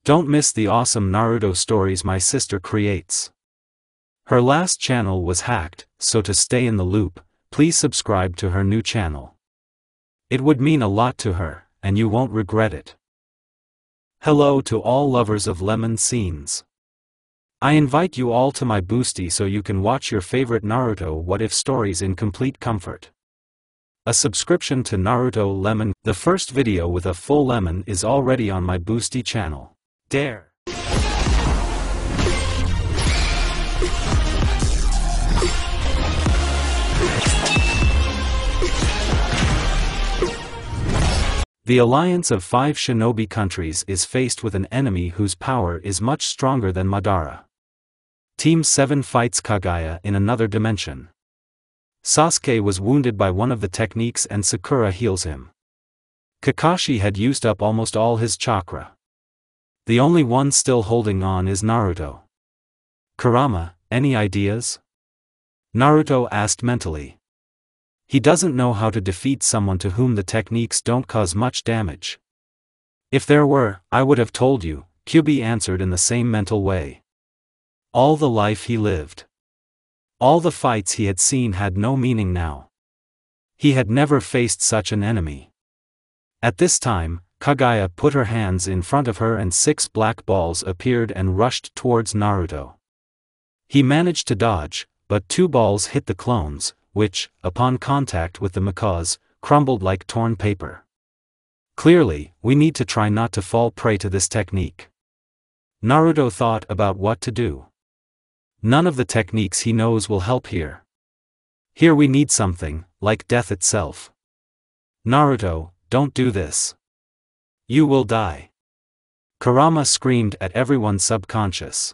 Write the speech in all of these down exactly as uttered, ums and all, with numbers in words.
Don't miss the awesome Naruto stories my sister creates. Her last channel was hacked, so to stay in the loop, please subscribe to her new channel. It would mean a lot to her, and you won't regret it. Hello to all lovers of lemon scenes. I invite you all to my boosty so you can watch your favorite Naruto What If stories in complete comfort. A subscription to Naruto Lemon, the first video with a full lemon, is already on my boosty channel. Dare! The alliance of five shinobi countries is faced with an enemy whose power is much stronger than Madara. Team seven fights Kaguya in another dimension. Sasuke was wounded by one of the techniques and Sakura heals him. Kakashi had used up almost all his chakra. The only one still holding on is Naruto. Kurama, any ideas? Naruto asked mentally. He doesn't know how to defeat someone to whom the techniques don't cause much damage. If there were, I would have told you, Kyuubi answered in the same mental way. All the life he lived. All the fights he had seen had no meaning now. He had never faced such an enemy. At this time, Kaguya put her hands in front of her and six black balls appeared and rushed towards Naruto. He managed to dodge, but two balls hit the clones, which, upon contact with the macaws, crumbled like torn paper. Clearly, we need to try not to fall prey to this technique. Naruto thought about what to do. None of the techniques he knows will help here. Here we need something, like death itself. Naruto, don't do this. You will die. Kurama screamed at everyone's subconscious.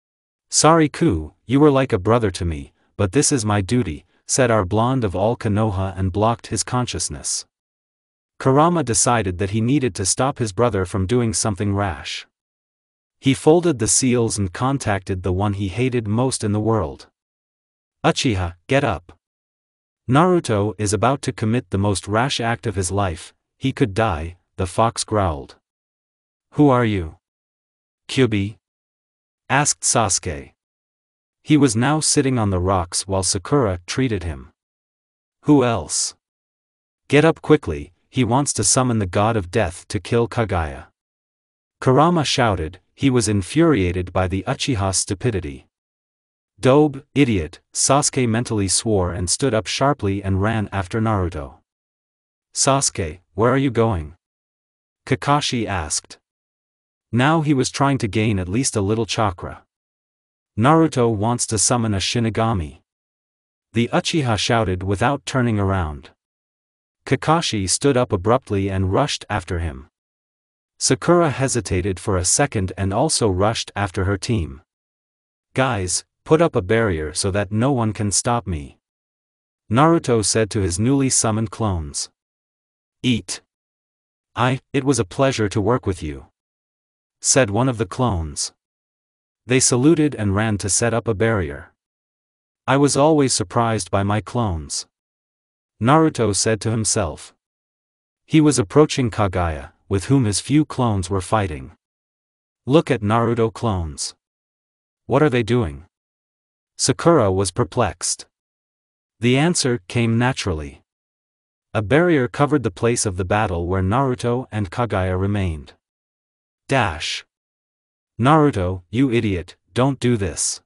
Sorry Ku, you were like a brother to me, but this is my duty, said our blonde of all Konoha and blocked his consciousness. Kurama decided that he needed to stop his brother from doing something rash. He folded the seals and contacted the one he hated most in the world. Uchiha, get up. Naruto is about to commit the most rash act of his life, he could die, the fox growled. Who are you? Kyuubi? Asked Sasuke. He was now sitting on the rocks while Sakura treated him. Who else? Get up quickly, he wants to summon the god of death to kill Kaguya. Kurama shouted, he was infuriated by the Uchiha's stupidity. Dobe, idiot, Sasuke mentally swore and stood up sharply and ran after Naruto. Sasuke, where are you going? Kakashi asked. Now he was trying to gain at least a little chakra. Naruto wants to summon a Shinigami. The Uchiha shouted without turning around. Kakashi stood up abruptly and rushed after him. Sakura hesitated for a second and also rushed after her team. Guys, put up a barrier so that no one can stop me. Naruto said to his newly summoned clones. Eat. I, it was a pleasure to work with you, said one of the clones. They saluted and ran to set up a barrier. I was always surprised by my clones, Naruto said to himself. He was approaching Kaguya, with whom his few clones were fighting. Look at Naruto clones. What are they doing? Sakura was perplexed. The answer came naturally. A barrier covered the place of the battle where Naruto and Kaguya remained. Dash. Naruto, you idiot, don't do this.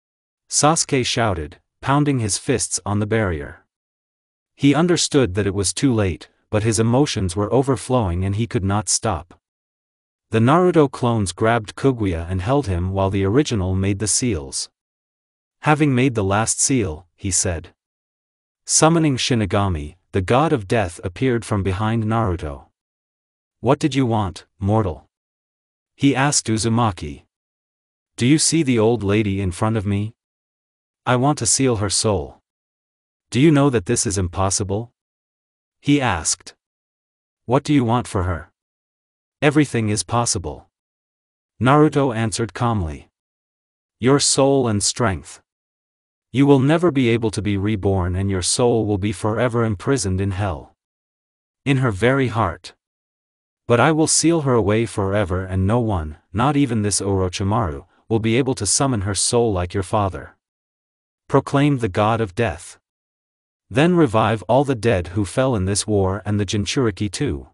Sasuke shouted, pounding his fists on the barrier. He understood that it was too late, but his emotions were overflowing and he could not stop. The Naruto clones grabbed Kaguya and held him while the original made the seals. Having made the last seal, he said. Summoning Shinigami, the god of death appeared from behind Naruto. What did you want, mortal? He asked Uzumaki. Do you see the old lady in front of me? I want to seal her soul. Do you know that this is impossible? He asked. What do you want for her? Everything is possible. Naruto answered calmly. Your soul and strength. You will never be able to be reborn and your soul will be forever imprisoned in hell. In her very heart. But I will seal her away forever and no one, not even this Orochimaru, will be able to summon her soul like your father," proclaimed the god of death. "Then revive all the dead who fell in this war and the Jinchuriki too,"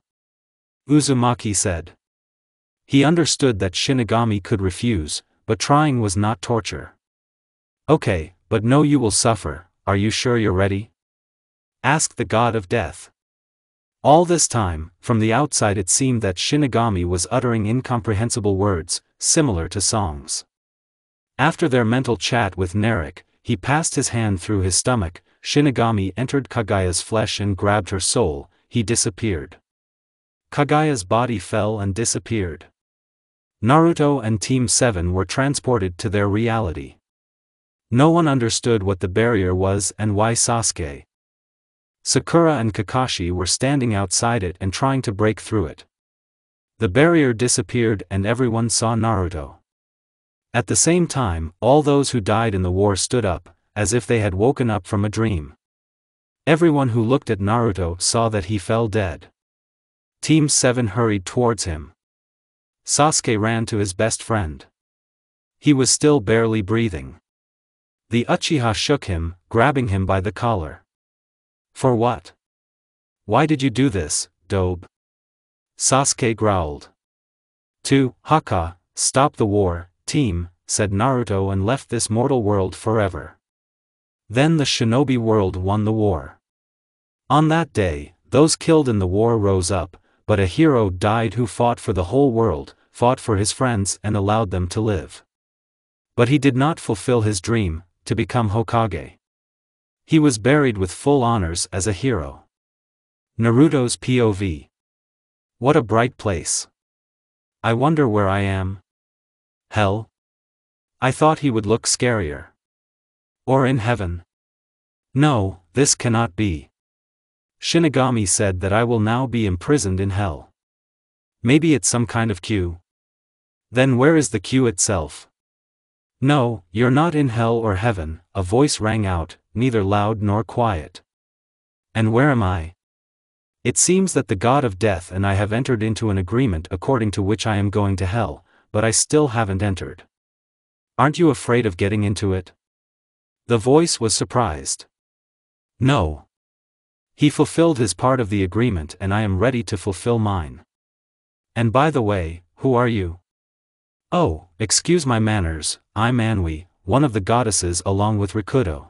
Uzumaki said. He understood that Shinigami could refuse, but trying was not torture. "Okay, but no, you will suffer. Are you sure you're ready?" asked the god of death. All this time, from the outside it seemed that Shinigami was uttering incomprehensible words, similar to songs. After their mental chat with Narek, he passed his hand through his stomach, Shinigami entered Kagaya's flesh and grabbed her soul, he disappeared. Kagaya's body fell and disappeared. Naruto and Team seven were transported to their reality. No one understood what the barrier was and why Sasuke, Sakura and Kakashi were standing outside it and trying to break through it. The barrier disappeared and everyone saw Naruto. At the same time, all those who died in the war stood up, as if they had woken up from a dream. Everyone who looked at Naruto saw that he fell dead. Team seven hurried towards him. Sasuke ran to his best friend. He was still barely breathing. The Uchiha shook him, grabbing him by the collar. "For what? Why did you do this, Dobe?" Sasuke growled. "To, Haka, stop the war, team," said Naruto, and left this mortal world forever. Then the shinobi world won the war. On that day, those killed in the war rose up, but a hero died who fought for the whole world, fought for his friends and allowed them to live. But he did not fulfill his dream, to become Hokage. He was buried with full honors as a hero. Naruto's P O V. What a bright place. I wonder where I am. Hell? I thought he would look scarier. Or in heaven? No, this cannot be. Shinigami said that I will now be imprisoned in hell. Maybe it's some kind of queue. Then where is the queue itself? No, you're not in hell or heaven, a voice rang out, neither loud nor quiet. And where am I? It seems that the god of death and I have entered into an agreement according to which I am going to hell, but I still haven't entered. Aren't you afraid of getting into it? The voice was surprised. No. He fulfilled his part of the agreement and I am ready to fulfill mine. And by the way, who are you? Oh, excuse my manners, I'm Anwi, one of the goddesses along with Rikudo.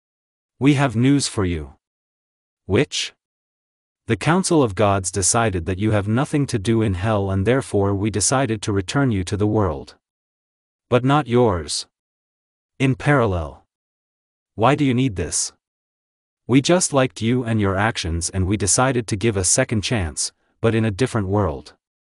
We have news for you. Which? The Council of Gods decided that you have nothing to do in hell and therefore we decided to return you to the world. But not yours. In parallel. Why do you need this? We just liked you and your actions and we decided to give a second chance, but in a different world.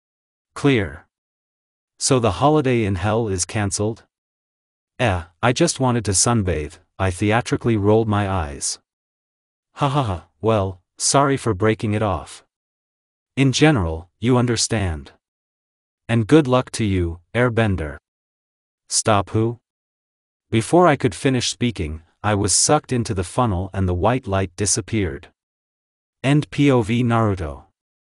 Clear. So the holiday in hell is cancelled? Eh, I just wanted to sunbathe, I theatrically rolled my eyes. Ha ha ha, well, sorry for breaking it off. In general, you understand. And good luck to you, Airbender. Stop who? Before I could finish speaking, I was sucked into the funnel and the white light disappeared. End P O V Naruto.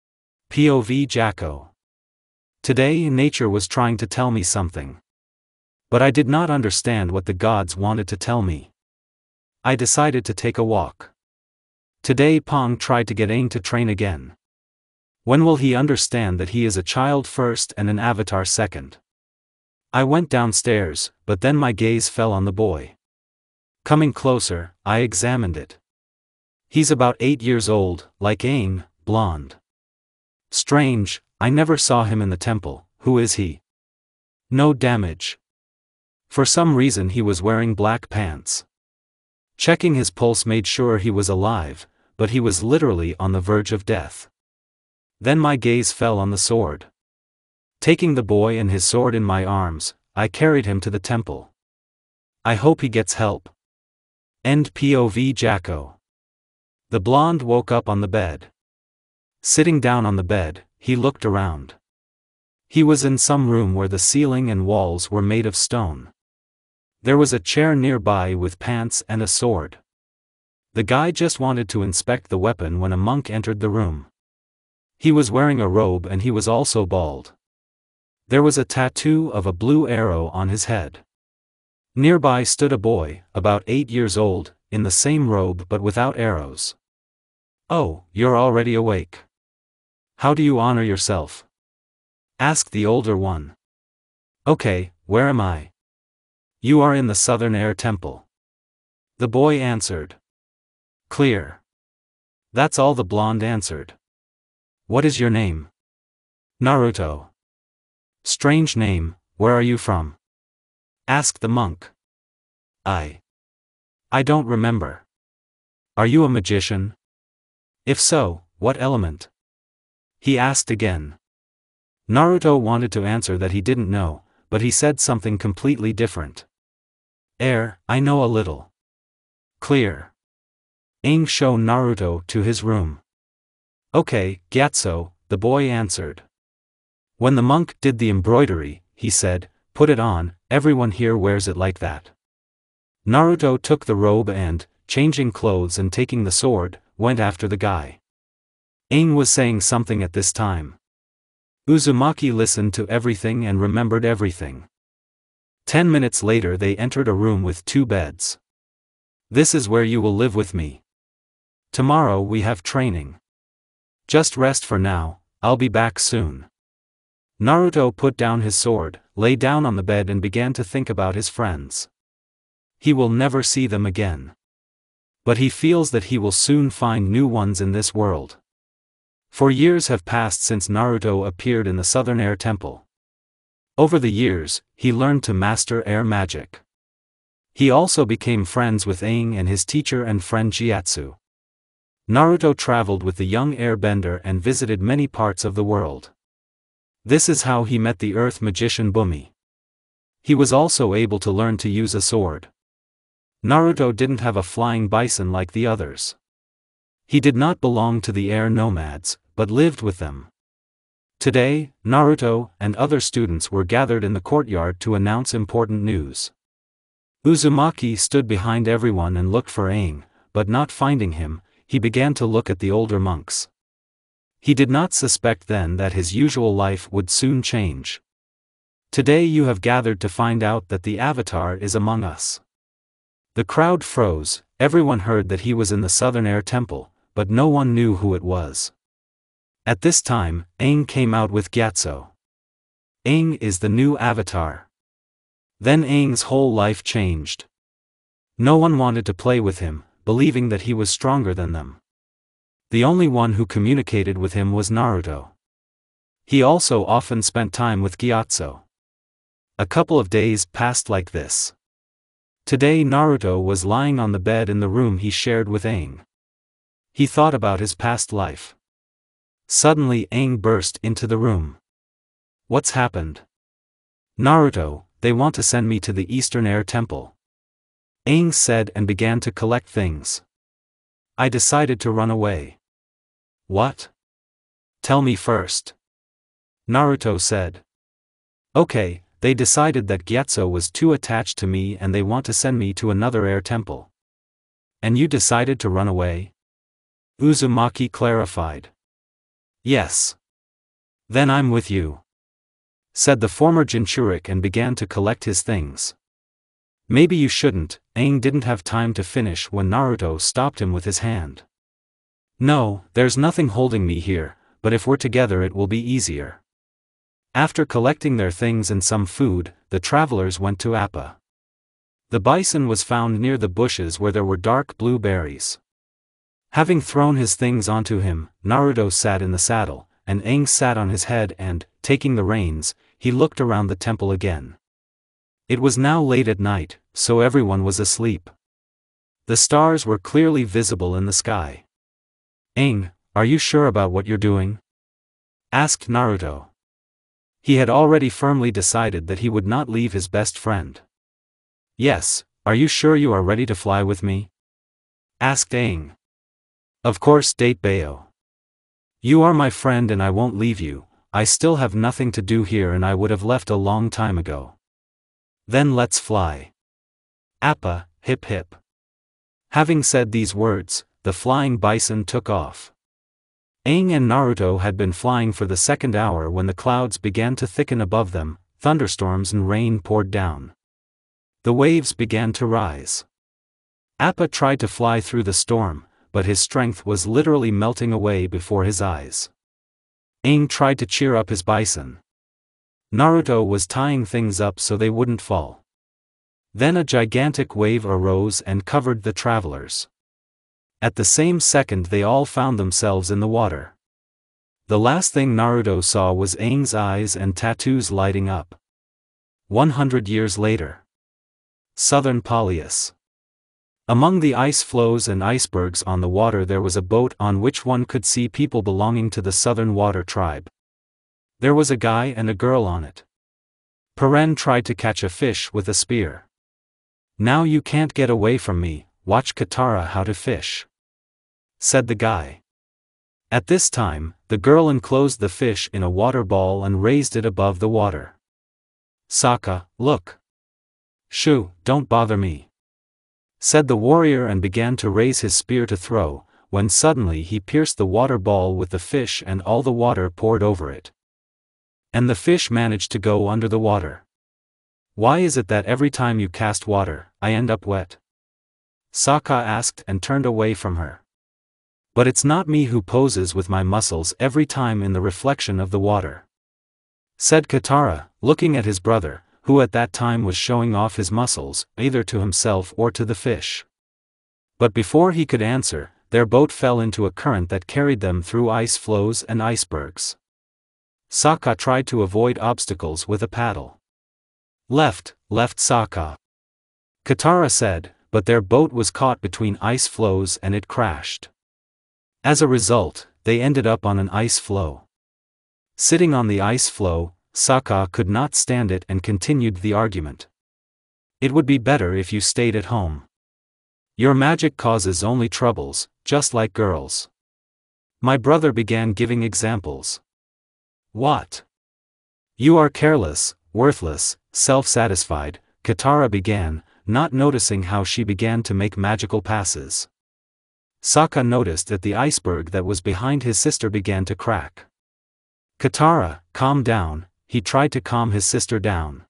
P O V Jacko. Today nature was trying to tell me something. But I did not understand what the gods wanted to tell me. I decided to take a walk. Today Pong tried to get Aang to train again. When will he understand that he is a child first and an avatar second? I went downstairs, but then my gaze fell on the boy. Coming closer, I examined it. He's about eight years old, like Aang, blonde. Strange, I never saw him in the temple. Who is he? No damage. For some reason he was wearing black pants. Checking his pulse made sure he was alive, but he was literally on the verge of death. Then my gaze fell on the sword. Taking the boy and his sword in my arms, I carried him to the temple. I hope he gets help. End P O V Jacko. The blonde woke up on the bed. Sitting down on the bed, he looked around. He was in some room where the ceiling and walls were made of stone. There was a chair nearby with pants and a sword. The guy just wanted to inspect the weapon when a monk entered the room. He was wearing a robe and he was also bald. There was a tattoo of a blue arrow on his head. Nearby stood a boy, about eight years old, in the same robe but without arrows. "Oh, you're already awake. How do you honor yourself?" asked the older one. "Okay, where am I?" "You are in the Southern Air Temple," the boy answered. "Clear." That's all the blonde answered. "What is your name?" "Naruto." "Strange name, where are you from?" asked the monk. I. I don't remember." "Are you a magician? If so, what element?" he asked again. Naruto wanted to answer that he didn't know, but he said something completely different. "Air, I know a little." "Clear." Aang showed Naruto to his room. "Okay, Gyatso," the boy answered. When the monk did the embroidery, he said, "Put it on, everyone here wears it like that." Naruto took the robe and, changing clothes and taking the sword, went after the guy. Aang was saying something at this time. Uzumaki listened to everything and remembered everything. Ten minutes later they entered a room with two beds. "This is where you will live with me. Tomorrow we have training. Just rest for now, I'll be back soon." Naruto put down his sword, lay down on the bed and began to think about his friends. He will never see them again. But he feels that he will soon find new ones in this world. For years have passed since Naruto appeared in the Southern Air Temple. Over the years, he learned to master air magic. He also became friends with Aang and his teacher and friend Gyatso. Naruto traveled with the young Airbender and visited many parts of the world. This is how he met the earth magician Bumi. He was also able to learn to use a sword. Naruto didn't have a flying bison like the others. He did not belong to the air nomads, but lived with them. Today, Naruto and other students were gathered in the courtyard to announce important news. Uzumaki stood behind everyone and looked for Aang, but not finding him, he began to look at the older monks. He did not suspect then that his usual life would soon change. "Today you have gathered to find out that the Avatar is among us." The crowd froze. Everyone heard that he was in the Southern Air Temple, but no one knew who it was. At this time, Aang came out with Gyatso. Aang is the new Avatar. Then Aang's whole life changed. No one wanted to play with him, believing that he was stronger than them. The only one who communicated with him was Naruto. He also often spent time with Gyatso. A couple of days passed like this. Today Naruto was lying on the bed in the room he shared with Aang. He thought about his past life. Suddenly Aang burst into the room. "What's happened?" "Naruto, they want to send me to the Eastern Air Temple," Aang said and began to collect things. "I decided to run away." "What? Tell me first," Naruto said. "Okay, they decided that Gyatso was too attached to me and they want to send me to another air temple." "And you decided to run away?" Uzumaki clarified. "Yes. Then I'm with you," said the former Jinchurik and began to collect his things. "Maybe you shouldn't," Aang didn't have time to finish when Naruto stopped him with his hand. "No, there's nothing holding me here, but if we're together it will be easier." After collecting their things and some food, the travelers went to Appa. The bison was found near the bushes where there were dark blue berries. Having thrown his things onto him, Naruto sat in the saddle, and Aang sat on his head and, taking the reins, he looked around the temple again. It was now late at night, so everyone was asleep. The stars were clearly visible in the sky. "Aang, are you sure about what you're doing?" asked Naruto. He had already firmly decided that he would not leave his best friend. "Yes, are you sure you are ready to fly with me?" asked Aang. "Of course, Date Bayo. You are my friend and I won't leave you. I still have nothing to do here and I would have left a long time ago." "Then let's fly." Appa, hip hip. Having said these words, the flying bison took off. Aang and Naruto had been flying for the second hour when the clouds began to thicken above them, thunderstorms and rain poured down. The waves began to rise. Appa tried to fly through the storm, but his strength was literally melting away before his eyes. Aang tried to cheer up his bison. Naruto was tying things up so they wouldn't fall. Then a gigantic wave arose and covered the travelers. At the same second they all found themselves in the water. The last thing Naruto saw was Aang's eyes and tattoos lighting up. One hundred years later. Southern Paleus. Among the ice floes and icebergs on the water there was a boat on which one could see people belonging to the Southern Water Tribe. There was a guy and a girl on it. Paren tried to catch a fish with a spear. "Now you can't get away from me, watch Katara how to fish," said the guy. At this time, the girl enclosed the fish in a water ball and raised it above the water. "Sokka, look." "Shoo, don't bother me," said the warrior and began to raise his spear to throw, when suddenly he pierced the water ball with the fish and all the water poured over it. And the fish managed to go under the water. "Why is it that every time you cast water, I end up wet?" Sokka asked and turned away from her. "But it's not me who poses with my muscles every time in the reflection of the water," said Katara, looking at his brother, who at that time was showing off his muscles, either to himself or to the fish. But before he could answer, their boat fell into a current that carried them through ice floes and icebergs. Sokka tried to avoid obstacles with a paddle. "Left, left Sokka," Katara said, but their boat was caught between ice floes and it crashed. As a result, they ended up on an ice floe. Sitting on the ice floe, Sokka could not stand it and continued the argument. "It would be better if you stayed at home. Your magic causes only troubles, just like girls." My brother began giving examples. "What? You are careless, worthless, self-satisfied," Katara began, not noticing how she began to make magical passes. Sokka noticed that the iceberg that was behind his sister began to crack. "Katara, calm down," he tried to calm his sister down.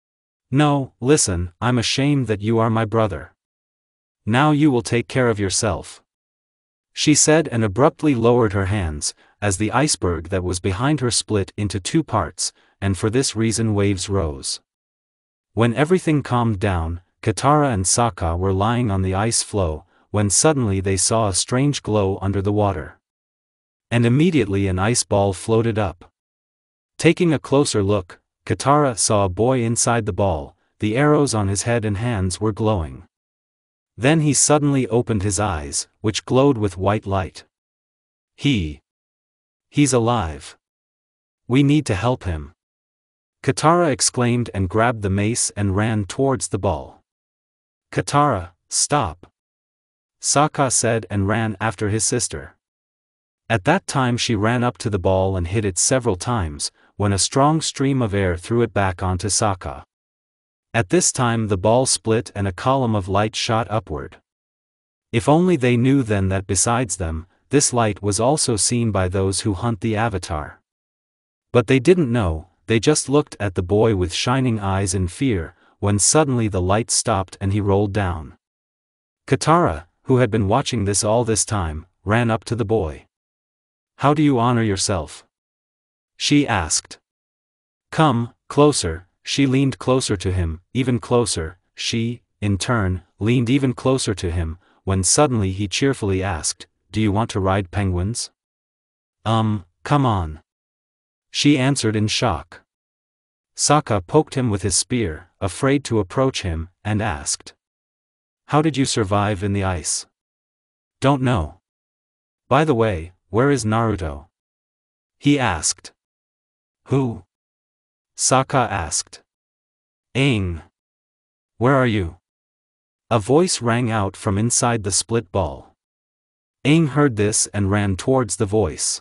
"No, listen, I'm ashamed that you are my brother. Now you will take care of yourself," she said and abruptly lowered her hands, as the iceberg that was behind her split into two parts, and for this reason waves rose. When everything calmed down, Katara and Sokka were lying on the ice floe, when suddenly they saw a strange glow under the water. And immediately an ice ball floated up. Taking a closer look, Katara saw a boy inside the ball, the arrows on his head and hands were glowing. Then he suddenly opened his eyes, which glowed with white light. He. He's alive. We need to help him," Katara exclaimed and grabbed the mace and ran towards the ball. "Katara, stop," Sokka said and ran after his sister. At that time she ran up to the ball and hit it several times, when a strong stream of air threw it back onto Sokka. At this time the ball split and a column of light shot upward. If only they knew then that besides them, this light was also seen by those who hunt the Avatar. But they didn't know, they just looked at the boy with shining eyes in fear, when suddenly the light stopped and he rolled down. Katara, who had been watching this all this time, ran up to the boy. "How do you honor yourself?" she asked. "Come, closer." She leaned closer to him, even closer. She, in turn, leaned even closer to him, when suddenly he cheerfully asked, "Do you want to ride penguins?" Um, come on," she answered in shock. Sokka poked him with his spear, afraid to approach him, and asked, "How did you survive in the ice?" "Don't know. By the way, where is Naruto?" he asked. "Who?" Sokka asked. "Aang. Where are you?" A voice rang out from inside the split ball. Aang heard this and ran towards the voice.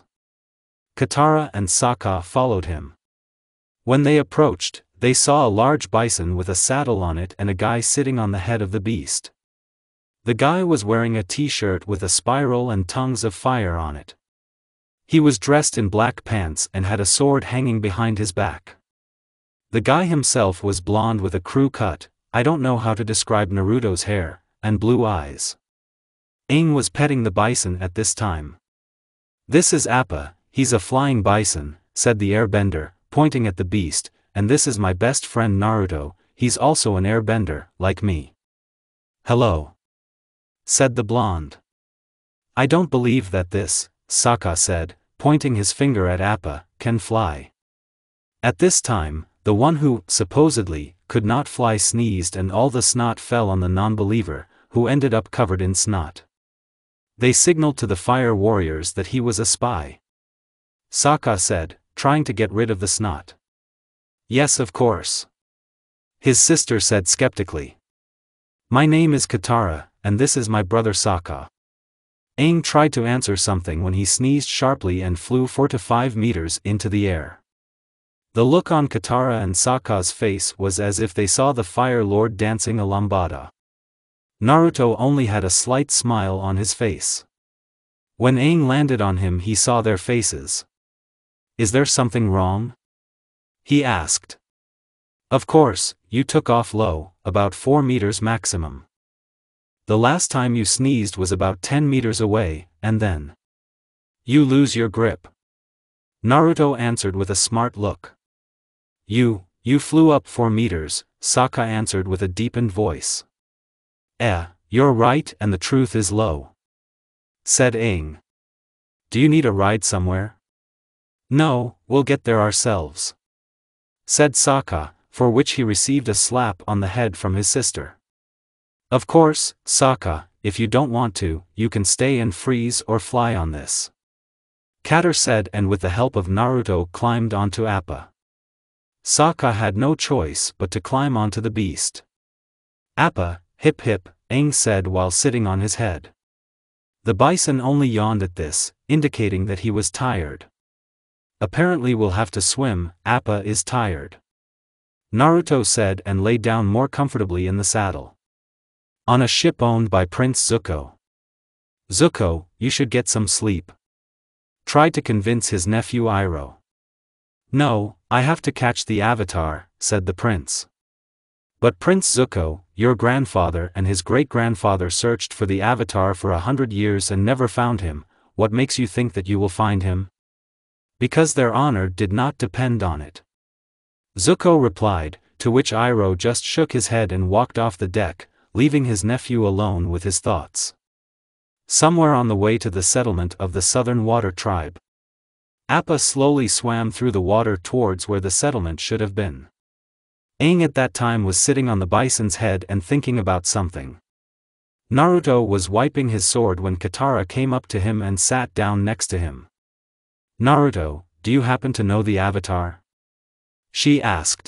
Katara and Sokka followed him. When they approached, they saw a large bison with a saddle on it and a guy sitting on the head of the beast. The guy was wearing a t-shirt with a spiral and tongues of fire on it. He was dressed in black pants and had a sword hanging behind his back. The guy himself was blonde with a crew cut, I don't know how to describe Naruto's hair, and blue eyes. Aang was petting the bison at this time. "This is Appa, he's a flying bison," said the airbender, pointing at the beast, "and this is my best friend Naruto, he's also an airbender, like me." "Hello," said the blonde. "I don't believe that this," Sokka said, pointing his finger at Appa, "can fly." At this time, the one who, supposedly, could not fly sneezed and all the snot fell on the non-believer, who ended up covered in snot. They signaled to the fire warriors that he was a spy. Sokka said, trying to get rid of the snot. "Yes, of course," his sister said skeptically. "My name is Katara, and this is my brother Sokka." Aang tried to answer something when he sneezed sharply and flew four to five meters into the air. The look on Katara and Sokka's face was as if they saw the Fire Lord dancing a lambada. Naruto only had a slight smile on his face. When Aang landed on him he saw their faces. "Is there something wrong?" he asked. "Of course, you took off low, about four meters maximum. The last time you sneezed was about ten meters away, and then you lose your grip." Naruto answered with a smart look. You, you flew up four meters, Sokka answered with a deepened voice. "Eh, you're right and the truth is low," said Aang. "Do you need a ride somewhere?" "No, we'll get there ourselves," said Sokka, for which he received a slap on the head from his sister. "Of course, Sokka, if you don't want to, you can stay and freeze or fly on this," Kater said, and with the help of Naruto climbed onto Appa. Sokka had no choice but to climb onto the beast. "Appa, hip hip," Aang said while sitting on his head. The bison only yawned at this, indicating that he was tired. "Apparently we'll have to swim, Appa is tired," Naruto said and lay down more comfortably in the saddle. "On a ship owned by Prince Zuko. Zuko, you should get some sleep," tried to convince his nephew Iroh. "No, I have to catch the Avatar," said the prince. "But Prince Zuko, your grandfather and his great-grandfather searched for the Avatar for a hundred years and never found him, what makes you think that you will find him?" "Because their honor did not depend on it," Zuko replied, to which Iroh just shook his head and walked off the deck, leaving his nephew alone with his thoughts. Somewhere on the way to the settlement of the Southern Water Tribe, Appa slowly swam through the water towards where the settlement should have been. Aang at that time was sitting on the bison's head and thinking about something. Naruto was wiping his sword when Katara came up to him and sat down next to him. "Naruto, do you happen to know the Avatar?" she asked.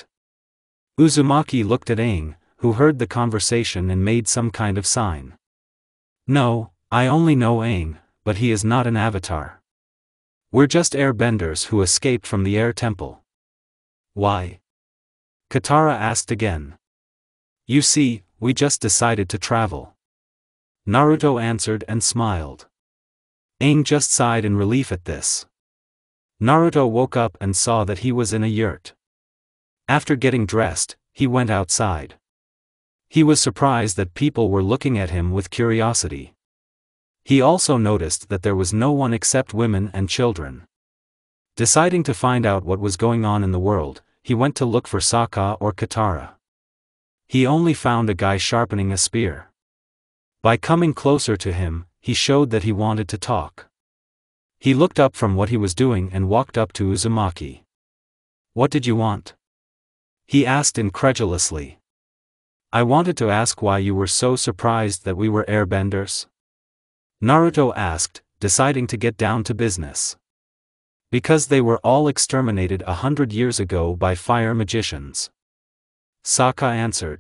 Uzumaki looked at Aang, who heard the conversation and made some kind of sign. "No, I only know Aang, but he is not an Avatar. We're just airbenders who escaped from the air temple." "Why?" Katara asked again. "You see, we just decided to travel," Naruto answered and smiled. Aang just sighed in relief at this. Naruto woke up and saw that he was in a yurt. After getting dressed, he went outside. He was surprised that people were looking at him with curiosity. He also noticed that there was no one except women and children. Deciding to find out what was going on in the world, he went to look for Sokka or Katara. He only found a guy sharpening a spear. By coming closer to him, he showed that he wanted to talk. He looked up from what he was doing and walked up to Uzumaki. "What did you want?" he asked incredulously. "I wanted to ask why you were so surprised that we were airbenders," Naruto asked, deciding to get down to business. "Because they were all exterminated a hundred years ago by fire magicians," Sokka answered.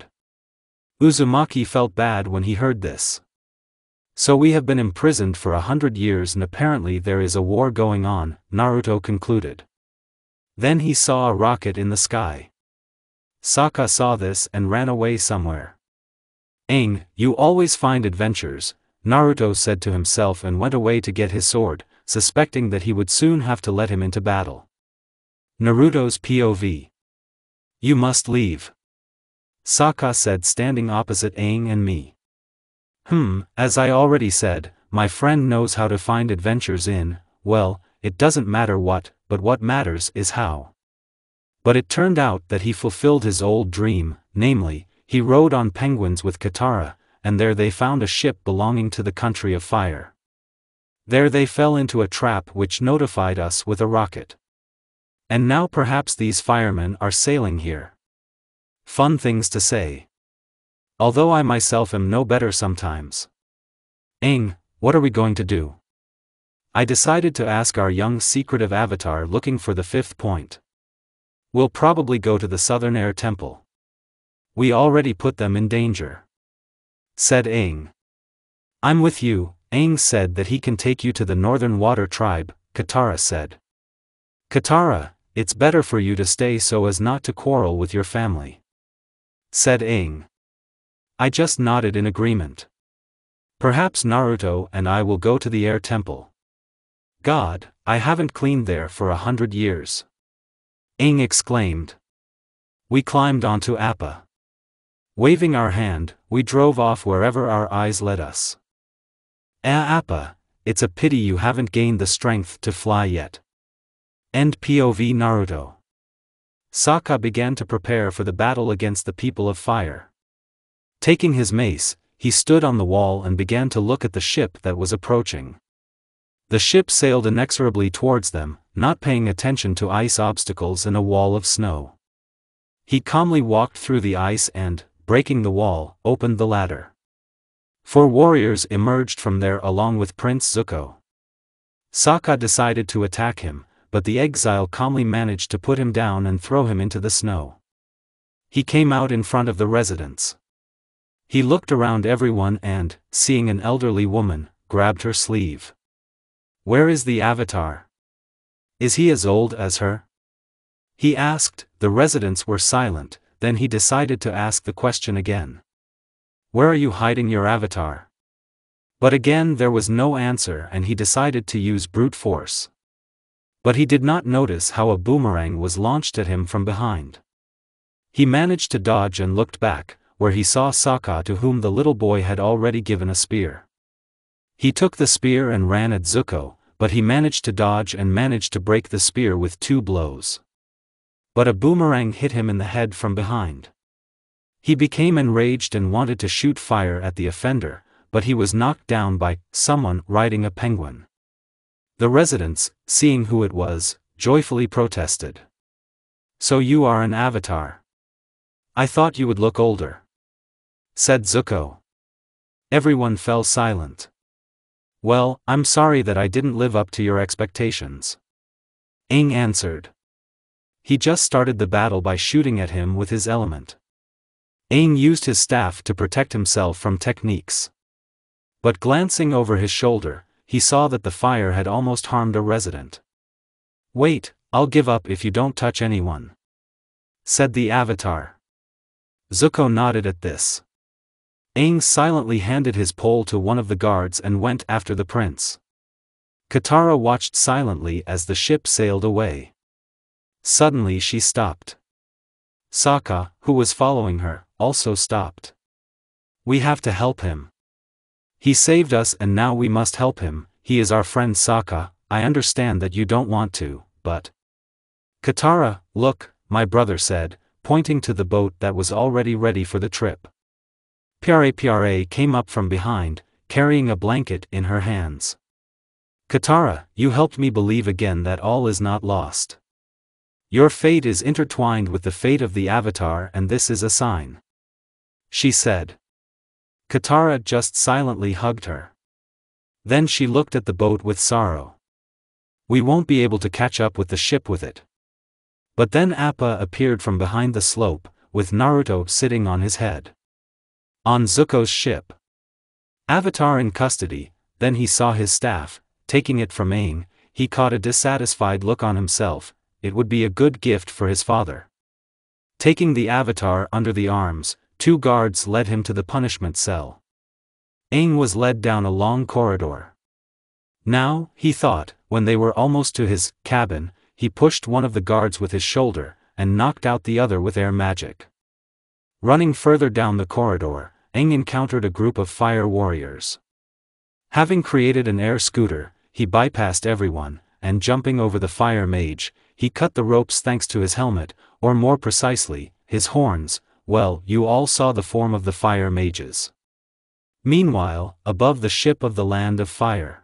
Uzumaki felt bad when he heard this. "So we have been imprisoned for a hundred years and apparently there is a war going on," Naruto concluded. Then he saw a rocket in the sky. Sokka saw this and ran away somewhere. "Aang, you always find adventures," Naruto said to himself and went away to get his sword, suspecting that he would soon have to let him into battle. Naruto's P O V. You must leave, Sokka said, standing opposite Aang and me. Hmm, as I already said, my friend knows how to find adventures in, well, it doesn't matter what, but what matters is how. But it turned out that he fulfilled his old dream, namely, he rode on penguins with Katara, and there they found a ship belonging to the country of fire. There they fell into a trap which notified us with a rocket. And now perhaps these firemen are sailing here. Fun things to say. Although I myself am no better sometimes. Aang, what are we going to do? I decided to ask our young secretive avatar looking for the fifth point. We'll probably go to the Southern Air Temple. We already put them in danger, said Aang. I'm with you. Aang said that he can take you to the Northern Water Tribe, Katara said. Katara, it's better for you to stay so as not to quarrel with your family, said Aang. I just nodded in agreement. Perhaps Naruto and I will go to the Air Temple. God, I haven't cleaned there for a hundred years, Aang exclaimed. We climbed onto Appa. Waving our hand, we drove off wherever our eyes led us. Ah, Appa, it's a pity you haven't gained the strength to fly yet. End P O V Naruto. Sokka began to prepare for the battle against the people of fire. Taking his mace, he stood on the wall and began to look at the ship that was approaching. The ship sailed inexorably towards them, not paying attention to ice obstacles and a wall of snow. He calmly walked through the ice and, breaking the wall, opened the ladder. Four warriors emerged from there along with Prince Zuko. Sokka decided to attack him, but the exile calmly managed to put him down and throw him into the snow. He came out in front of the residence. He looked around everyone and, seeing an elderly woman, grabbed her sleeve. Where is the avatar? Is he as old as her? He asked. The residents were silent, then he decided to ask the question again. Where are you hiding your avatar? But again there was no answer and he decided to use brute force. But he did not notice how a boomerang was launched at him from behind. He managed to dodge and looked back, where he saw Sokka, to whom the little boy had already given a spear. He took the spear and ran at Zuko, but he managed to dodge and managed to break the spear with two blows. But a boomerang hit him in the head from behind. He became enraged and wanted to shoot fire at the offender, but he was knocked down by someone riding a penguin. The residents, seeing who it was, joyfully protested. So you are an avatar? I thought you would look older, said Zuko. Everyone fell silent. Well, I'm sorry that I didn't live up to your expectations, Aang answered. He just started the battle by shooting at him with his element. Aang used his staff to protect himself from techniques. But glancing over his shoulder, he saw that the fire had almost harmed a resident. Wait, I'll give up if you don't touch anyone, said the avatar. Zuko nodded at this. Aang silently handed his pole to one of the guards and went after the prince. Katara watched silently as the ship sailed away. Suddenly she stopped. Sokka, who was following her, also stopped. We have to help him. He saved us and now we must help him. He is our friend Sokka. I understand that you don't want to, but... Katara, look, my brother said, pointing to the boat that was already ready for the trip. Pyare Pyare came up from behind, carrying a blanket in her hands. Katara, you helped me believe again that all is not lost. Your fate is intertwined with the fate of the Avatar and this is a sign, she said. Katara just silently hugged her. Then she looked at the boat with sorrow. We won't be able to catch up with the ship with it. But then Appa appeared from behind the slope, with Naruto sitting on his head. On Zuko's ship. Avatar in custody, then he saw his staff, taking it from Aang, he caught a dissatisfied look on himself. It would be a good gift for his father. Taking the Avatar under the arms, two guards led him to the punishment cell. Aang was led down a long corridor. Now, he thought, when they were almost to his cabin, he pushed one of the guards with his shoulder, and knocked out the other with air magic. Running further down the corridor, Aang encountered a group of fire warriors. Having created an air scooter, he bypassed everyone, and jumping over the fire mage, he cut the ropes thanks to his helmet, or more precisely, his horns. Well, you all saw the form of the fire mages. Meanwhile, above the ship of the land of fire,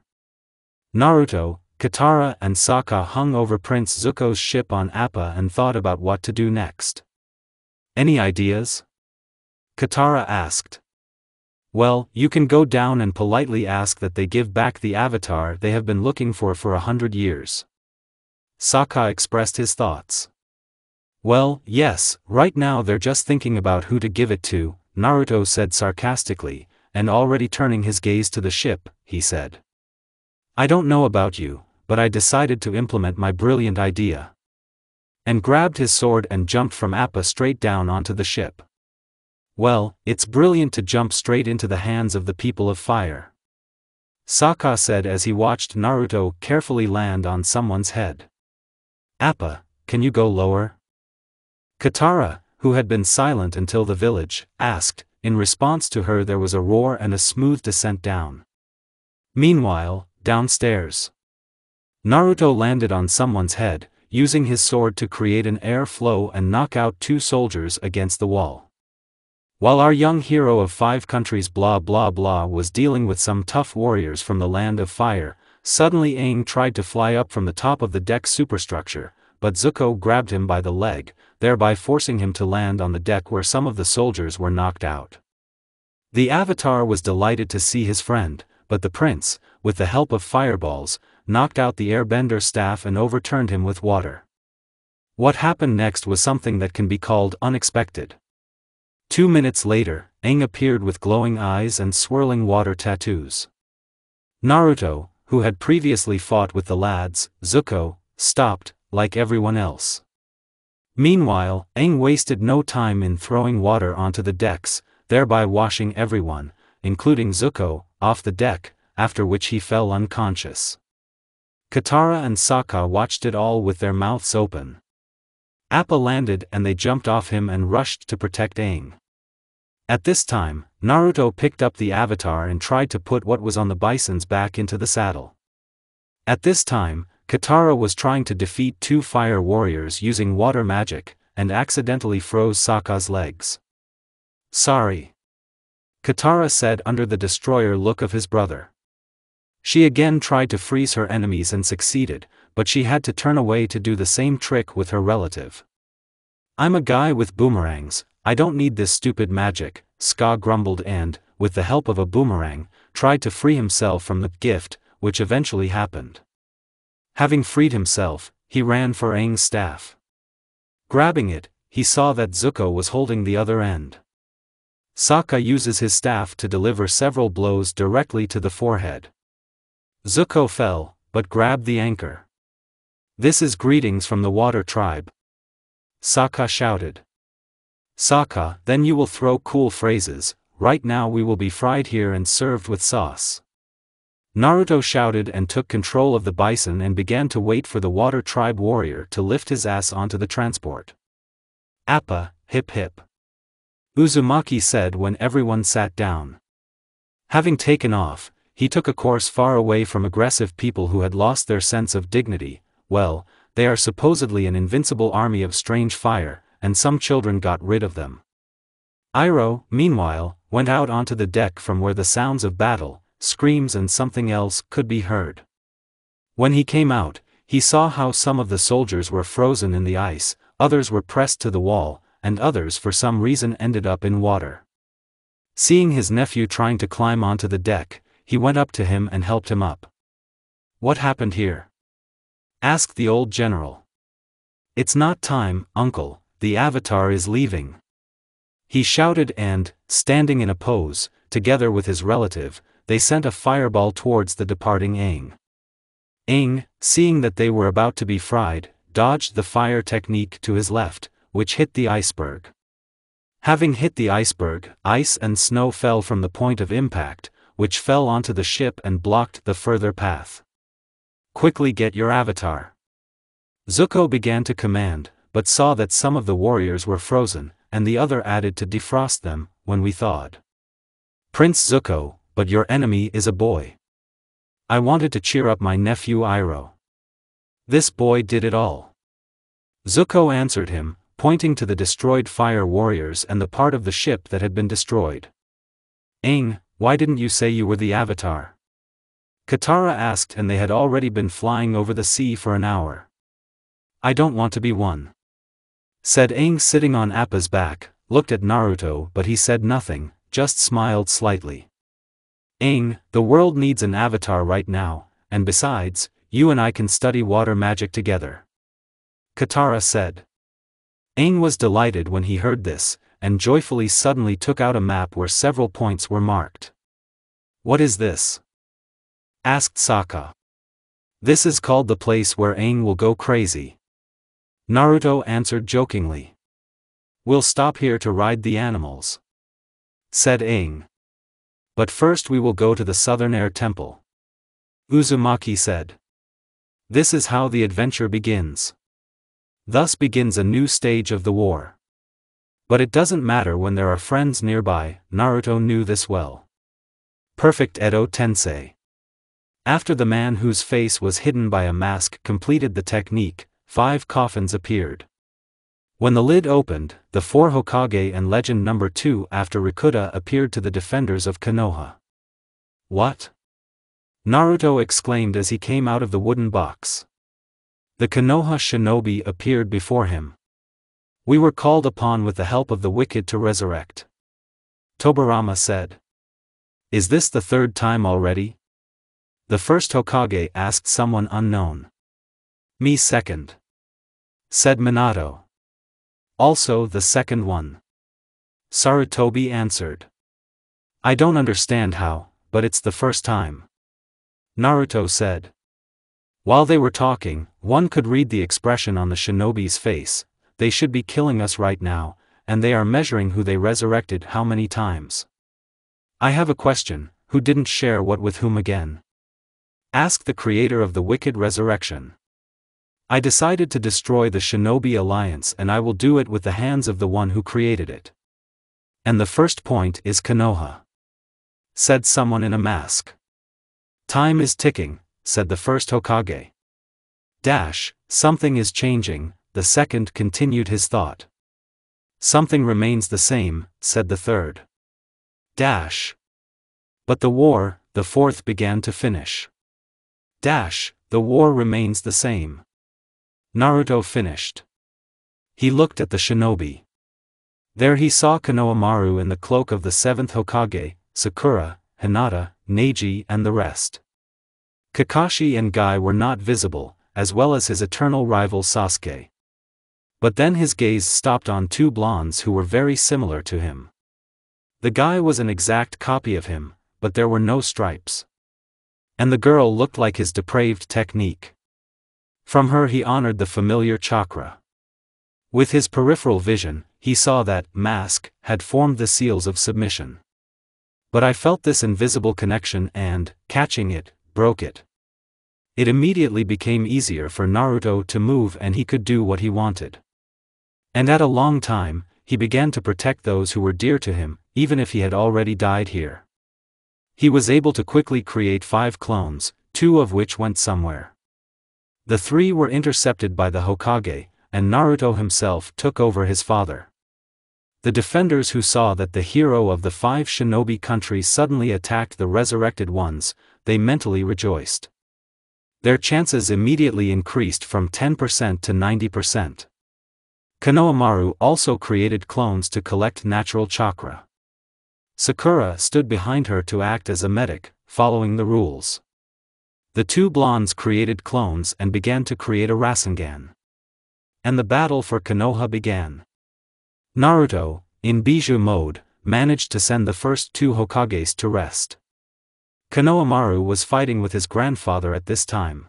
Naruto, Katara and Sokka hung over Prince Zuko's ship on Appa and thought about what to do next. Any ideas? Katara asked. Well, you can go down and politely ask that they give back the avatar they have been looking for for a hundred years. Sokka expressed his thoughts. Well, yes, right now they're just thinking about who to give it to, Naruto said sarcastically, and already turning his gaze to the ship, he said. I don't know about you, but I decided to implement my brilliant idea. And grabbed his sword and jumped from Appa straight down onto the ship. Well, it's brilliant to jump straight into the hands of the people of fire, Sokka said as he watched Naruto carefully land on someone's head. Appa, can you go lower? Katara, who had been silent until the village, asked. In response to her there was a roar and a smooth descent down. Meanwhile, downstairs, Naruto landed on someone's head, using his sword to create an air flow and knock out two soldiers against the wall. While our young hero of five countries blah blah blah was dealing with some tough warriors from the land of fire, suddenly Aang tried to fly up from the top of the deck superstructure, but Zuko grabbed him by the leg, thereby forcing him to land on the deck where some of the soldiers were knocked out. The Avatar was delighted to see his friend, but the prince, with the help of fireballs, knocked out the Airbender staff and overturned him with water. What happened next was something that can be called unexpected. Two minutes later, Aang appeared with glowing eyes and swirling water tattoos. Naruto, who had previously fought with the lads, Zuko, stopped, like everyone else. Meanwhile, Aang wasted no time in throwing water onto the decks, thereby washing everyone, including Zuko, off the deck, after which he fell unconscious. Katara and Sokka watched it all with their mouths open. Appa landed and they jumped off him and rushed to protect Aang. At this time, Naruto picked up the avatar and tried to put what was on the bison's back into the saddle. At this time, Katara was trying to defeat two fire warriors using water magic, and accidentally froze Sokka's legs. Sorry, Katara said under the destroyer look of his brother. She again tried to freeze her enemies and succeeded, but she had to turn away to do the same trick with her relative. I'm a guy with boomerangs, I don't need this stupid magic, Ska grumbled and, with the help of a boomerang, tried to free himself from the gift, which eventually happened. Having freed himself, he ran for Aang's staff. Grabbing it, he saw that Zuko was holding the other end. Sokka uses his staff to deliver several blows directly to the forehead. Zuko fell, but grabbed the anchor. This is greetings from the water tribe, Sokka shouted. Sokka, then you will throw cool phrases, right now we will be fried here and served with sauce. Naruto shouted and took control of the bison and began to wait for the water tribe warrior to lift his ass onto the transport. Appa, hip hip, Uzumaki said when everyone sat down. Having taken off, he took a course far away from aggressive people who had lost their sense of dignity. Well, they are supposedly an invincible army of strange fire, and some children got rid of them. Iroh, meanwhile, went out onto the deck from where the sounds of battle, screams and something else could be heard. When he came out, he saw how some of the soldiers were frozen in the ice, others were pressed to the wall, and others for some reason ended up in water. Seeing his nephew trying to climb onto the deck, he went up to him and helped him up. What happened here? Asked the old general. It's not time, uncle, the avatar is leaving, he shouted and, standing in a pose, together with his relative, they sent a fireball towards the departing Aang. Aang, seeing that they were about to be fried, dodged the fire technique to his left, which hit the iceberg. Having hit the iceberg, ice and snow fell from the point of impact, which fell onto the ship and blocked the further path. Quickly get your avatar. Zuko began to command, but saw that some of the warriors were frozen, and the other added to defrost them, when we thawed. Prince Zuko, but your enemy is a boy. I wanted to cheer up my nephew Iroh. This boy did it all. Zuko answered him, pointing to the destroyed fire warriors and the part of the ship that had been destroyed. Aang, why didn't you say you were the Avatar? Katara asked, and they had already been flying over the sea for an hour. I don't want to be one. Said Aang, sitting on Appa's back, looked at Naruto, but he said nothing, just smiled slightly. Aang, the world needs an avatar right now, and besides, you and I can study water magic together. Katara said. Aang was delighted when he heard this, and joyfully suddenly took out a map where several points were marked. What is this? Asked Sokka. This is called the place where Aang will go crazy. Naruto answered jokingly. We'll stop here to ride the animals. Said Aang. But first we will go to the Southern Air Temple. Uzumaki said. This is how the adventure begins. Thus begins a new stage of the war. But it doesn't matter when there are friends nearby, Naruto knew this well. Perfect Edo Tensei. After the man whose face was hidden by a mask completed the technique, five coffins appeared. When the lid opened, the four Hokage and legend number two after Rikuta appeared to the defenders of Konoha. What? Naruto exclaimed as he came out of the wooden box. The Konoha shinobi appeared before him. We were called upon with the help of the wicked to resurrect. Tobirama said. Is this the third time already? The first Hokage asked someone unknown. Me second. Said Minato. Also the second one. Sarutobi answered. I don't understand how, but it's the first time. Naruto said. While they were talking, one could read the expression on the shinobi's face. They should be killing us right now, and they are measuring who they resurrected how many times. I have a question, who didn't share what with whom again? Asked the creator of the wicked resurrection. I decided to destroy the Shinobi Alliance, and I will do it with the hands of the one who created it. And the first point is Konoha. Said someone in a mask. Time is ticking, said the first Hokage. Dash, something is changing, the second continued his thought. Something remains the same, said the third. Dash. But the war, the fourth began to finish. Dash, the war remains the same. Naruto finished. He looked at the shinobi. There he saw Konohamaru in the cloak of the seventh Hokage, Sakura, Hinata, Neji and the rest. Kakashi and Guy were not visible, as well as his eternal rival Sasuke. But then his gaze stopped on two blondes who were very similar to him. The guy was an exact copy of him, but there were no stripes. And the girl looked like his depraved technique. From her he honored the familiar chakra. With his peripheral vision, he saw that mask had formed the seals of submission. But I felt this invisible connection and, catching it, broke it. It immediately became easier for Naruto to move and he could do what he wanted. And at a long time, he began to protect those who were dear to him, even if he had already died here. He was able to quickly create five clones, two of which went somewhere. The three were intercepted by the Hokage, and Naruto himself took over his father. The defenders who saw that the hero of the five shinobi countries suddenly attacked the resurrected ones, they mentally rejoiced. Their chances immediately increased from ten percent to ninety percent. Konohamaru also created clones to collect natural chakra. Sakura stood behind her to act as a medic, following the rules. The two blondes created clones and began to create a Rasengan. And the battle for Konoha began. Naruto, in Bijou mode, managed to send the first two Hokages to rest. Konohamaru was fighting with his grandfather at this time.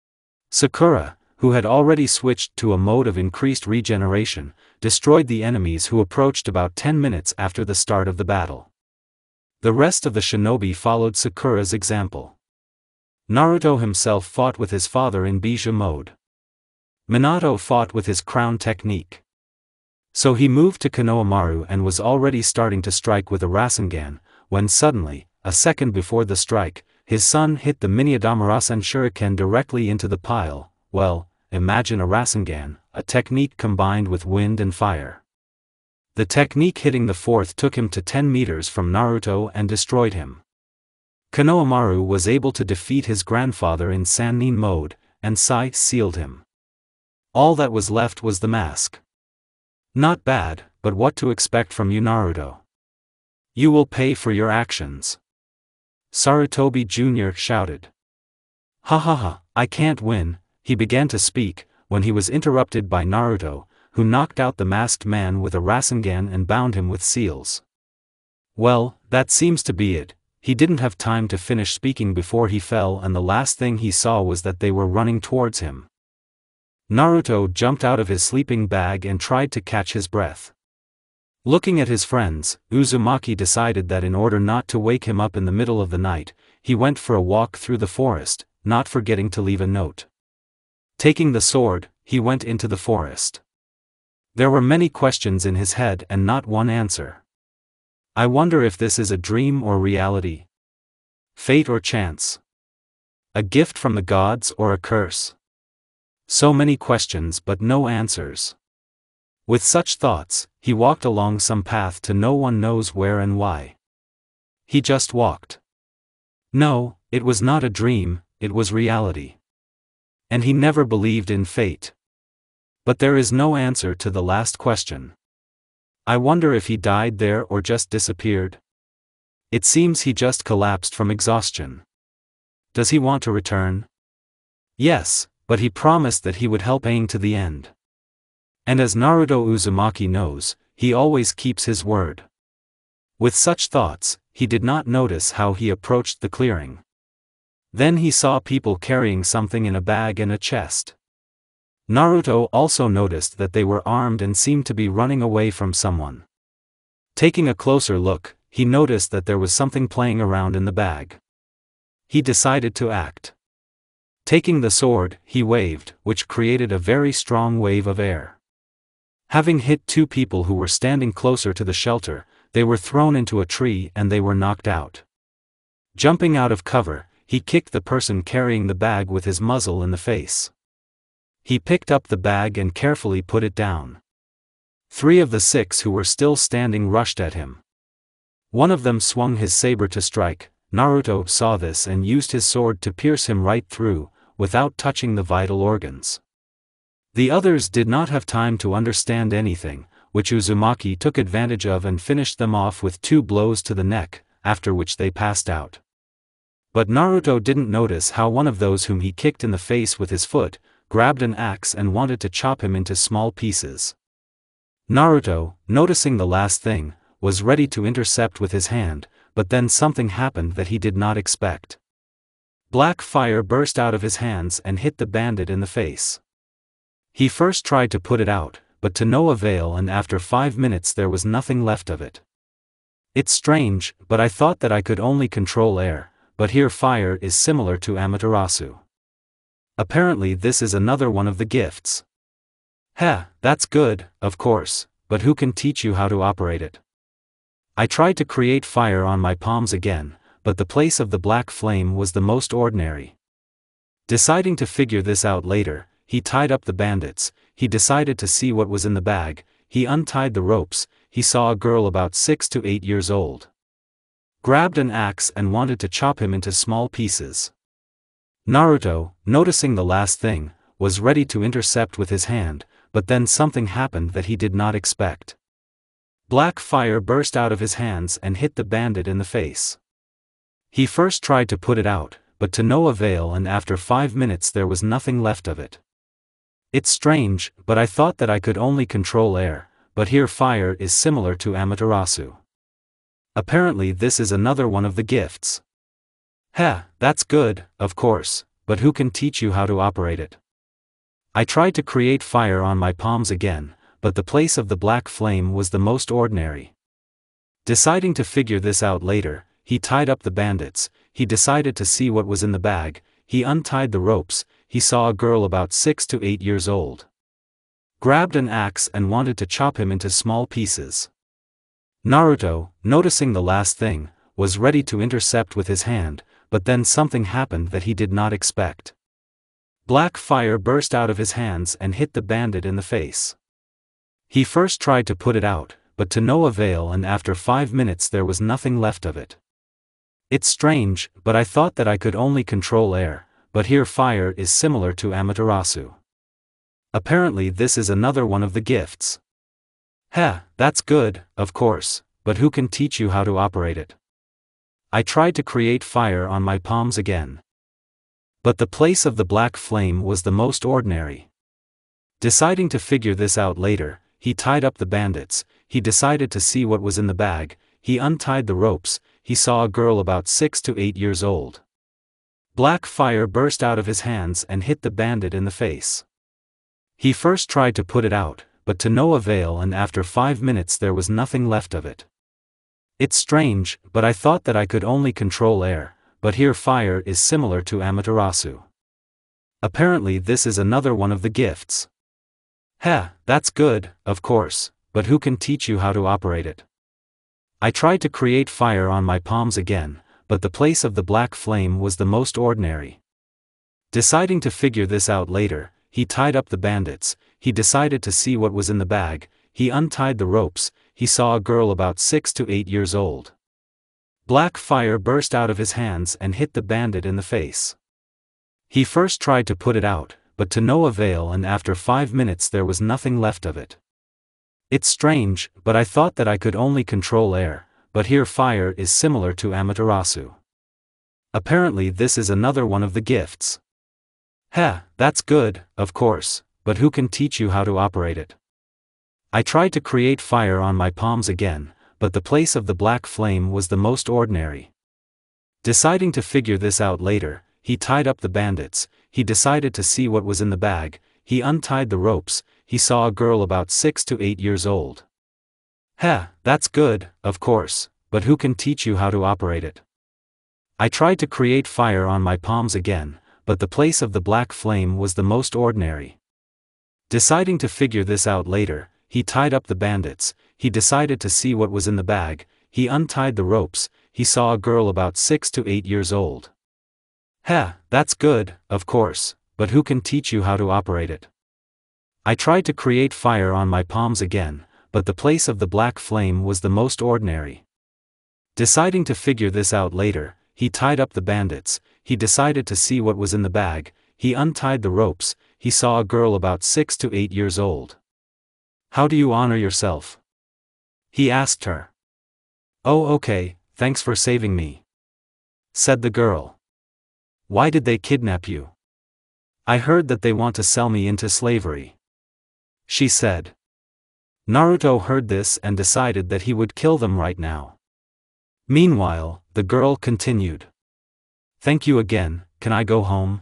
Sakura, who had already switched to a mode of increased regeneration, destroyed the enemies who approached about ten minutes after the start of the battle. The rest of the shinobi followed Sakura's example. Naruto himself fought with his father in Bija mode. Minato fought with his crown technique. So he moved to Konohamaru and was already starting to strike with a Rasengan, when suddenly, a second before the strike, his son hit the mini Adamarasen shuriken directly into the pile. Well, imagine a Rasengan, a technique combined with wind and fire. The technique hitting the fourth took him to ten meters from Naruto and destroyed him. Konohamaru was able to defeat his grandfather in Sannin mode, and Sai sealed him. All that was left was the mask. Not bad, but what to expect from you, Naruto? You will pay for your actions. Sarutobi Junior shouted. Ha ha ha, I can't win, he began to speak, when he was interrupted by Naruto, who knocked out the masked man with a Rasengan and bound him with seals. Well, that seems to be it. He didn't have time to finish speaking before he fell, and the last thing he saw was that they were running towards him. Naruto jumped out of his sleeping bag and tried to catch his breath. Looking at his friends, Uzumaki decided that in order not to wake him up in the middle of the night, he went for a walk through the forest, not forgetting to leave a note. Taking the sword, he went into the forest. There were many questions in his head and not one answer. I wonder if this is a dream or reality. Fate or chance? A gift from the gods or a curse? So many questions but no answers. With such thoughts, he walked along some path to no one knows where and why. He just walked. No, it was not a dream, it was reality. And he never believed in fate. But there is no answer to the last question. I wonder if he died there or just disappeared. It seems he just collapsed from exhaustion. Does he want to return? Yes, but he promised that he would help Aang to the end. And as Naruto Uzumaki knows, he always keeps his word. With such thoughts, he did not notice how he approached the clearing. Then he saw people carrying something in a bag and a chest. Naruto also noticed that they were armed and seemed to be running away from someone. Taking a closer look, he noticed that there was something playing around in the bag. He decided to act. Taking the sword, he waved, which created a very strong wave of air. Having hit two people who were standing closer to the shelter, they were thrown into a tree and they were knocked out. Jumping out of cover, he kicked the person carrying the bag with his muzzle in the face. He picked up the bag and carefully put it down. Three of the six who were still standing rushed at him. One of them swung his saber to strike. Naruto saw this and used his sword to pierce him right through, without touching the vital organs. The others did not have time to understand anything, which Uzumaki took advantage of and finished them off with two blows to the neck, after which they passed out. But Naruto didn't notice how one of those whom he kicked in the face with his foot, grabbed an axe and wanted to chop him into small pieces. Naruto, noticing the last thing, was ready to intercept with his hand, but then something happened that he did not expect. Black fire burst out of his hands and hit the bandit in the face. He first tried to put it out, but to no avail, and after five minutes there was nothing left of it. It's strange, but I thought that I could only control air, but here fire is similar to Amaterasu. Apparently this is another one of the gifts. Heh, that's good, of course, but who can teach you how to operate it? I tried to create fire on my palms again, but the place of the black flame was the most ordinary. Deciding to figure this out later, he tied up the bandits. He decided to see what was in the bag. He untied the ropes. He saw a girl about six to eight years old. Grabbed an axe and wanted to chop him into small pieces. Naruto, noticing the last thing, was ready to intercept with his hand, but then something happened that he did not expect. Black fire burst out of his hands and hit the bandit in the face. He first tried to put it out, but to no avail, and after five minutes there was nothing left of it. It's strange, but I thought that I could only control air, but here fire is similar to Amaterasu. Apparently this is another one of the gifts. Heh, that's good, of course, but who can teach you how to operate it? I tried to create fire on my palms again, but the place of the black flame was the most ordinary. Deciding to figure this out later, he tied up the bandits. He decided to see what was in the bag. he untied the ropes. He saw a girl about six to eight years old. Grabbed an axe and wanted to chop him into small pieces. Naruto, noticing the last thing, was ready to intercept with his hand, but then something happened that he did not expect. Black fire burst out of his hands and hit the bandit in the face. He first tried to put it out, but to no avail, and after five minutes there was nothing left of it. It's strange, but I thought that I could only control air, but here fire is similar to Amaterasu. Apparently this is another one of the gifts. Heh, that's good, of course, but who can teach you how to operate it? I tried to create fire on my palms again. But the place of the black flame was the most ordinary. Deciding to figure this out later, he tied up the bandits. He decided to see what was in the bag. He untied the ropes. He saw a girl about six to eight years old. Black fire burst out of his hands and hit the bandit in the face. He first tried to put it out, but to no avail, and after five minutes there was nothing left of it. It's strange, but I thought that I could only control air, but here fire is similar to Amaterasu. Apparently this is another one of the gifts. Heh, that's good, of course, but who can teach you how to operate it? I tried to create fire on my palms again, but the place of the black flame was the most ordinary. Deciding to figure this out later, he tied up the bandits. He decided to see what was in the bag. He untied the ropes. He saw a girl about six to eight years old. Black fire burst out of his hands and hit the bandit in the face. He first tried to put it out, but to no avail, and after five minutes there was nothing left of it. It's strange, but I thought that I could only control air, but here fire is similar to Amaterasu. Apparently this is another one of the gifts. Heh, that's good, of course, but who can teach you how to operate it? I tried to create fire on my palms again, but the place of the black flame was the most ordinary. Deciding to figure this out later, he tied up the bandits. He decided to see what was in the bag. He untied the ropes. He saw a girl about six to eight years old. Heh, that's good, of course, but who can teach you how to operate it? I tried to create fire on my palms again, but the place of the black flame was the most ordinary. Deciding to figure this out later, he tied up the bandits. He decided to see what was in the bag. He untied the ropes. He saw a girl about six to eight years old. Heh, that's good, of course, but who can teach you how to operate it? I tried to create fire on my palms again, but the place of the black flame was the most ordinary. Deciding to figure this out later, he tied up the bandits. He decided to see what was in the bag. He untied the ropes. He saw a girl about six to eight years old. How do you honor yourself? He asked her. Oh, okay, thanks for saving me, said the girl. Why did they kidnap you? I heard that they want to sell me into slavery, she said. Naruto heard this and decided that he would kill them right now. Meanwhile, the girl continued. Thank you again, can I go home?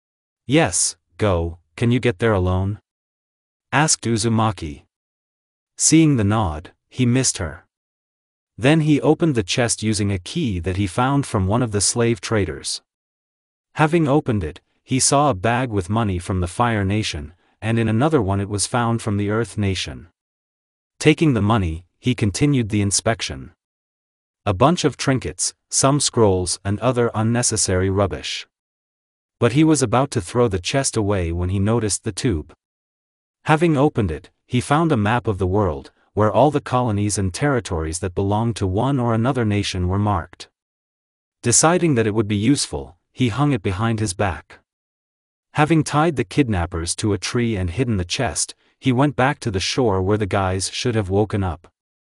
Yes, go, can you get there alone? Asked Uzumaki. Seeing the nod, he missed her. Then he opened the chest using a key that he found from one of the slave traders. Having opened it, he saw a bag with money from the Fire Nation, and in another one it was found from the Earth Nation. Taking the money, he continued the inspection. A bunch of trinkets, some scrolls and other unnecessary rubbish. But he was about to throw the chest away when he noticed the tube. Having opened it, he found a map of the world, where all the colonies and territories that belonged to one or another nation were marked. Deciding that it would be useful, he hung it behind his back. Having tied the kidnappers to a tree and hidden the chest, he went back to the shore where the guys should have woken up.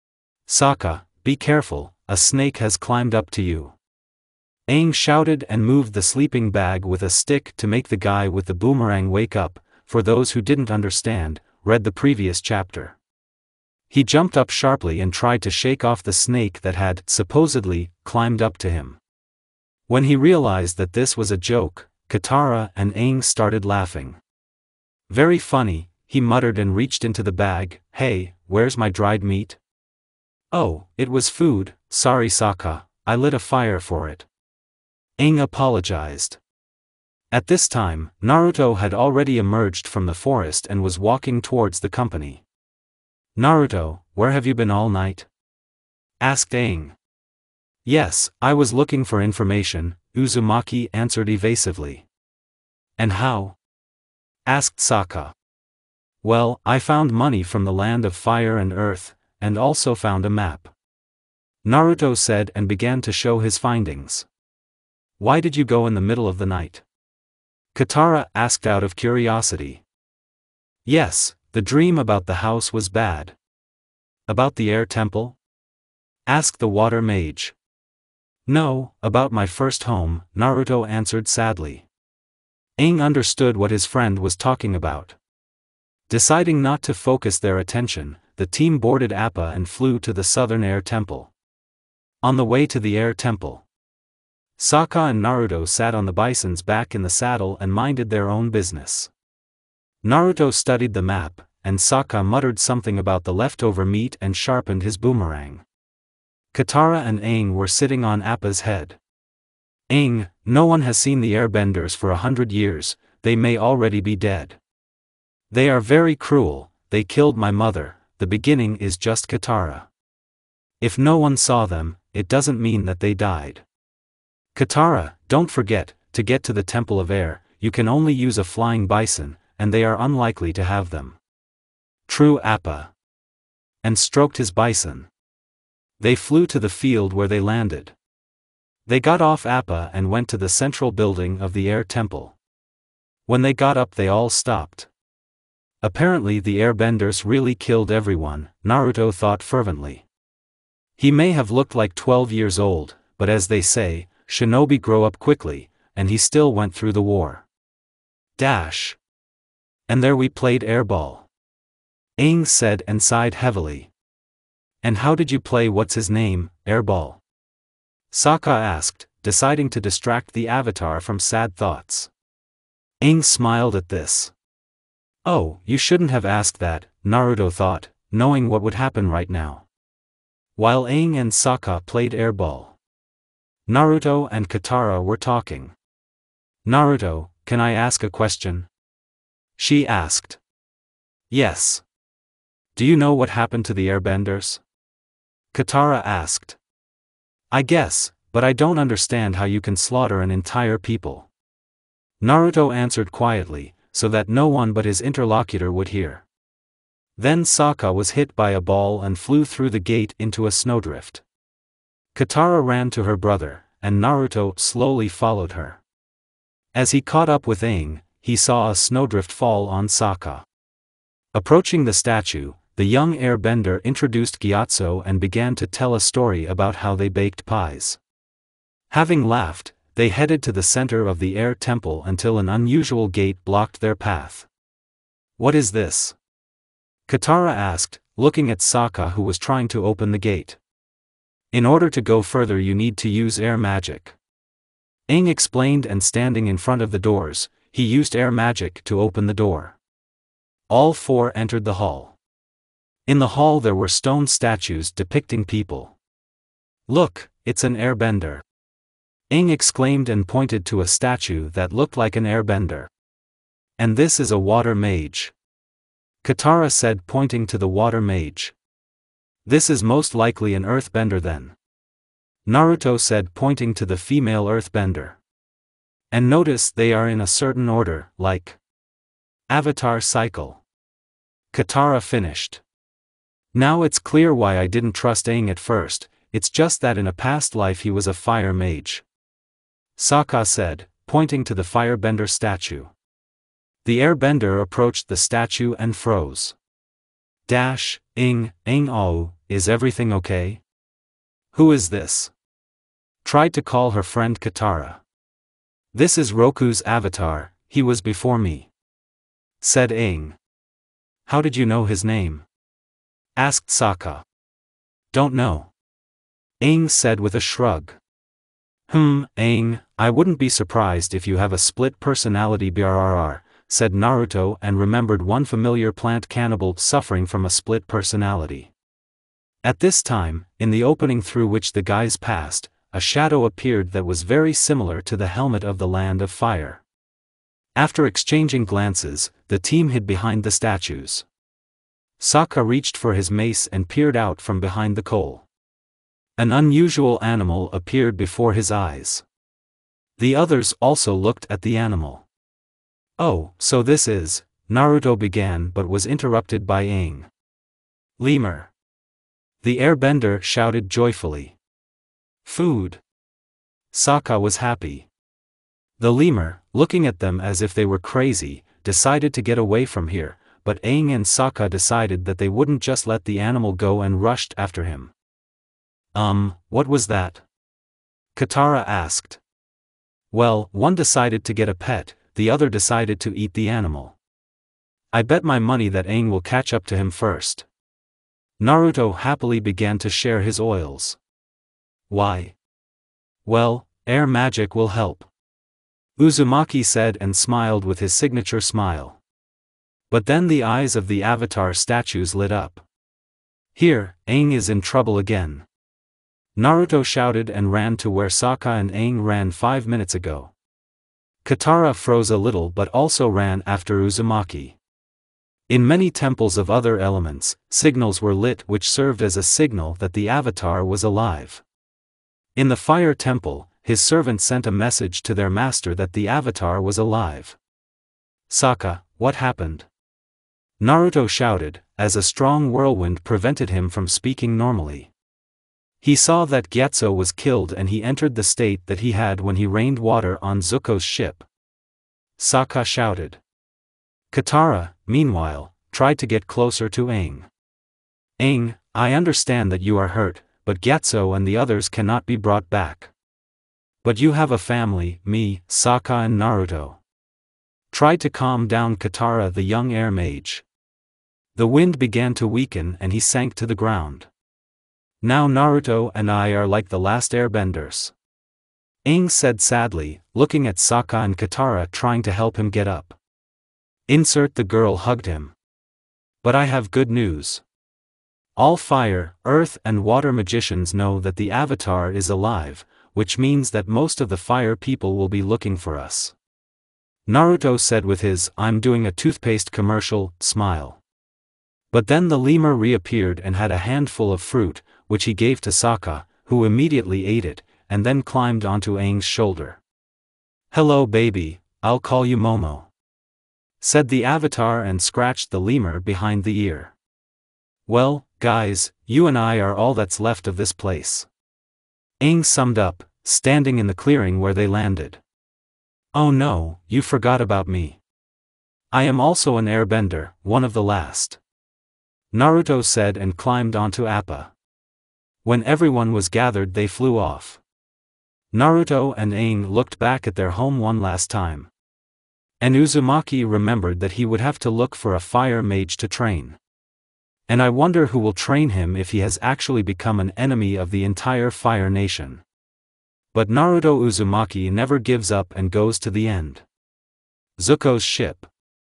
Sokka, be careful, a snake has climbed up to you. Aang shouted and moved the sleeping bag with a stick to make the guy with the boomerang wake up. For those who didn't understand, read the previous chapter. He jumped up sharply and tried to shake off the snake that had, supposedly, climbed up to him. When he realized that this was a joke, Katara and Aang started laughing. Very funny, he muttered and reached into the bag. Hey, where's my dried meat? Oh, it was food, sorry Sokka, I lit a fire for it. Aang apologized. At this time, Naruto had already emerged from the forest and was walking towards the company. "Naruto, where have you been all night?" asked Aang. "Yes, I was looking for information," Uzumaki answered evasively. "And how?" asked Sokka. "Well, I found money from the land of fire and earth, and also found a map," Naruto said and began to show his findings. "Why did you go in the middle of the night?" Katara asked out of curiosity. "Yes, the dream about the house was bad." "About the air temple?" asked the water mage. "No, about my first home," Naruto answered sadly. Aang understood what his friend was talking about. Deciding not to focus their attention, the team boarded Appa and flew to the southern air temple. On the way to the air temple, Sokka and Naruto sat on the bison's back in the saddle and minded their own business. Naruto studied the map, and Sokka muttered something about the leftover meat and sharpened his boomerang. Katara and Aang were sitting on Appa's head. "Aang, no one has seen the Airbenders for a hundred years, they may already be dead. They are very cruel, they killed my mother," the beginning is just Katara. "If no one saw them, it doesn't mean that they died. Katara, don't forget, to get to the Temple of Air, you can only use a flying bison, and they are unlikely to have them." "True, Appa." And stroked his bison. They flew to the field where they landed. They got off Appa and went to the central building of the Air Temple. When they got up they all stopped. Apparently the Airbenders really killed everyone, Naruto thought fervently. He may have looked like twelve years old, but as they say, shinobi grow up quickly, and he still went through the war. Dash. And there we played airball. Aang said and sighed heavily. "And how did you play what's his name, airball?" Sokka asked, deciding to distract the avatar from sad thoughts. Aang smiled at this. "Oh, you shouldn't have asked that," Naruto thought, knowing what would happen right now. While Aang and Sokka played airball, Naruto and Katara were talking. "Naruto, can I ask a question?" she asked. "Yes." "Do you know what happened to the Airbenders?" Katara asked. "I guess, but I don't understand how you can slaughter an entire people." Naruto answered quietly, so that no one but his interlocutor would hear. Then Sokka was hit by a ball and flew through the gate into a snowdrift. Katara ran to her brother, and Naruto slowly followed her. As he caught up with Aang, he saw a snowdrift fall on Sokka. Approaching the statue, the young airbender introduced Gyatso and began to tell a story about how they baked pies. Having laughed, they headed to the center of the air temple until an unusual gate blocked their path. "What is this?" Katara asked, looking at Sokka who was trying to open the gate. "In order to go further you need to use air magic." Aang explained, and standing in front of the doors, he used air magic to open the door. All four entered the hall. In the hall there were stone statues depicting people. "Look, it's an airbender," Aang exclaimed and pointed to a statue that looked like an airbender. "And this is a water mage," Katara said, pointing to the water mage. "This is most likely an earthbender then," Naruto said, pointing to the female earthbender. "And notice they are in a certain order, like Avatar cycle," Katara finished. "Now it's clear why I didn't trust Aang at first, it's just that in a past life he was a fire mage," Sokka said, pointing to the firebender statue. The airbender approached the statue and froze. Dash, Aang, Aang oh, is everything okay? Who is this? Tried to call her friend Katara. "This is Roku's avatar, he was before me," said Aang. "How did you know his name?" asked Sokka. "Don't know," Aang said with a shrug. Hmm, Aang, I wouldn't be surprised if you have a split personality brrr, said Naruto and remembered one familiar plant cannibal suffering from a split personality. At this time, in the opening through which the guys passed, a shadow appeared that was very similar to the helmet of the Land of Fire. After exchanging glances, the team hid behind the statues. Sokka reached for his mace and peered out from behind the coal. An unusual animal appeared before his eyes. The others also looked at the animal. "Oh, so this is," Naruto began but was interrupted by Aang. "Lemur!" The airbender shouted joyfully. "Food!" Sokka was happy. The lemur, looking at them as if they were crazy, decided to get away from here, but Aang and Sokka decided that they wouldn't just let the animal go and rushed after him. Um, what was that?" Katara asked. "Well, one decided to get a pet, the other decided to eat the animal. I bet my money that Aang will catch up to him first." Naruto happily began to share his oils. "Why?" "Well, air magic will help," Uzumaki said and smiled with his signature smile. But then the eyes of the avatar statues lit up. "Here, Aang is in trouble again." Naruto shouted and ran to where Sokka and Aang ran five minutes ago. Katara froze a little but also ran after Uzumaki. In many temples of other elements, signals were lit which served as a signal that the avatar was alive. In the fire temple, his servant sent a message to their master that the avatar was alive. "Sokka, what happened?" Naruto shouted, as a strong whirlwind prevented him from speaking normally. He saw that Gyatso was killed and he entered the state that he had when he rained water on Zuko's ship. Sokka shouted. Katara, meanwhile, tried to get closer to Aang. "Aang, I understand that you are hurt, but Gyatso and the others cannot be brought back. But you have a family, me, Sokka and Naruto." Tried to calm down Katara the young air mage. The wind began to weaken and he sank to the ground. "Now Naruto and I are like the last airbenders," Aang said sadly, looking at Sokka and Katara trying to help him get up. Insert the girl hugged him. "But I have good news. All fire, earth and water magicians know that the avatar is alive, which means that most of the fire people will be looking for us," Naruto said with his "I'm doing a toothpaste commercial" smile. But then the lemur reappeared and had a handful of fruit, which he gave to Sokka, who immediately ate it, and then climbed onto Aang's shoulder. "Hello baby, I'll call you Momo," said the avatar and scratched the lemur behind the ear. "Well, guys, you and I are all that's left of this place," Aang summed up, standing in the clearing where they landed. "Oh no, you forgot about me. I am also an airbender, one of the last," Naruto said and climbed onto Appa. When everyone was gathered they flew off. Naruto and Aang looked back at their home one last time. And Uzumaki remembered that he would have to look for a fire mage to train. And I wonder who will train him if he has actually become an enemy of the entire Fire Nation. But Naruto Uzumaki never gives up and goes to the end. Zuko's ship.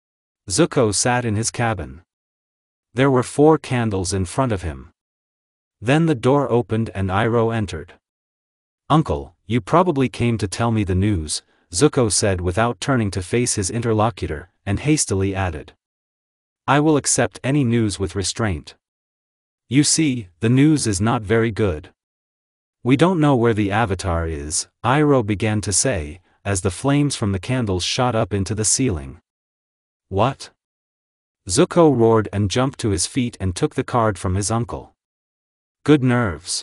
Zuko sat in his cabin. There were four candles in front of him. Then the door opened and Iroh entered. "Uncle, you probably came to tell me the news," Zuko said without turning to face his interlocutor, and hastily added, "I will accept any news with restraint. You see, the news is not very good. We don't know where the avatar is," Iroh began to say, as the flames from the candles shot up into the ceiling. "What?" Zuko roared and jumped to his feet and took the card from his uncle. "Good nerves,"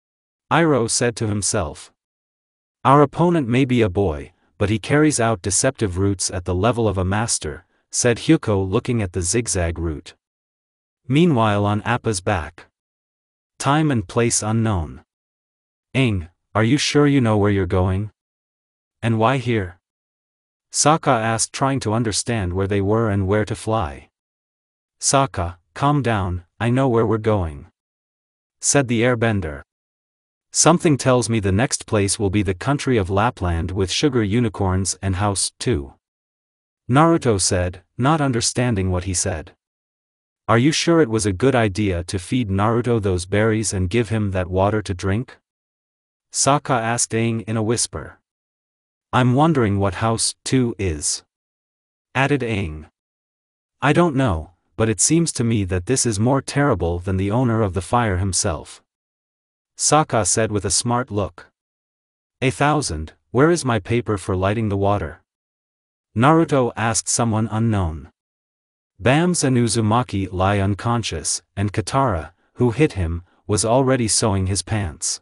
Iroh said to himself. "Our opponent may be a boy, but he carries out deceptive routes at the level of a master," said Hyuko looking at the zigzag route. Meanwhile on Appa's back. Time and place unknown. "Aang, are you sure you know where you're going? And why here?" Sokka asked, trying to understand where they were and where to fly. "Sokka, calm down, I know where we're going," said the airbender. "Something tells me the next place will be the country of Lapland with sugar unicorns and house, too," Naruto said, not understanding what he said. "Are you sure it was a good idea to feed Naruto those berries and give him that water to drink?" Sokka asked Aang in a whisper. "I'm wondering what house, too, is," added Aang. I don't know, but it seems to me that this is more terrible than the owner of the fire himself. Sokka said with a smart look. A thousand, where is my paper for lighting the water? Naruto asked someone unknown. Bams and Uzumaki lie unconscious, and Katara, who hit him, was already sewing his pants.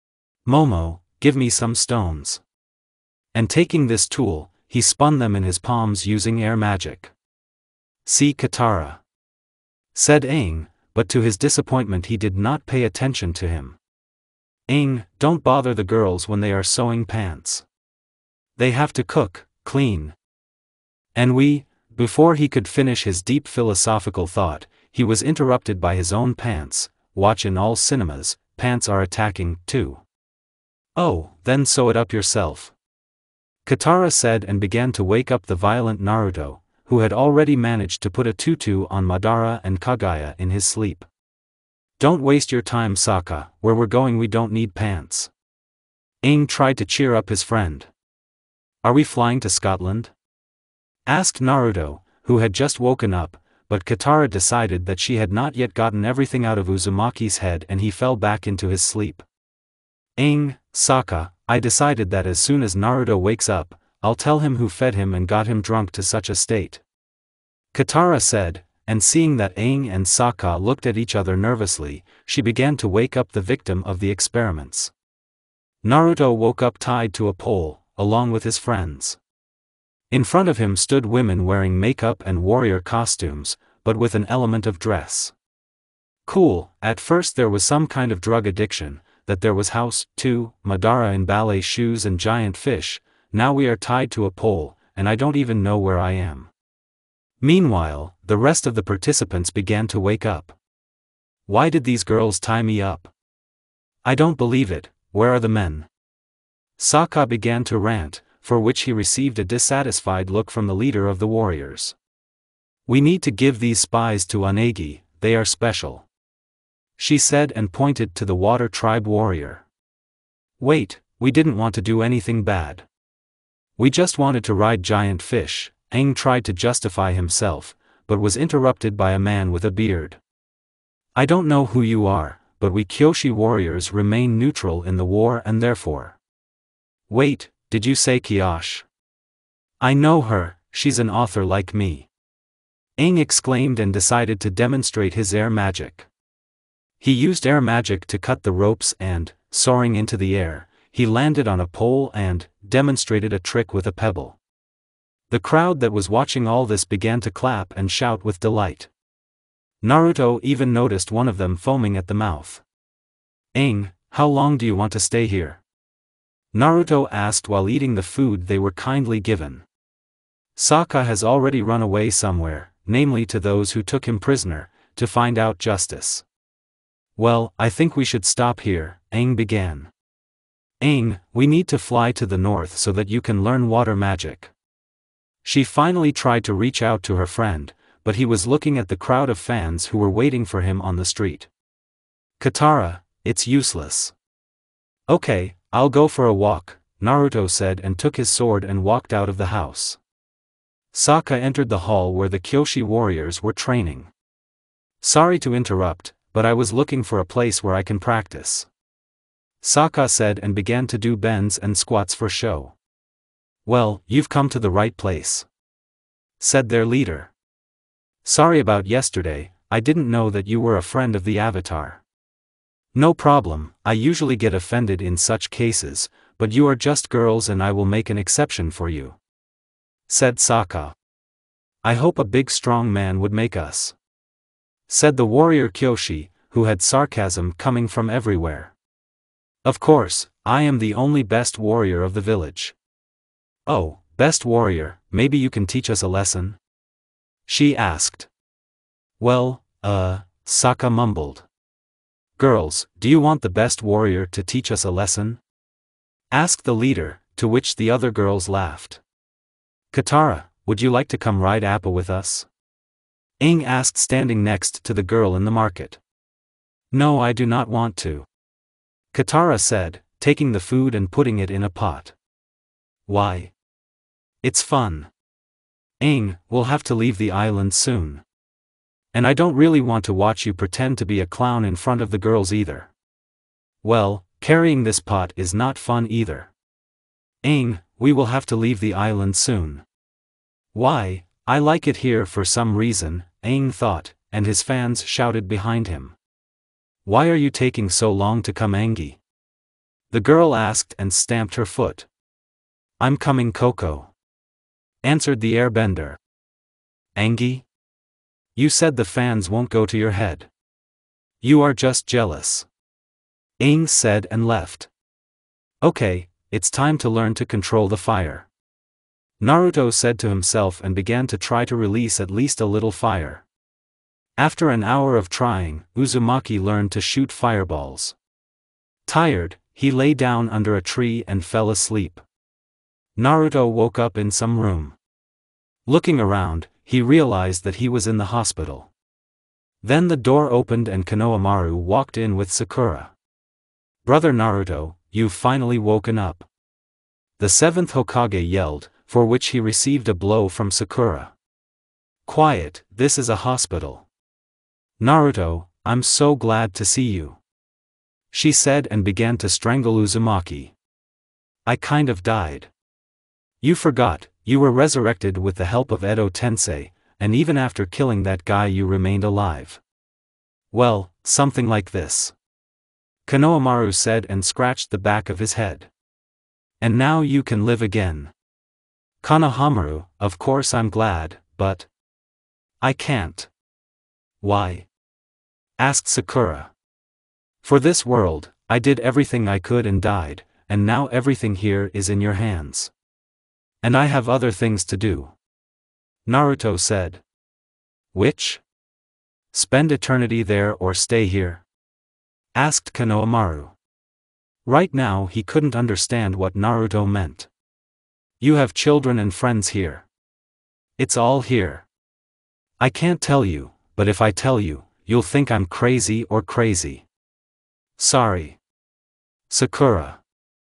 Momo, give me some stones. And taking this tool, he spun them in his palms using air magic. See Katara, said Aang, but to his disappointment he did not pay attention to him. Aang, don't bother the girls when they are sewing pants. They have to cook, clean. And we, before he could finish his deep philosophical thought, he was interrupted by his own pants. Watch, in all cinemas, pants are attacking, too. Oh, then sew it up yourself. Katara said and began to wake up the violent Naruto, who had already managed to put a tutu on Madara and Kaguya in his sleep. Don't waste your time, Sokka, where we're going we don't need pants. Aang tried to cheer up his friend. Are we flying to Scotland? Asked Naruto, who had just woken up, but Katara decided that she had not yet gotten everything out of Uzumaki's head and he fell back into his sleep. Aang, Sokka, I decided that as soon as Naruto wakes up, I'll tell him who fed him and got him drunk to such a state. Katara said, and seeing that Aang and Sokka looked at each other nervously, she began to wake up the victim of the experiments. Naruto woke up tied to a pole, along with his friends. In front of him stood women wearing makeup and warrior costumes, but with an element of dress. Cool. At first there was some kind of drug addiction, that there was house, too, Madara in ballet shoes and giant fish. Now we are tied to a pole, and I don't even know where I am. Meanwhile, the rest of the participants began to wake up. Why did these girls tie me up? I don't believe it, where are the men? Sokka began to rant, for which he received a dissatisfied look from the leader of the warriors. We need to give these spies to Unagi, they are special. She said and pointed to the water tribe warrior. Wait, we didn't want to do anything bad. We just wanted to ride giant fish. Aang tried to justify himself, but was interrupted by a man with a beard. I don't know who you are, but we Kyoshi warriors remain neutral in the war and therefore. Wait, did you say Kyoshi? I know her, she's an author like me. Aang exclaimed and decided to demonstrate his air magic. He used air magic to cut the ropes and, soaring into the air, he landed on a pole and demonstrated a trick with a pebble. The crowd that was watching all this began to clap and shout with delight. Naruto even noticed one of them foaming at the mouth. Aang, how long do you want to stay here? Naruto asked while eating the food they were kindly given. Sokka has already run away somewhere, namely to those who took him prisoner, to find out justice. Well, I think we should stop here, Aang began. Aang, we need to fly to the north so that you can learn water magic. She finally tried to reach out to her friend, but he was looking at the crowd of fans who were waiting for him on the street. Katara, it's useless. Okay, I'll go for a walk, Naruto said and took his sword and walked out of the house. Sokka entered the hall where the Kyoshi warriors were training. Sorry to interrupt, but I was looking for a place where I can practice. Sokka said and began to do bends and squats for show. Well, you've come to the right place, said their leader. Sorry about yesterday, I didn't know that you were a friend of the Avatar. No problem, I usually get offended in such cases, but you are just girls and I will make an exception for you, said Sokka. I hope a big strong man would make us, said the warrior Kyoshi, who had sarcasm coming from everywhere. Of course, I am the only best warrior of the village. Oh, best warrior, maybe you can teach us a lesson? She asked. Well, uh, Sokka mumbled. Girls, do you want the best warrior to teach us a lesson? Asked the leader, to which the other girls laughed. Katara, would you like to come ride Appa with us? Aang asked standing next to the girl in the market. No, I do not want to, Katara said, taking the food and putting it in a pot. Why? It's fun. Aang, we'll have to leave the island soon. And I don't really want to watch you pretend to be a clown in front of the girls either. Well, carrying this pot is not fun either. Aang, we will have to leave the island soon. Why, I like it here for some reason, Aang thought, and his fans shouted behind him. Why are you taking so long to come, Angie? The girl asked and stamped her foot. I'm coming, Coco, answered the airbender. Angie? You said the fans won't go to your head. You are just jealous. Aang said and left. Okay, it's time to learn to control the fire. Naruto said to himself and began to try to release at least a little fire. After an hour of trying, Uzumaki learned to shoot fireballs. Tired, he lay down under a tree and fell asleep. Naruto woke up in some room. Looking around, he realized that he was in the hospital. Then the door opened and Konohamaru walked in with Sakura. Brother Naruto, you've finally woken up. The seventh Hokage yelled, for which he received a blow from Sakura. Quiet, this is a hospital. Naruto, I'm so glad to see you, she said and began to strangle Uzumaki. I kind of died. You forgot, you were resurrected with the help of Edo Tensei, and even after killing that guy you remained alive. Well, something like this, Konohamaru said and scratched the back of his head. And now you can live again. Konohamaru, of course I'm glad, but I can't. Why? Asked Sakura. For this world, I did everything I could and died, and now everything here is in your hands. And I have other things to do, Naruto said. Which? Spend eternity there or stay here? Asked Konohamaru. Right now he couldn't understand what Naruto meant. You have children and friends here. It's all here. I can't tell you, but if I tell you, you'll think I'm crazy or crazy. Sorry. Sakura.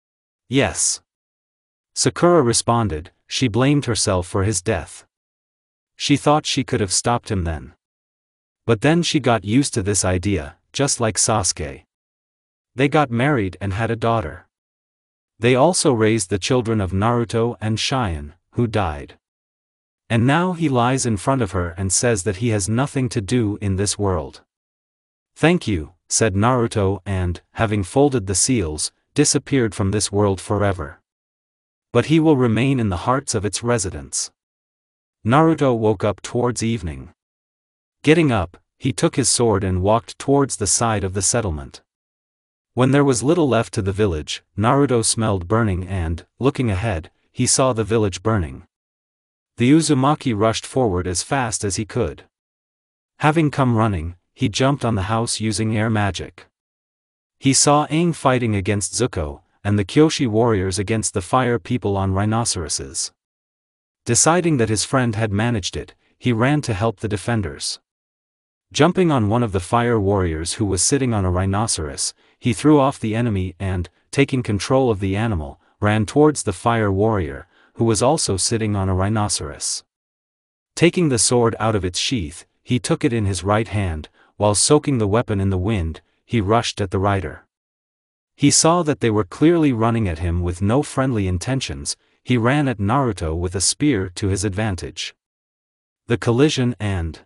Yes. Sakura responded, she blamed herself for his death. She thought she could have stopped him then. But then she got used to this idea, just like Sasuke. They got married and had a daughter. They also raised the children of Naruto and Cheyenne, who died. And now he lies in front of her and says that he has nothing to do in this world. Thank you, said Naruto and, having folded the seals, disappeared from this world forever. But he will remain in the hearts of its residents. Naruto woke up towards evening. Getting up, he took his sword and walked towards the side of the settlement. When there was little left to the village, Naruto smelled burning and, looking ahead, he saw the village burning. The Uzumaki rushed forward as fast as he could. Having come running, he jumped on the house using air magic. He saw Aang fighting against Zuko, and the Kyoshi warriors against the fire people on rhinoceroses. Deciding that his friend had managed it, he ran to help the defenders. Jumping on one of the fire warriors who was sitting on a rhinoceros, he threw off the enemy and, taking control of the animal, ran towards the fire warrior, who was also sitting on a rhinoceros. Taking the sword out of its sheath, he took it in his right hand, while soaking the weapon in the wind, he rushed at the rider. He saw that they were clearly running at him with no friendly intentions. He ran at Naruto with a spear to his advantage. The collision and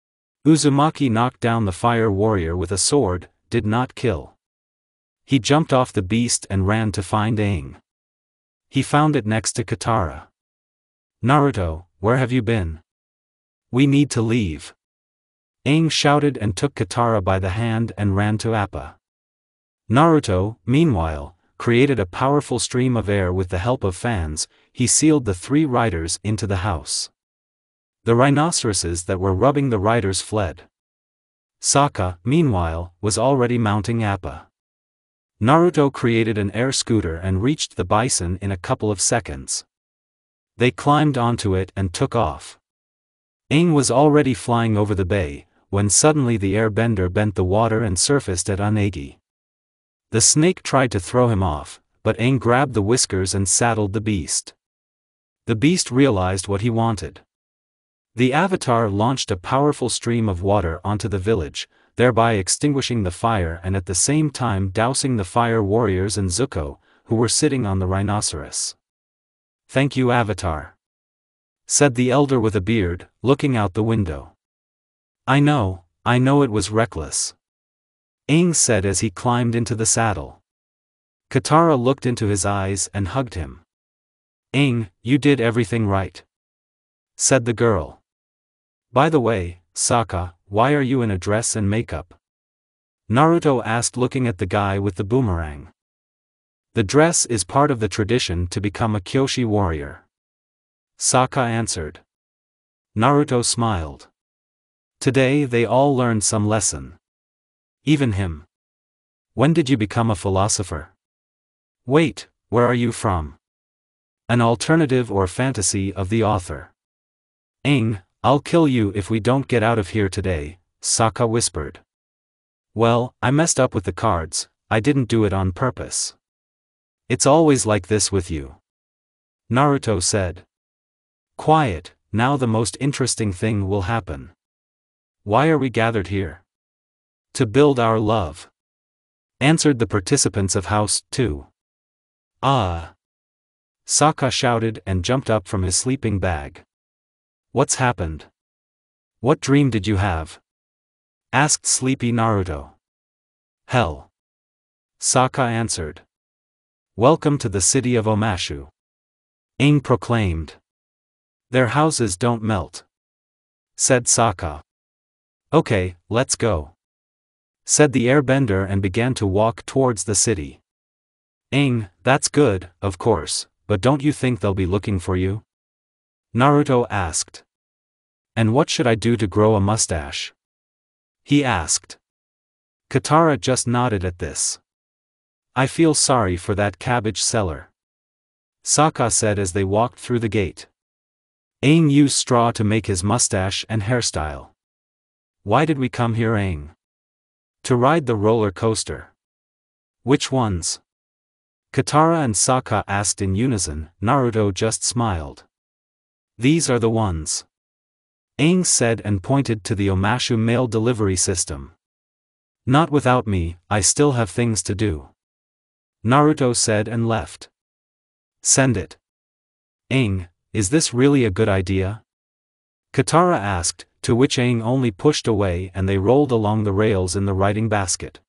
Uzumaki knocked down the fire warrior with a sword, did not kill. He jumped off the beast and ran to find Aang. He found it next to Katara. Naruto, where have you been? We need to leave. Aang shouted and took Katara by the hand and ran to Appa. Naruto, meanwhile, created a powerful stream of air with the help of fans. He sealed the three riders into the house. The rhinoceroses that were rubbing the riders fled. Sokka, meanwhile, was already mounting Appa. Naruto created an air scooter and reached the bison in a couple of seconds. They climbed onto it and took off. Aang was already flying over the bay, when suddenly the airbender bent the water and surfaced at Unagi. The snake tried to throw him off, but Aang grabbed the whiskers and saddled the beast. The beast realized what he wanted. The avatar launched a powerful stream of water onto the village, thereby extinguishing the fire and at the same time dousing the fire warriors and Zuko, who were sitting on the rhinoceros. "Thank you, Avatar," said the elder with a beard, looking out the window. "I know, I know it was reckless," Aang said as he climbed into the saddle. Katara looked into his eyes and hugged him. "Aang, you did everything right," said the girl. "By the way, Sokka, why are you in a dress and makeup?" Naruto asked, looking at the guy with the boomerang. "The dress is part of the tradition to become a Kyoshi warrior," Sokka answered. Naruto smiled. Today they all learned some lesson. Even him. "When did you become a philosopher?" "Wait, where are you from?" An alternative or fantasy of the author. "Aang, I'll kill you if we don't get out of here today," Sokka whispered. "Well, I messed up with the cards, I didn't do it on purpose." "It's always like this with you," Naruto said. "Quiet, now the most interesting thing will happen." "Why are we gathered here?" "To build our love," answered the participants of House two. "Ah!" Sokka shouted and jumped up from his sleeping bag. "What's happened? What dream did you have?" asked sleepy Naruto. "Hell," Sokka answered. "Welcome to the city of Omashu," Aang proclaimed. "Their houses don't melt," said Sokka. "Okay, let's go," said the Airbender and began to walk towards the city. "Aang, that's good, of course, but don't you think they'll be looking for you?" Naruto asked. "And what should I do to grow a mustache?" he asked. Katara just nodded at this. "I feel sorry for that cabbage seller," Sokka said as they walked through the gate. Aang used straw to make his mustache and hairstyle. "Why did we come here, Aang?" "To ride the roller coaster." "Which ones?" Katara and Sokka asked in unison. Naruto just smiled. "These are the ones," Aang said and pointed to the Omashu mail delivery system. "Not without me, I still have things to do," Naruto said and left. "Send it." "Aang, is this really a good idea?" Katara asked, to which Aang only pushed away and they rolled along the rails in the riding basket.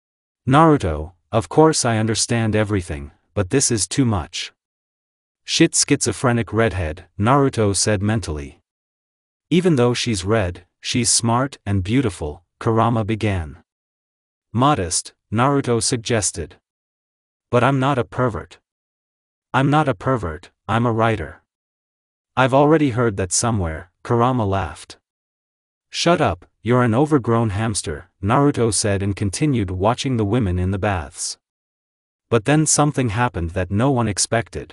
"Naruto, of course I understand everything, but this is too much." "Shit, schizophrenic redhead," Naruto said mentally. "Even though she's red, she's smart and beautiful," Kurama began. "Modest," Naruto suggested. "But I'm not a pervert." "I'm not a pervert, I'm a writer." "I've already heard that somewhere," Kurama laughed. "Shut up, you're an overgrown hamster," Naruto said and continued watching the women in the baths. But then something happened that no one expected.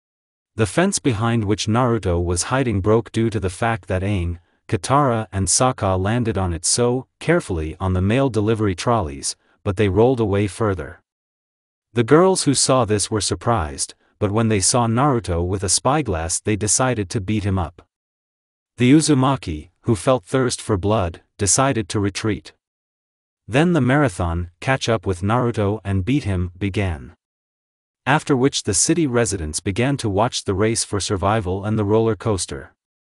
The fence behind which Naruto was hiding broke due to the fact that Aang, Katara and Sokka landed on it so carefully on the mail delivery trolleys, but they rolled away further. The girls who saw this were surprised, but when they saw Naruto with a spyglass they decided to beat him up. The Uzumaki, who felt thirst for blood, decided to retreat. Then the marathon, catch up with Naruto and beat him, began. After which the city residents began to watch the race for survival and the roller coaster.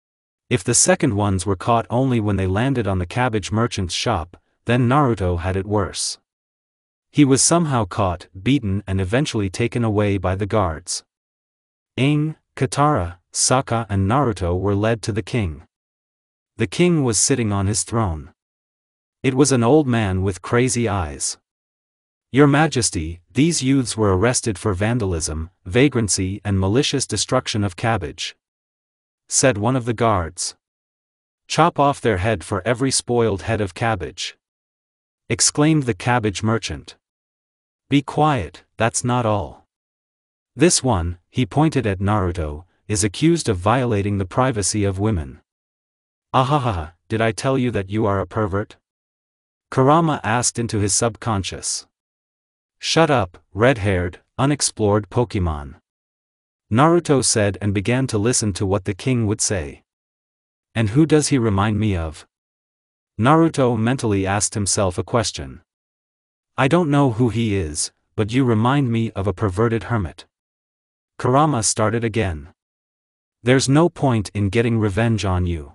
If the second ones were caught only when they landed on the cabbage merchant's shop, then Naruto had it worse. He was somehow caught, beaten and eventually taken away by the guards. Aang, Katara, Sokka and Naruto were led to the king. The king was sitting on his throne. It was an old man with crazy eyes. "Your Majesty, these youths were arrested for vandalism, vagrancy and malicious destruction of cabbage," said one of the guards. "Chop off their head for every spoiled head of cabbage," exclaimed the cabbage merchant. "Be quiet, that's not all. This one," he pointed at Naruto, "is accused of violating the privacy of women." "Ahaha, did I tell you that you are a pervert?" Kurama asked into his subconscious. "Shut up, red-haired, unexplored Pokemon," Naruto said and began to listen to what the king would say. And who does he remind me of? Naruto mentally asked himself a question. I don't know who he is, but you remind me of a perverted hermit. Kurama started again. There's no point in getting revenge on you.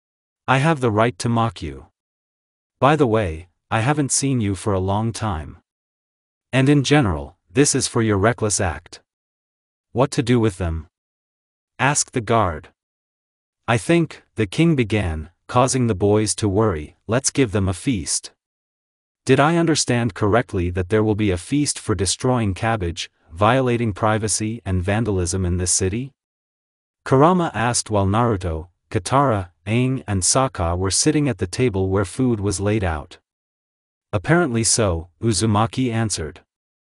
I have the right to mock you. By the way, I haven't seen you for a long time. And in general, this is for your reckless act. What to do with them? Asked the guard. I think, the king began, causing the boys to worry, let's give them a feast. Did I understand correctly that there will be a feast for destroying cabbage, violating privacy and vandalism in this city? Kurama asked while Naruto, Katara, Aang and Sokka were sitting at the table where food was laid out. Apparently so, Uzumaki answered.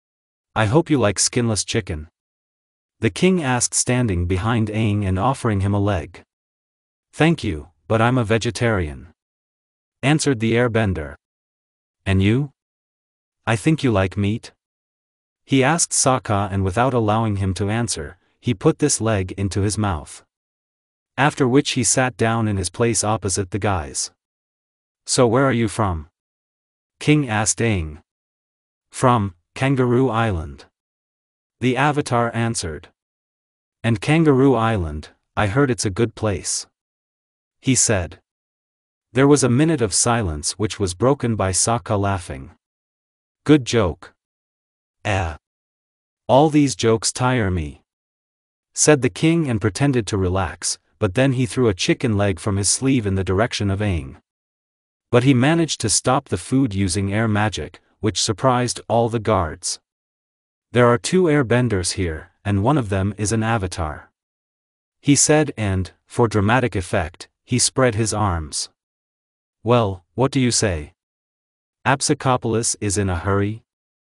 I hope you like skinless chicken. The king asked standing behind Aang and offering him a leg. Thank you, but I'm a vegetarian. Answered the airbender. And you? I think you like meat? He asked Sokka, and without allowing him to answer, he put this leg into his mouth. After which he sat down in his place opposite the guys. So where are you from? King asked Aang. From Kangaroo Island. The Avatar answered. And Kangaroo Island, I heard it's a good place. He said. There was a minute of silence which was broken by Sokka laughing. Good joke. Eh. All these jokes tire me. Said the king and pretended to relax, but then he threw a chicken leg from his sleeve in the direction of Aang. But he managed to stop the food using air magic, which surprised all the guards. There are two airbenders here, and one of them is an avatar. He said, and, for dramatic effect, he spread his arms. Well, what do you say? Apsicopolis is in a hurry?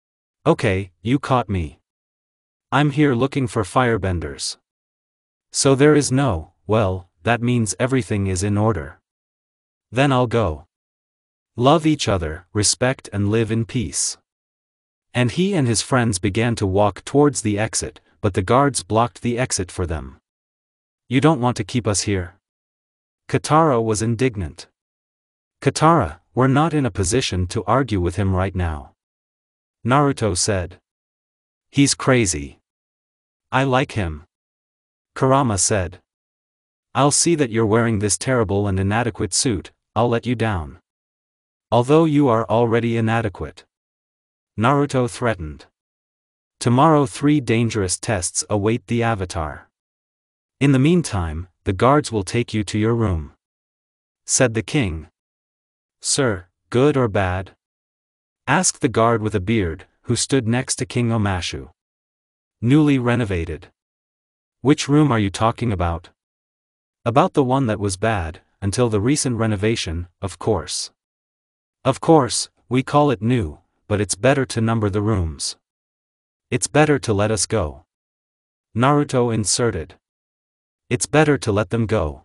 Okay, you caught me. I'm here looking for firebenders. So there is no, well, that means everything is in order. Then I'll go. Love each other, respect and live in peace. And he and his friends began to walk towards the exit, but the guards blocked the exit for them. You don't want to keep us here? Katara was indignant. Katara, we're not in a position to argue with him right now. Naruto said. He's crazy. I like him. Kurama said. I'll see that you're wearing this terrible and inadequate suit, I'll let you down. Although you are already inadequate. Naruto threatened. Tomorrow three dangerous tests await the Avatar. In the meantime, the guards will take you to your room. Said the king. Sir, good or bad? Asked the guard with a beard, who stood next to King Omashu. Newly renovated. Which room are you talking about? About the one that was bad, until the recent renovation, of course. Of course, we call it new, but it's better to number the rooms. It's better to let us go. Naruto inserted. It's better to let them go.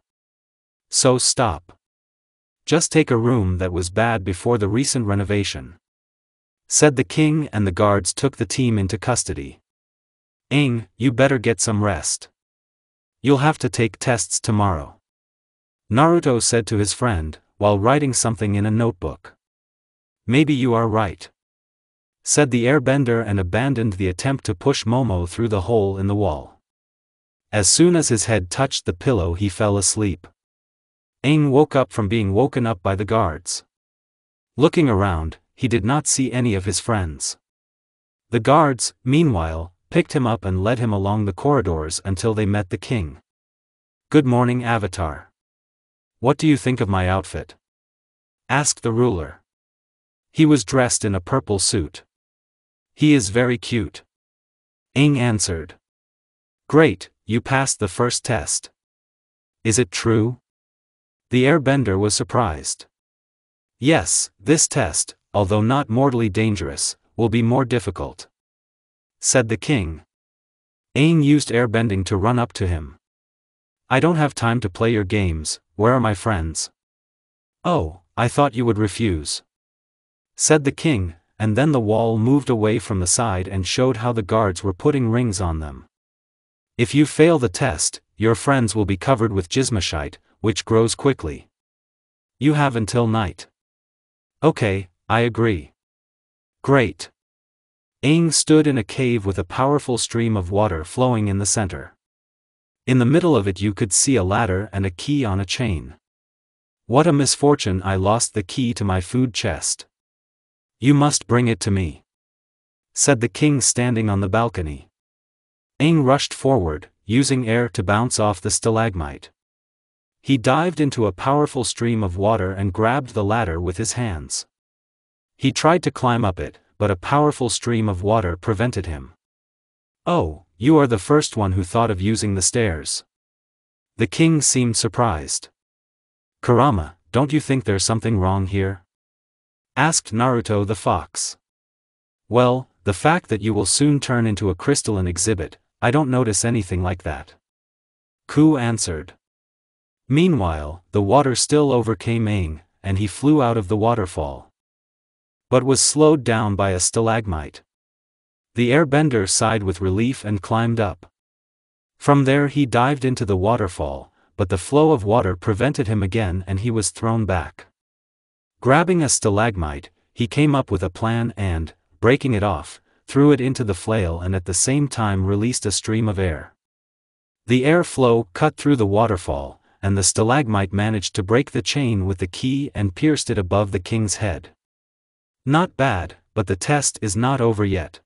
So stop. Just take a room that was bad before the recent renovation. Said the king, and the guards took the team into custody. Aang, you better get some rest. You'll have to take tests tomorrow. Naruto said to his friend, while writing something in a notebook. Maybe you are right. Said the airbender and abandoned the attempt to push Momo through the hole in the wall. As soon as his head touched the pillow he fell asleep. Aang woke up from being woken up by the guards. Looking around, he did not see any of his friends. The guards, meanwhile, picked him up and led him along the corridors until they met the king. Good morning, Avatar. What do you think of my outfit? Asked the ruler. He was dressed in a purple suit. He is very cute. Aang answered. Great, you passed the first test. Is it true? The airbender was surprised. Yes, this test, although not mortally dangerous, will be more difficult. Said the king. Aang used airbending to run up to him. I don't have time to play your games, where are my friends? Oh, I thought you would refuse. Said the king, and then the wall moved away from the side and showed how the guards were putting rings on them. If you fail the test, your friends will be covered with gizmashite, which grows quickly. You have until night. Okay, I agree. Great. Aang stood in a cave with a powerful stream of water flowing in the center. In the middle of it you could see a ladder and a key on a chain. What a misfortune, I lost the key to my food chest. You must bring it to me, said the king standing on the balcony. Aang rushed forward, using air to bounce off the stalagmite. He dived into a powerful stream of water and grabbed the ladder with his hands. He tried to climb up it, but a powerful stream of water prevented him. Oh, you are the first one who thought of using the stairs. The king seemed surprised. Kurama, don't you think there's something wrong here? Asked Naruto the fox. Well, the fact that you will soon turn into a crystalline exhibit, I don't notice anything like that. Ku answered. Meanwhile, the water still overcame Aang, and he flew out of the waterfall, but was slowed down by a stalagmite. The Airbender sighed with relief and climbed up. From there he dived into the waterfall, but the flow of water prevented him again and he was thrown back. Grabbing a stalagmite, he came up with a plan and, breaking it off, threw it into the flail and at the same time released a stream of air. The air flow cut through the waterfall, and the stalagmite managed to break the chain with the key and pierced it above the king's head. Not bad, but the test is not over yet.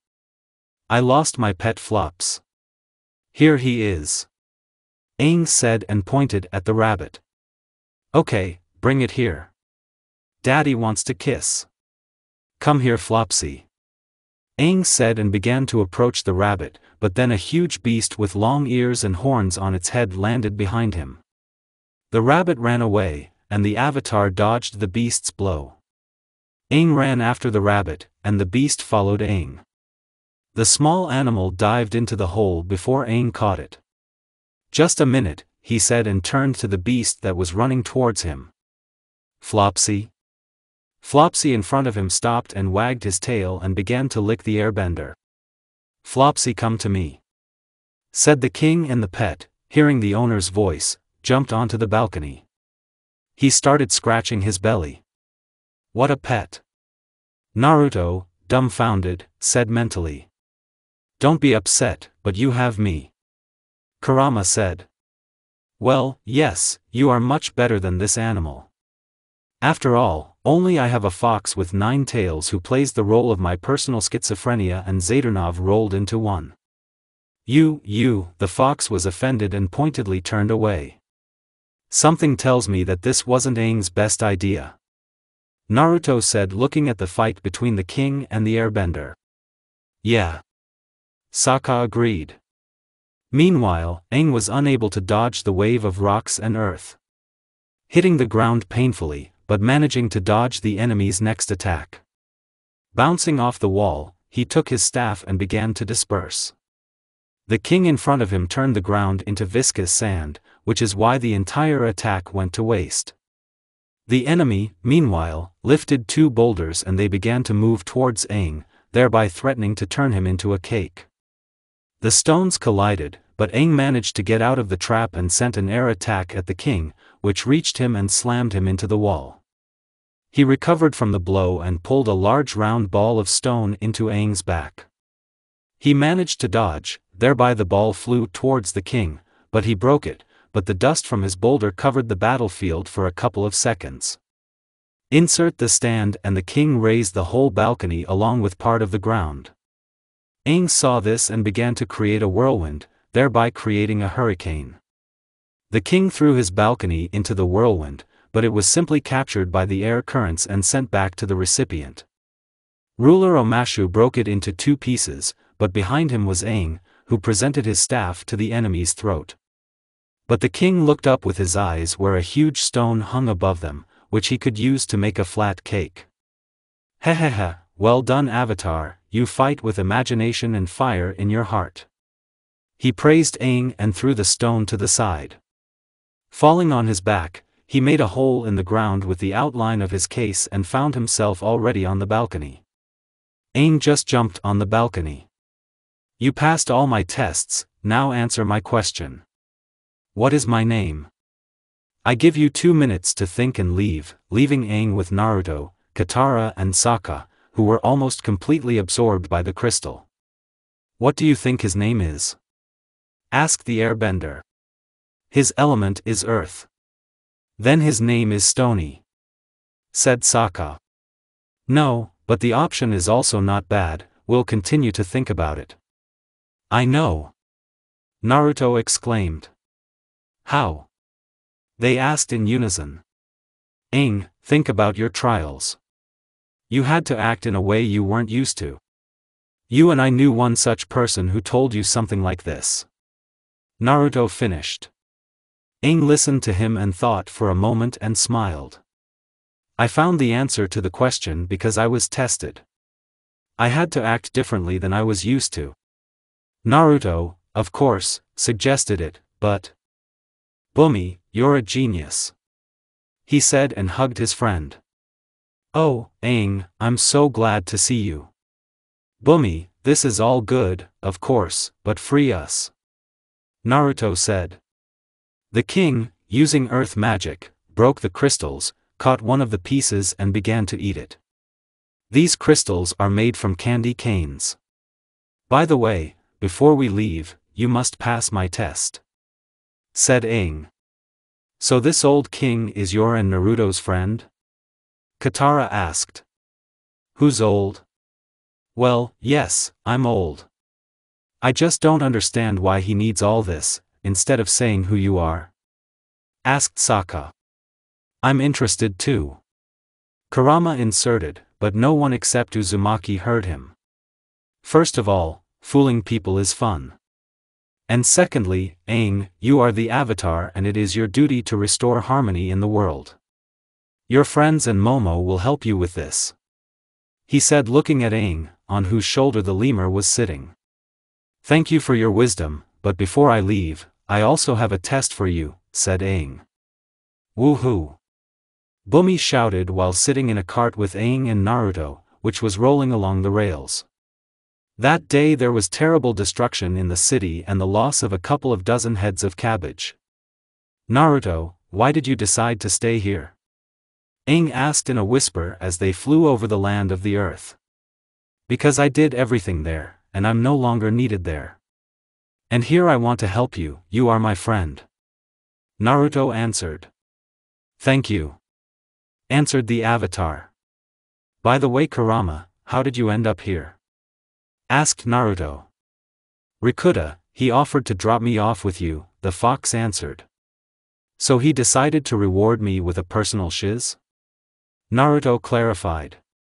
I lost my pet Flops. Here he is. Aang said and pointed at the rabbit. Okay, bring it here. Daddy wants to kiss. Come here, Flopsy. Aang said and began to approach the rabbit, but then a huge beast with long ears and horns on its head landed behind him. The rabbit ran away, and the avatar dodged the beast's blow. Aang ran after the rabbit, and the beast followed Aang. The small animal dived into the hole before Aang caught it. Just a minute, he said and turned to the beast that was running towards him. Flopsy? Flopsy in front of him stopped and wagged his tail and began to lick the airbender. Flopsy, come to me, said the king, and the pet, hearing the owner's voice, jumped onto the balcony. He started scratching his belly. What a pet! Naruto, dumbfounded, said mentally. Don't be upset, but you have me. Kurama said. Well, yes, you are much better than this animal. After all, only I have a fox with nine tails who plays the role of my personal schizophrenia and Zadernov rolled into one. You, you, the fox was offended and pointedly turned away. Something tells me that this wasn't Aang's best idea, Naruto said, looking at the fight between the king and the airbender. Yeah. Sokka agreed. Meanwhile, Aang was unable to dodge the wave of rocks and earth, hitting the ground painfully, but managing to dodge the enemy's next attack. Bouncing off the wall, he took his staff and began to disperse. The king in front of him turned the ground into viscous sand, which is why the entire attack went to waste. The enemy, meanwhile, lifted two boulders and they began to move towards Aang, thereby threatening to turn him into a cake. The stones collided, but Aang managed to get out of the trap and sent an air attack at the king, which reached him and slammed him into the wall. He recovered from the blow and pulled a large round ball of stone into Aang's back. He managed to dodge, thereby the ball flew towards the king, but he broke it, but the dust from his boulder covered the battlefield for a couple of seconds. Insert the stand, and the king raised the whole balcony along with part of the ground. Aang saw this and began to create a whirlwind, thereby creating a hurricane. The king threw his balcony into the whirlwind, but it was simply captured by the air currents and sent back to the recipient. Ruler Omashu broke it into two pieces, but behind him was Aang, who presented his staff to the enemy's throat. But the king looked up with his eyes where a huge stone hung above them, which he could use to make a flat cake. Hehehe, well done, Avatar, you fight with imagination and fire in your heart. He praised Aang and threw the stone to the side. Falling on his back, he made a hole in the ground with the outline of his case and found himself already on the balcony. Aang just jumped on the balcony. You passed all my tests, now answer my question. What is my name? I give you two minutes to think and leave, leaving Aang with Naruto, Katara and Sokka, who were almost completely absorbed by the crystal. What do you think his name is? Asked the Airbender. His element is earth. Then his name is Stony. Said Sokka. No, but the option is also not bad, we'll continue to think about it. I know. Naruto exclaimed. How? They asked in unison. Aang, think about your trials. You had to act in a way you weren't used to. You and I knew one such person who told you something like this. Naruto finished. Aang listened to him and thought for a moment and smiled. I found the answer to the question because I was tested. I had to act differently than I was used to. Naruto, of course, suggested it, but... Bumi, you're a genius. He said and hugged his friend. Oh, Aang, I'm so glad to see you. Bumi, this is all good, of course, but free us. Naruto said. The king, using earth magic, broke the crystals, caught one of the pieces and began to eat it. These crystals are made from candy canes. By the way, before we leave, you must pass my test. Said Aang. So this old king is your and Naruto's friend? Katara asked. Who's old? Well, yes, I'm old. I just don't understand why he needs all this, instead of saying who you are. Asked Sokka. I'm interested too. Kurama inserted, but no one except Uzumaki heard him. First of all, fooling people is fun. And secondly, Aang, you are the Avatar and it is your duty to restore harmony in the world. Your friends and Momo will help you with this. He said looking at Aang, on whose shoulder the lemur was sitting. Thank you for your wisdom, but before I leave, I also have a test for you, said Aang. Woohoo! Bumi shouted while sitting in a cart with Aang and Naruto, which was rolling along the rails. That day there was terrible destruction in the city and the loss of a couple of dozen heads of cabbage. Naruto, why did you decide to stay here? Aang asked in a whisper as they flew over the land of the earth. Because I did everything there, and I'm no longer needed there. And here I want to help you, you are my friend. Naruto answered. Thank you. Answered the Avatar. By the way Kurama, how did you end up here? Asked Naruto. Rikuta, he offered to drop me off with you, the fox answered. So he decided to reward me with a personal shiz? Naruto clarified.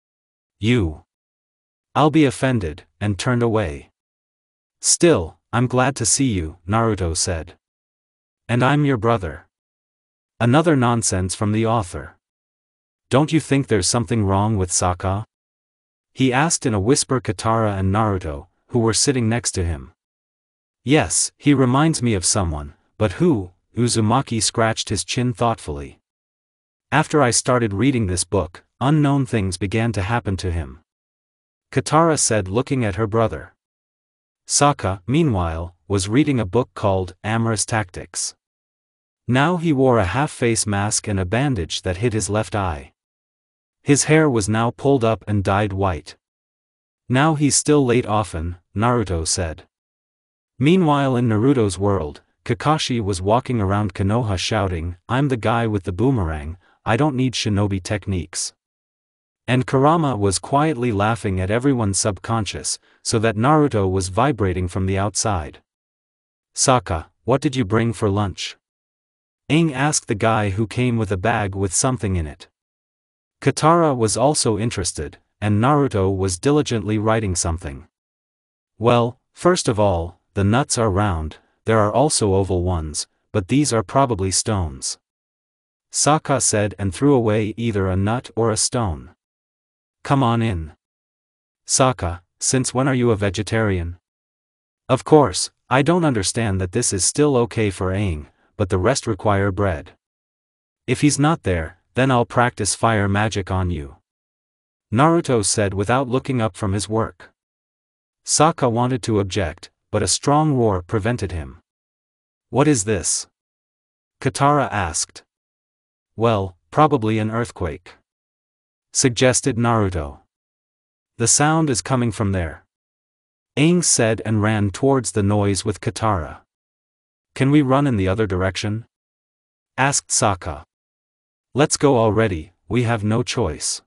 You. I'll be offended, and turned away. Still, I'm glad to see you, Naruto said. And I'm your brother. Another nonsense from the author. Don't you think there's something wrong with Sokka? He asked in a whisper Katara and Naruto, who were sitting next to him. Yes, he reminds me of someone, but who? Uzumaki scratched his chin thoughtfully. After I started reading this book, unknown things began to happen to him. Katara said looking at her brother. Sokka, meanwhile, was reading a book called Amorous Tactics. Now he wore a half-face mask and a bandage that hid his left eye. His hair was now pulled up and dyed white. Now he's still late often, Naruto said. Meanwhile in Naruto's world, Kakashi was walking around Konoha shouting, I'm the guy with the boomerang, I don't need shinobi techniques. And Kurama was quietly laughing at everyone's subconscious, so that Naruto was vibrating from the outside. Sokka, what did you bring for lunch? Aang asked the guy who came with a bag with something in it. Katara was also interested, and Naruto was diligently writing something. Well, first of all, the nuts are round, there are also oval ones, but these are probably stones. Sokka said and threw away either a nut or a stone. Come on in. Sokka, since when are you a vegetarian? Of course, I don't understand that this is still okay for Aang, but the rest require bread. If he's not there, then I'll practice fire magic on you. Naruto said without looking up from his work. Sokka wanted to object, but a strong roar prevented him. What is this? Katara asked. Well, probably an earthquake, suggested Naruto. The sound is coming from there, Aang said and ran towards the noise with Katara. Can we run in the other direction? Asked Sokka. Let's go already, we have no choice,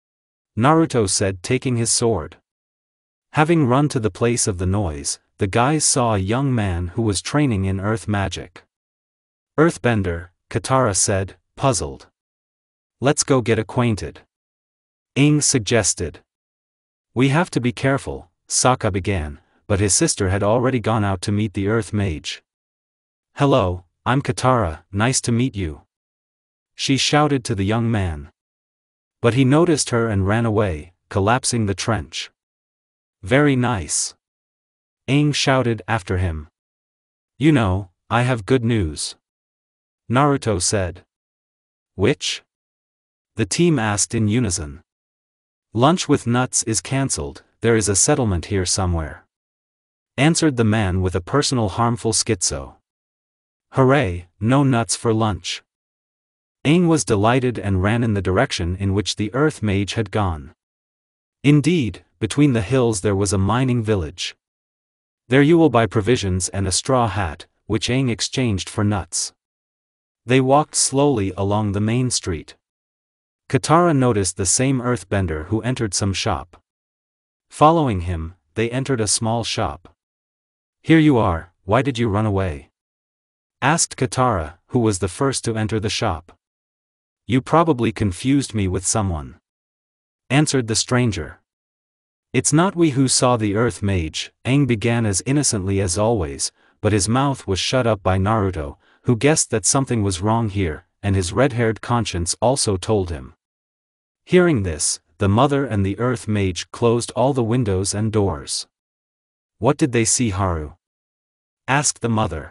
Naruto said, taking his sword. Having run to the place of the noise, the guys saw a young man who was training in earth magic. Earthbender, Katara said, puzzled. Let's go get acquainted, Aang suggested. We have to be careful, Sokka began, but his sister had already gone out to meet the earth mage. Hello, I'm Katara, nice to meet you, she shouted to the young man. But he noticed her and ran away, collapsing the trench. Very nice, Aang shouted after him. You know, I have good news, Naruto said. Which? The team asked in unison. Lunch with nuts is cancelled, there is a settlement here somewhere, answered the man with a personal harmful schizo. Hooray, no nuts for lunch. Aang was delighted and ran in the direction in which the earth mage had gone. Indeed, between the hills there was a mining village. There you will buy provisions and a straw hat, which Aang exchanged for nuts. They walked slowly along the main street. Katara noticed the same earthbender who entered some shop. Following him, they entered a small shop. Here you are, why did you run away? Asked Katara, who was the first to enter the shop. You probably confused me with someone, answered the stranger. It's not we who saw the earth mage, Aang began as innocently as always, but his mouth was shut up by Naruto, who guessed that something was wrong here, and his red-haired conscience also told him. Hearing this, the mother and the earth mage closed all the windows and doors. What did they see, Haru? Asked the mother.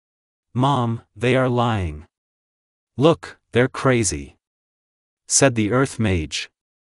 Mom, they are lying. Look, they're crazy, said the earth mage.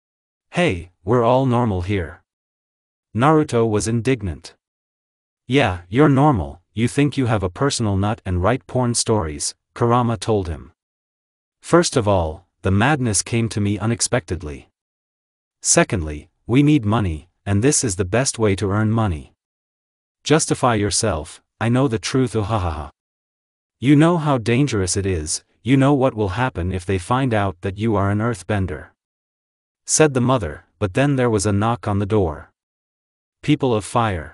Hey, we're all normal here. Naruto was indignant. Yeah, you're normal, you think you have a personal nut and write porn stories, Kurama told him. First of all, the madness came to me unexpectedly. Secondly, we need money, and this is the best way to earn money. Justify yourself, I know the truth, uhahaha. You know how dangerous it is, you know what will happen if they find out that you are an earthbender, said the mother, but then there was a knock on the door. People of fire,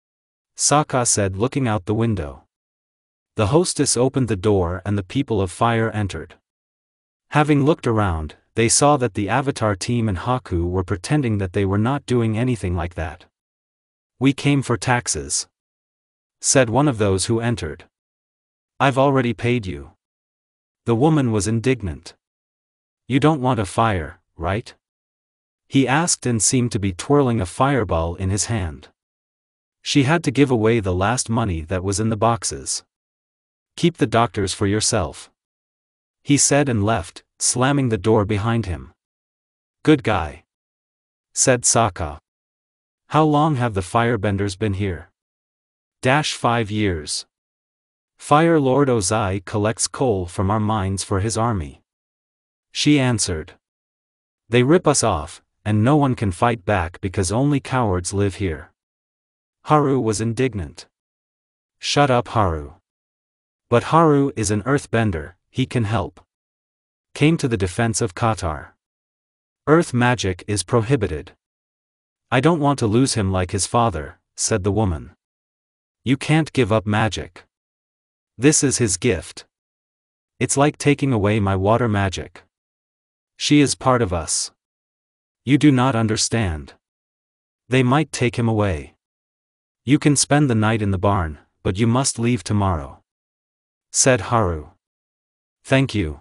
Sokka said, looking out the window. The hostess opened the door and the people of fire entered. Having looked around, they saw that the Avatar team and Haku were pretending that they were not doing anything like that. We came for taxes, said one of those who entered. I've already paid you. The woman was indignant. You don't want a fire, right? He asked and seemed to be twirling a fireball in his hand. She had to give away the last money that was in the boxes. Keep the doctors for yourself, he said and left, slamming the door behind him. Good guy, said Sokka. How long have the firebenders been here? Dash five years. Fire Lord Ozai collects coal from our mines for his army, she answered. They rip us off, and no one can fight back because only cowards live here. Haru was indignant. Shut up, Haru. But Haru is an earthbender, he can help. Came to the defense of Qatar. Earth magic is prohibited. I don't want to lose him like his father, said the woman. You can't give up magic. This is his gift. It's like taking away my water magic. She is part of us. You do not understand. They might take him away. You can spend the night in the barn, but you must leave tomorrow, said Haru. Thank you.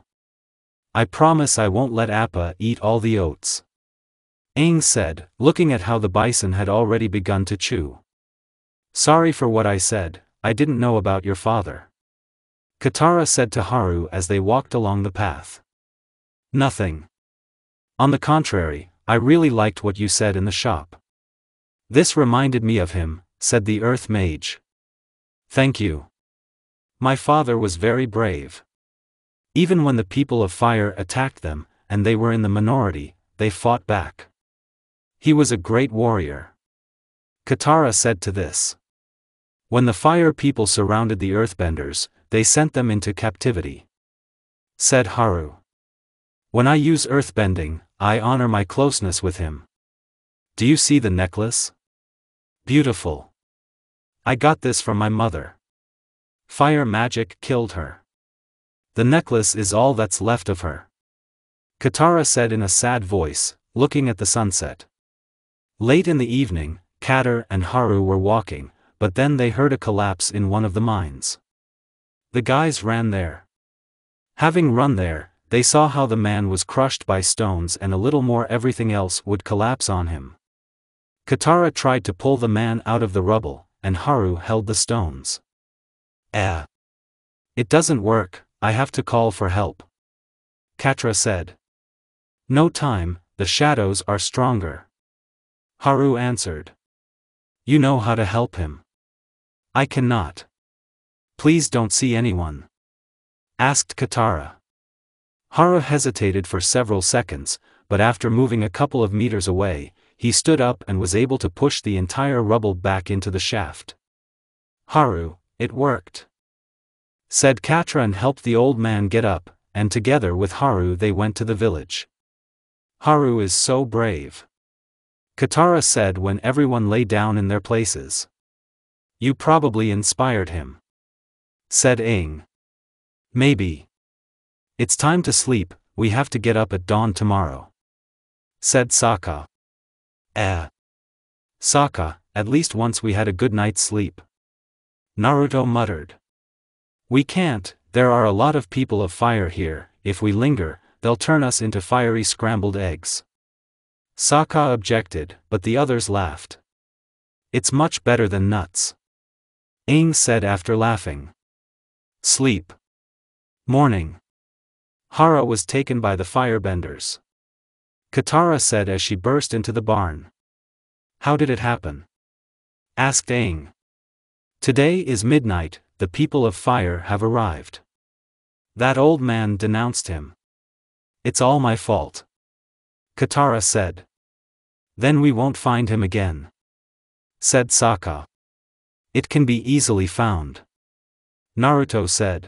I promise I won't let Appa eat all the oats, Aang said, looking at how the bison had already begun to chew. Sorry for what I said, I didn't know about your father, Katara said to Haru as they walked along the path. Nothing. On the contrary, I really liked what you said in the shop. This reminded me of him, said the earth mage. Thank you. My father was very brave. Even when the people of fire attacked them, and they were in the minority, they fought back. He was a great warrior. Katara said to this. When the fire people surrounded the earthbenders, they sent them into captivity. Said Haru. When I use earthbending, I honor my closeness with him. Do you see the necklace? Beautiful. I got this from my mother. Fire magic killed her. The necklace is all that's left of her. Katara said in a sad voice, looking at the sunset. Late in the evening, Katar and Haru were walking, but then they heard a collapse in one of the mines. The guys ran there. Having run there, they saw how the man was crushed by stones and a little more everything else would collapse on him. Katara tried to pull the man out of the rubble, and Haru held the stones. Eh. It doesn't work, I have to call for help. Katara said. No time, the shadows are stronger. Haru answered. You know how to help him. I cannot. Please don't see anyone. Asked Katara. Haru hesitated for several seconds, but after moving a couple of meters away, he stood up and was able to push the entire rubble back into the shaft. Haru, it worked. Said Katara and helped the old man get up, and together with Haru they went to the village. Haru is so brave. Katara said when everyone lay down in their places. You probably inspired him. Said Aang. Maybe. It's time to sleep, we have to get up at dawn tomorrow. Said Sokka. Eh. Sokka, at least once we had a good night's sleep. Naruto muttered. We can't, there are a lot of people of fire here, if we linger, they'll turn us into fiery scrambled eggs. Sokka objected, but the others laughed. It's much better than nuts. Aang said after laughing. Sleep. Morning. Hara was taken by the firebenders. Katara said as she burst into the barn. How did it happen? Asked Aang. Today is midnight, the people of fire have arrived. That old man denounced him. It's all my fault. Katara said. Then we won't find him again. Said Sokka. It can be easily found. Naruto said.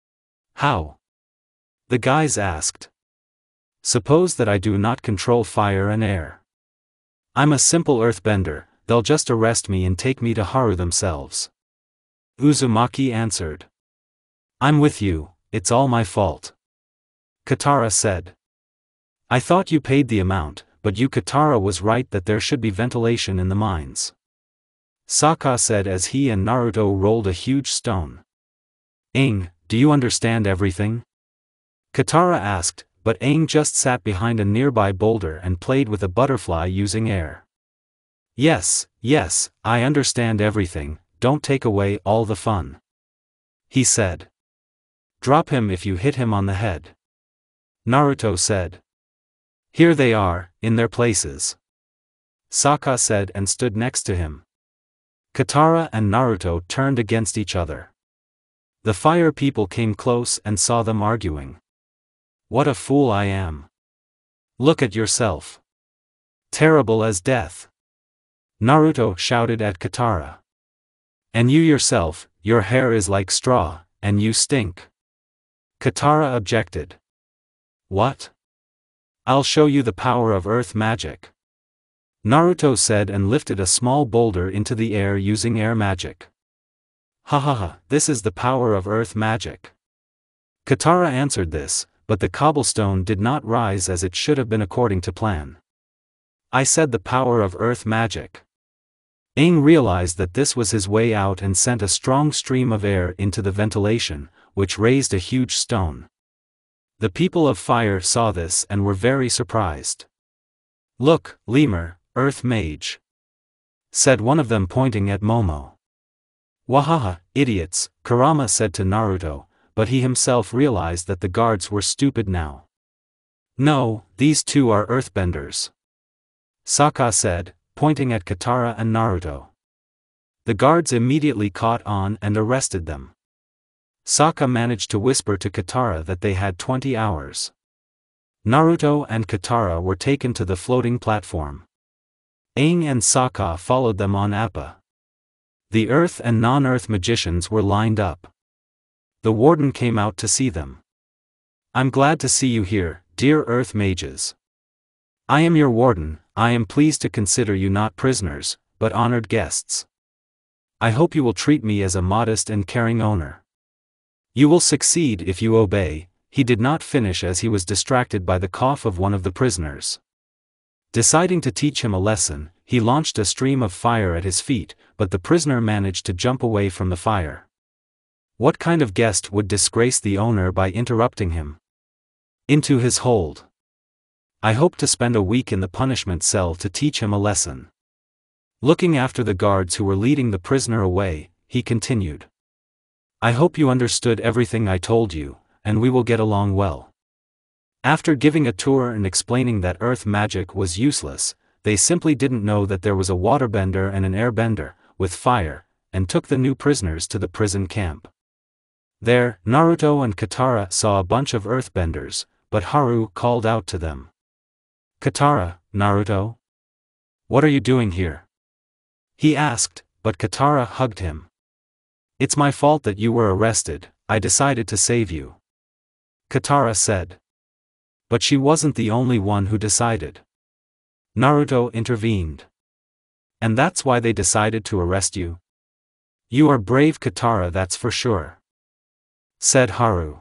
How? The guys asked. Suppose that I do not control fire and air. I'm a simple earthbender, they'll just arrest me and take me to Haru themselves. Uzumaki answered. I'm with you, it's all my fault. Katara said. I thought you paid the amount, but you Katara was right that there should be ventilation in the mines. Sokka said as he and Naruto rolled a huge stone. Aang, do you understand everything? Katara asked, but Aang just sat behind a nearby boulder and played with a butterfly using air. Yes, yes, I understand everything, don't take away all the fun. He said. Drop him if you hit him on the head. Naruto said. Here they are, in their places. Sokka said and stood next to him. Katara and Naruto turned against each other. The fire people came close and saw them arguing. What a fool I am. Look at yourself. Terrible as death. Naruto shouted at Katara. And you yourself, your hair is like straw, and you stink. Katara objected. What? I'll show you the power of earth magic. Naruto said and lifted a small boulder into the air using air magic. Ha ha ha, this is the power of earth magic. Katara answered this, but the cobblestone did not rise as it should have been according to plan. I said the power of earth magic. Aang realized that this was his way out and sent a strong stream of air into the ventilation, which raised a huge stone. The people of fire saw this and were very surprised. Look, Lemur, Earth Mage. Said one of them pointing at Momo. Wahaha, idiots, Kurama said to Naruto, but he himself realized that the guards were stupid now. No, these two are earthbenders. Sokka said, pointing at Katara and Naruto. The guards immediately caught on and arrested them. Sokka managed to whisper to Katara that they had twenty hours. Naruto and Katara were taken to the floating platform. Aang and Sokka followed them on Appa. The Earth and non-Earth magicians were lined up. The warden came out to see them. "I'm glad to see you here, dear Earth mages. I am your warden. I am pleased to consider you not prisoners, but honored guests. I hope you will treat me as a modest and caring owner. You will succeed if you obey." He did not finish as he was distracted by the cough of one of the prisoners. Deciding to teach him a lesson, he launched a stream of fire at his feet, but the prisoner managed to jump away from the fire. What kind of guest would disgrace the owner by interrupting him? Into his hold. I hope to spend a week in the punishment cell to teach him a lesson. Looking after the guards who were leading the prisoner away, he continued. I hope you understood everything I told you, and we will get along well. After giving a tour and explaining that earth magic was useless, they simply didn't know that there was a waterbender and an airbender, with fire, and took the new prisoners to the prison camp. There, Naruto and Katara saw a bunch of earthbenders, but Haru called out to them. Katara, Naruto? What are you doing here? He asked, but Katara hugged him. It's my fault that you were arrested. I decided to save you. Katara said. But she wasn't the only one who decided. Naruto intervened. And that's why they decided to arrest you? You are brave, Katara, that's for sure, said Haru.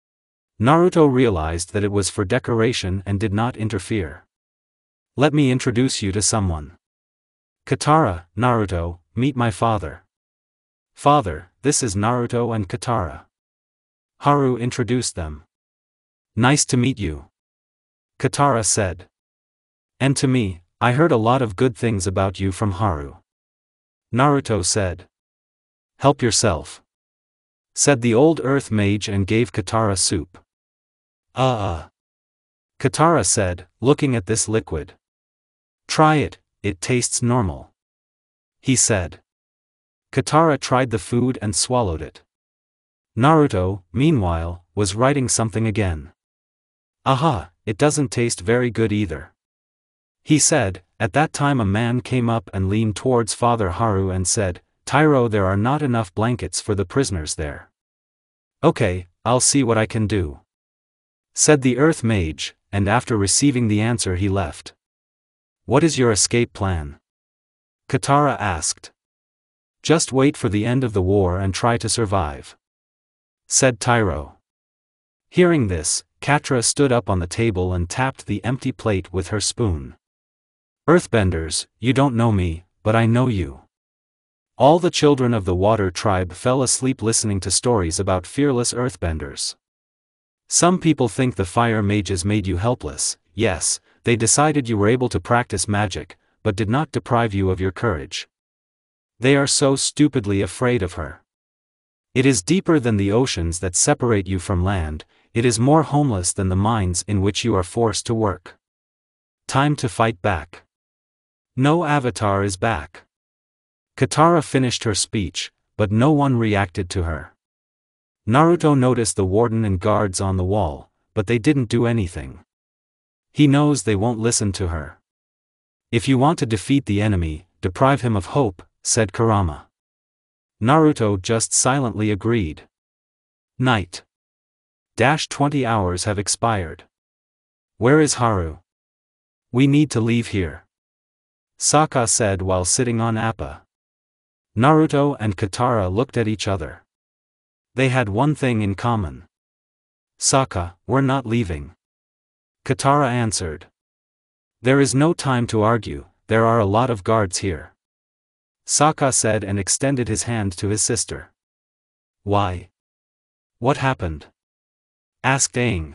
Naruto realized that it was for decoration and did not interfere. Let me introduce you to someone. Katara, Naruto, meet my father. Father, this is Naruto and Katara. Haru introduced them. Nice to meet you, Katara said. And to me, I heard a lot of good things about you from Haru, Naruto said. Help yourself, said the old earth mage and gave Katara soup. Uh uh. Katara said, looking at this liquid. Try it, it tastes normal, he said. Katara tried the food and swallowed it. Naruto, meanwhile, was writing something again. Aha, it doesn't taste very good either, he said. At that time a man came up and leaned towards Father Haru and said, Tyro, there are not enough blankets for the prisoners there. Okay, I'll see what I can do, said the earth mage, and after receiving the answer he left. What is your escape plan? Katara asked. Just wait for the end of the war and try to survive, said Tyro. Hearing this, Katra stood up on the table and tapped the empty plate with her spoon. Earthbenders, you don't know me, but I know you. All the children of the water tribe fell asleep listening to stories about fearless earthbenders. Some people think the fire mages made you helpless. Yes, they decided you were able to practice magic, but did not deprive you of your courage. They are so stupidly afraid of her. It is deeper than the oceans that separate you from land. It is more homeless than the mines in which you are forced to work. Time to fight back. No avatar is back. Katara finished her speech, but no one reacted to her. Naruto noticed the warden and guards on the wall, but they didn't do anything. He knows they won't listen to her. If you want to defeat the enemy, deprive him of hope, said Kurama. Naruto just silently agreed. Night. Dash twenty hours have expired. Where is Haru? We need to leave here, Sokka said while sitting on Appa. Naruto and Katara looked at each other. They had one thing in common. Sokka, we're not leaving, Katara answered. There is no time to argue, there are a lot of guards here, Sokka said and extended his hand to his sister. Why? What happened? Asked Aang.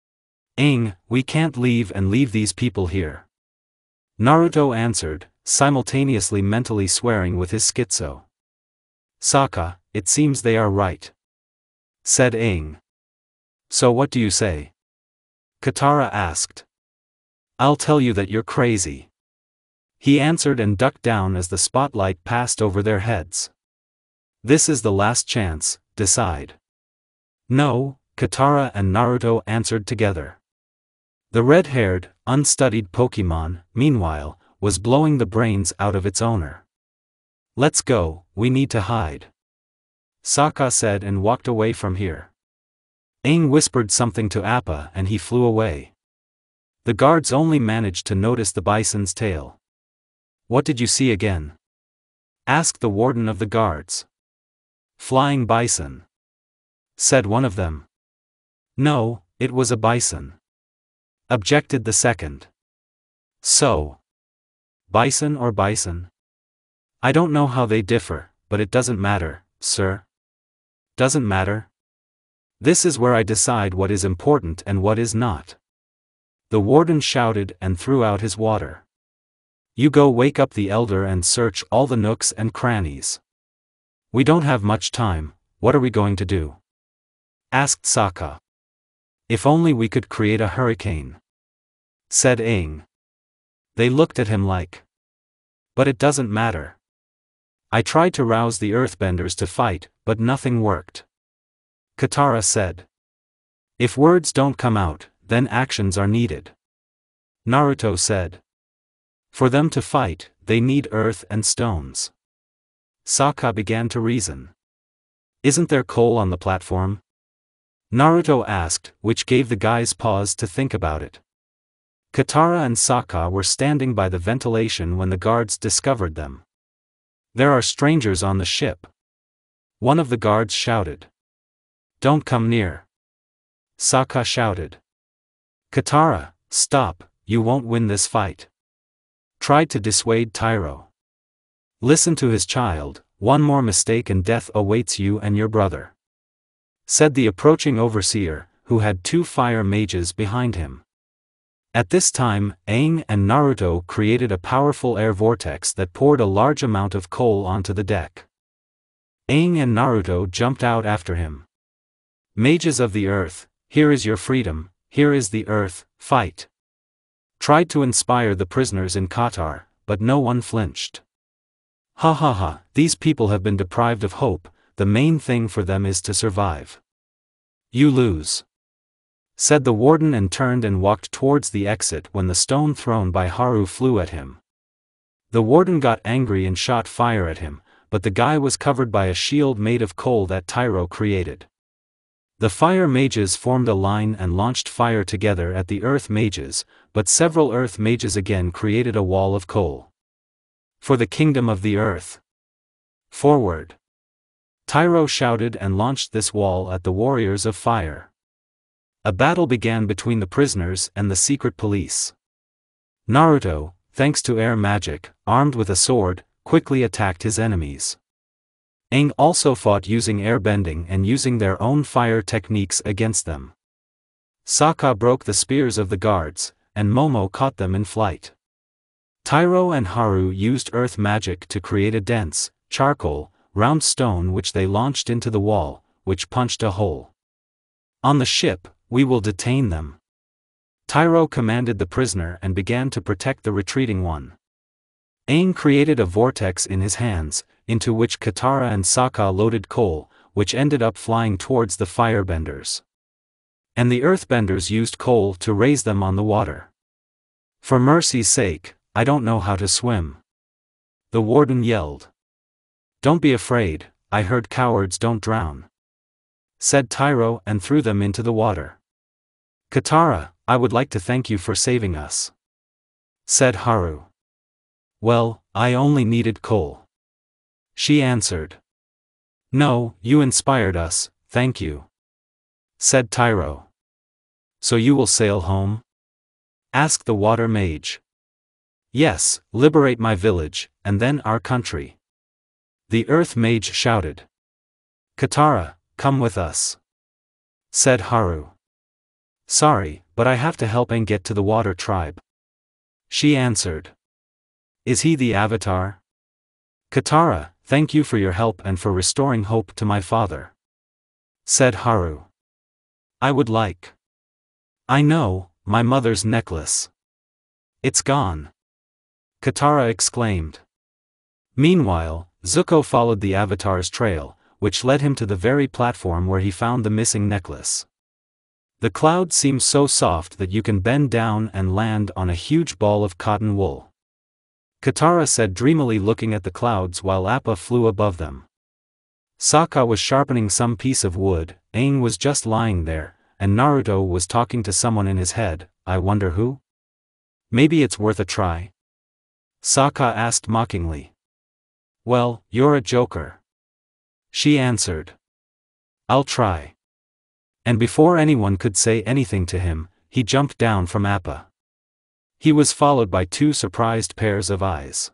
Aang, we can't leave and leave these people here, Naruto answered, simultaneously mentally swearing with his schizo. Sokka, it seems they are right, said Aang. So what do you say? Katara asked. I'll tell you that you're crazy, he answered and ducked down as the spotlight passed over their heads. This is the last chance, decide. No, Katara and Naruto answered together. The red-haired, unstudied Pokemon, meanwhile, was blowing the brains out of its owner. Let's go, we need to hide, Sokka said and walked away from here. Aang whispered something to Appa and he flew away. The guards only managed to notice the bison's tail. What did you see again? Asked the warden of the guards. Flying bison, said one of them. No, it was a bison, objected the second. So, bison or bison? I don't know how they differ, but it doesn't matter, sir. Doesn't matter? This is where I decide what is important and what is not. The warden shouted and threw out his water. You go wake up the elder and search all the nooks and crannies. We don't have much time, what are we going to do? Asked Sokka. If only we could create a hurricane, said Aang. They looked at him like. But it doesn't matter. I tried to rouse the Earthbenders to fight, but nothing worked, Katara said. If words don't come out, then actions are needed, Naruto said. For them to fight, they need earth and stones. Sokka began to reason. Isn't there coal on the platform? Naruto asked, which gave the guys pause to think about it. Katara and Sokka were standing by the ventilation when the guards discovered them. There are strangers on the ship, one of the guards shouted. Don't come near, Sokka shouted. Katara, stop, you won't win this fight, tried to dissuade Tyro. Listen to his child, one more mistake and death awaits you and your brother, said the approaching overseer, who had two fire mages behind him. At this time, Aang and Naruto created a powerful air vortex that poured a large amount of coal onto the deck. Aang and Naruto jumped out after him. Mages of the earth, here is your freedom, here is the earth, fight. Tried to inspire the prisoners in Qatar, but no one flinched. Ha ha ha, these people have been deprived of hope, the main thing for them is to survive. You lose, said the warden and turned and walked towards the exit when the stone thrown by Haru flew at him. The warden got angry and shot fire at him, but the guy was covered by a shield made of coal that Tyro created. The fire mages formed a line and launched fire together at the earth mages, but several earth mages again created a wall of coal. For the kingdom of the earth. Forward! Tyro shouted and launched this wall at the warriors of fire. A battle began between the prisoners and the secret police. Naruto, thanks to air magic, armed with a sword, quickly attacked his enemies. Aang also fought using airbending and using their own fire techniques against them. Sokka broke the spears of the guards, and Momo caught them in flight. Tyro and Haru used earth magic to create a dense, charcoal, round stone which they launched into the wall, which punched a hole. On the ship, we will detain them, Tyro commanded the prisoner and began to protect the retreating one. Aang created a vortex in his hands, into which Katara and Sokka loaded coal, which ended up flying towards the firebenders. And the earthbenders used coal to raise them on the water. For mercy's sake, I don't know how to swim, the warden yelled. Don't be afraid, I heard cowards don't drown, said Tyro and threw them into the water. Katara, I would like to thank you for saving us, said Haru. Well, I only needed coal, she answered. No, you inspired us, thank you, said Tyro. So you will sail home? Asked the water mage. Yes, liberate my village, and then our country, the earth mage shouted. Katara, come with us, said Haru. Sorry, but I have to help Aang get to the water tribe, she answered. Is he the Avatar? Katara, thank you for your help and for restoring hope to my father, said Haru. I would like. I know, my mother's necklace. It's gone, Katara exclaimed. Meanwhile, Zuko followed the Avatar's trail, which led him to the very platform where he found the missing necklace. The cloud seems so soft that you can bend down and land on a huge ball of cotton wool. Katara said dreamily, looking at the clouds while Appa flew above them. Sokka was sharpening some piece of wood, Aang was just lying there, and Naruto was talking to someone in his head. I wonder who? Maybe it's worth a try? Sokka asked mockingly. Well, you're a joker. She answered. I'll try. And before anyone could say anything to him, he jumped down from Appa. He was followed by two surprised pairs of eyes.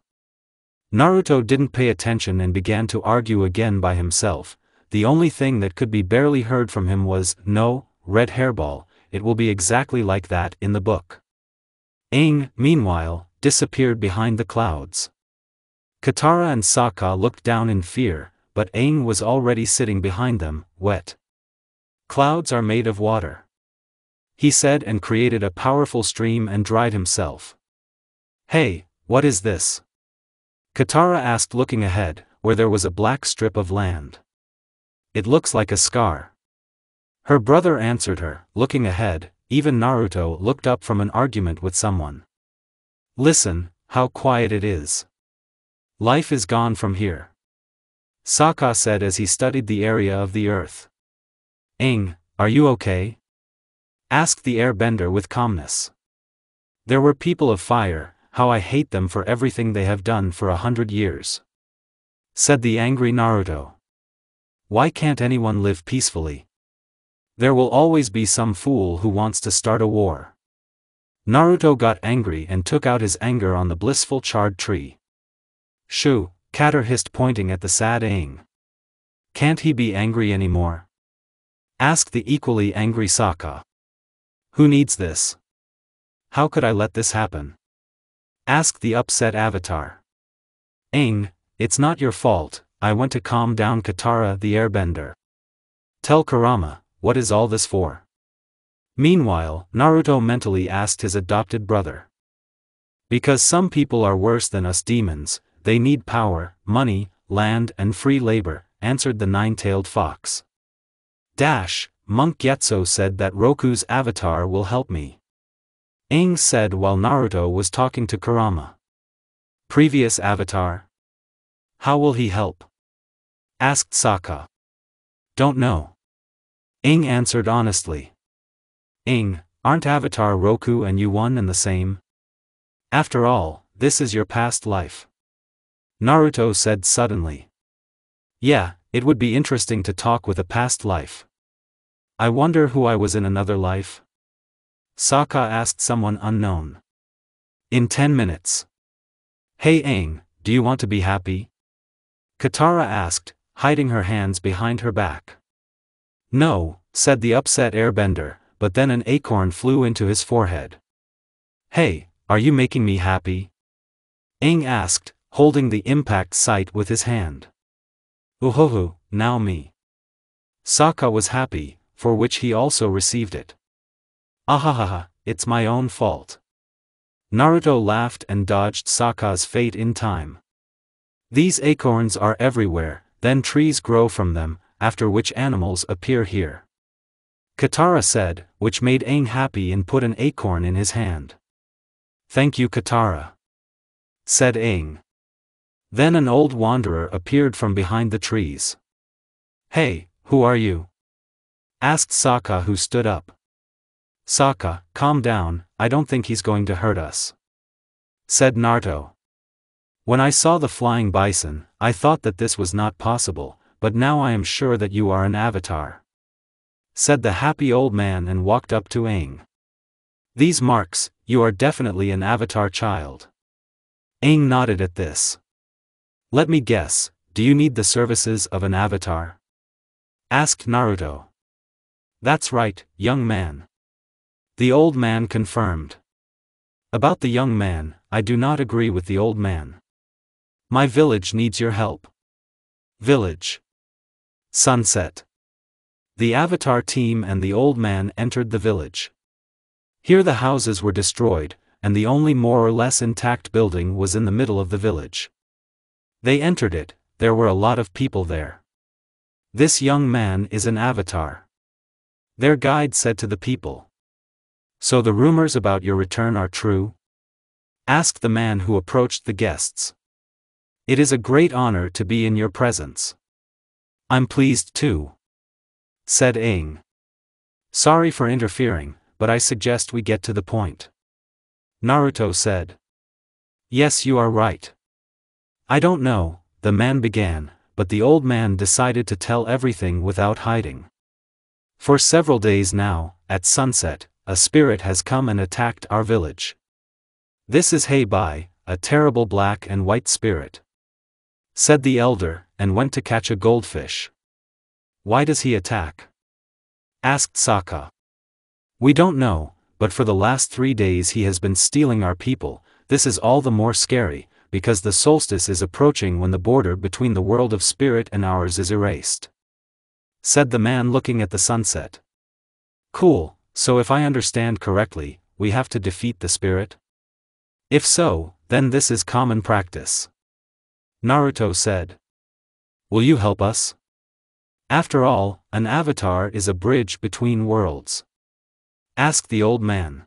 Naruto didn't pay attention and began to argue again by himself. The only thing that could be barely heard from him was, "No, red hairball, it will be exactly like that in the book." Aang, meanwhile, disappeared behind the clouds. Katara and Sokka looked down in fear, but Aang was already sitting behind them, wet. Clouds are made of water, he said, and created a powerful stream and dried himself. Hey, what is this? Katara asked, looking ahead, where there was a black strip of land. It looks like a scar. Her brother answered her, looking ahead. Even Naruto looked up from an argument with someone. Listen, how quiet it is. Life is gone from here, Sokka said as he studied the area of the earth. Aang, are you okay? Asked the Airbender with calmness. There were people of fire, how I hate them for everything they have done for a hundred years, said the angry Naruto. Why can't anyone live peacefully? There will always be some fool who wants to start a war. Naruto got angry and took out his anger on the blissful charred tree. Shoo, Kater hissed, pointing at the sad Aang. Can't he be angry anymore? Asked the equally angry Sokka. Who needs this? How could I let this happen? Asked the upset Avatar. Aang, it's not your fault, I went to calm down Katara the Airbender. Tell Kurama, what is all this for? Meanwhile, Naruto mentally asked his adopted brother. Because some people are worse than us demons, they need power, money, land and free labor, answered the nine-tailed fox. Dash, Monk Gyatso said that Roku's avatar will help me, Aang said while Naruto was talking to Kurama. Previous avatar? How will he help? Asked Sokka. Don't know, Aang answered honestly. Aang, aren't Avatar Roku and you one and the same? After all, this is your past life, Naruto said suddenly. Yeah, it would be interesting to talk with a past life. I wonder who I was in another life? Sokka asked someone unknown. In ten minutes. Hey Aang, do you want to be happy? Katara asked, hiding her hands behind her back. No, said the upset Airbender, but then an acorn flew into his forehead. Hey, are you making me happy? Aang asked, holding the impact sight with his hand. Uhoho, now me. Sokka was happy, for which he also received it. Ahahaha, it's my own fault. Naruto laughed and dodged Sokka's fate in time. These acorns are everywhere, then trees grow from them, after which animals appear here, Katara said, which made Aang happy and put an acorn in his hand. Thank you Katara, said Aang. Then an old wanderer appeared from behind the trees. Hey, who are you? Asked Sokka, who stood up. Sokka, calm down, I don't think he's going to hurt us, said Naruto. When I saw the flying bison, I thought that this was not possible, but now I am sure that you are an avatar, said the happy old man and walked up to Aang. These marks, you are definitely an avatar child. Aang nodded at this. Let me guess, do you need the services of an avatar? Asked Naruto. That's right, young man, the old man confirmed. About the young man, I do not agree with the old man. My village needs your help. Village. Sunset. The Avatar team and the old man entered the village. Here the houses were destroyed, and the only more or less intact building was in the middle of the village. They entered it, there were a lot of people there. This young man is an avatar. Their guide said to the people. So the rumors about your return are true? Asked the man who approached the guests. It is a great honor to be in your presence. I'm pleased too, said Aang. Sorry for interfering, but I suggest we get to the point. Naruto said. Yes, you are right. I don't know, the man began, but the old man decided to tell everything without hiding. For several days now, at sunset, a spirit has come and attacked our village. This is Heibai, a terrible black and white spirit, said the elder, and went to catch a goldfish. Why does he attack? Asked Sokka. We don't know, but for the last three days he has been stealing our people. This is all the more scary, because the solstice is approaching when the border between the world of spirit and ours is erased, said the man looking at the sunset. Cool, so if I understand correctly, we have to defeat the spirit? If so, then this is common practice. Naruto said. Will you help us? After all, an avatar is a bridge between worlds. Asked the old man.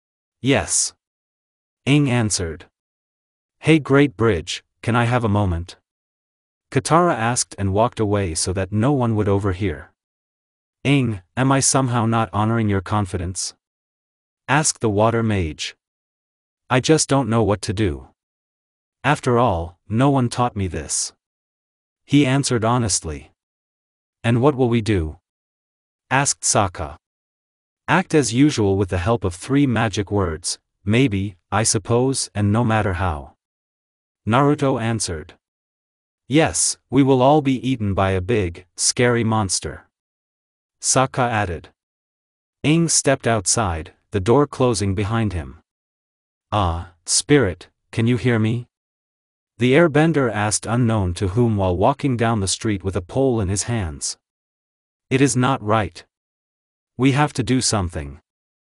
Yes. Aang answered. Hey, great bridge, can I have a moment? Katara asked and walked away so that no one would overhear. Aang, am I somehow not honoring your confidence? Asked the water mage. I just don't know what to do. After all, no one taught me this. He answered honestly. And what will we do? Asked Sokka. Act as usual with the help of three magic words, maybe, I suppose, and no matter how. Naruto answered. Yes, we will all be eaten by a big, scary monster. Sokka added. Aang stepped outside, the door closing behind him. Ah, spirit, can you hear me? The airbender asked unknown to whom while walking down the street with a pole in his hands. It is not right. We have to do something,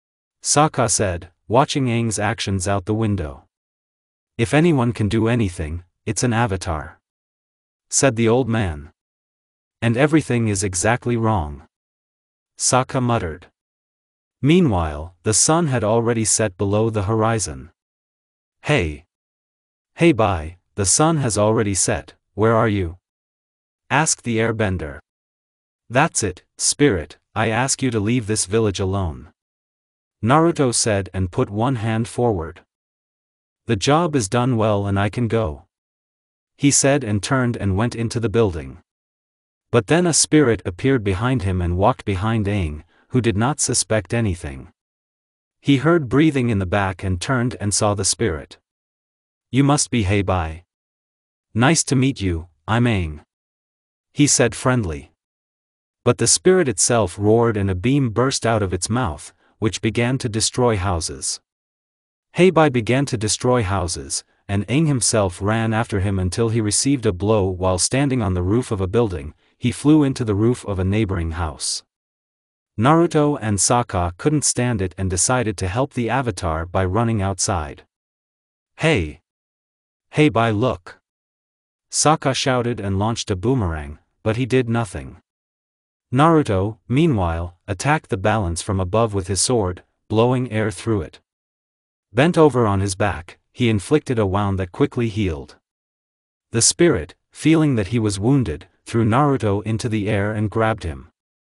Sokka said, watching Aang's actions out the window. If anyone can do anything, it's an avatar, said the old man. And everything is exactly wrong, Sokka muttered. Meanwhile, the sun had already set below the horizon. Hey! Hey, bye, the sun has already set, where are you? Asked the airbender. That's it, spirit, I ask you to leave this village alone, Naruto said and put one hand forward. The job is done well and I can go, he said and turned and went into the building. But then a spirit appeared behind him and walked behind Aang, who did not suspect anything. He heard breathing in the back and turned and saw the spirit. You must be Heibai. Nice to meet you, I'm Aang, he said friendly. But the spirit itself roared and a beam burst out of its mouth, which began to destroy houses. Heibai began to destroy houses, and Aang himself ran after him until he received a blow while standing on the roof of a building. He flew into the roof of a neighboring house. Naruto and Sokka couldn't stand it and decided to help the avatar by running outside. Hey! Heibai, look! Sokka shouted and launched a boomerang, but he did nothing. Naruto, meanwhile, attacked the balance from above with his sword, blowing air through it. Bent over on his back, he inflicted a wound that quickly healed. The spirit, feeling that he was wounded, threw Naruto into the air and grabbed him.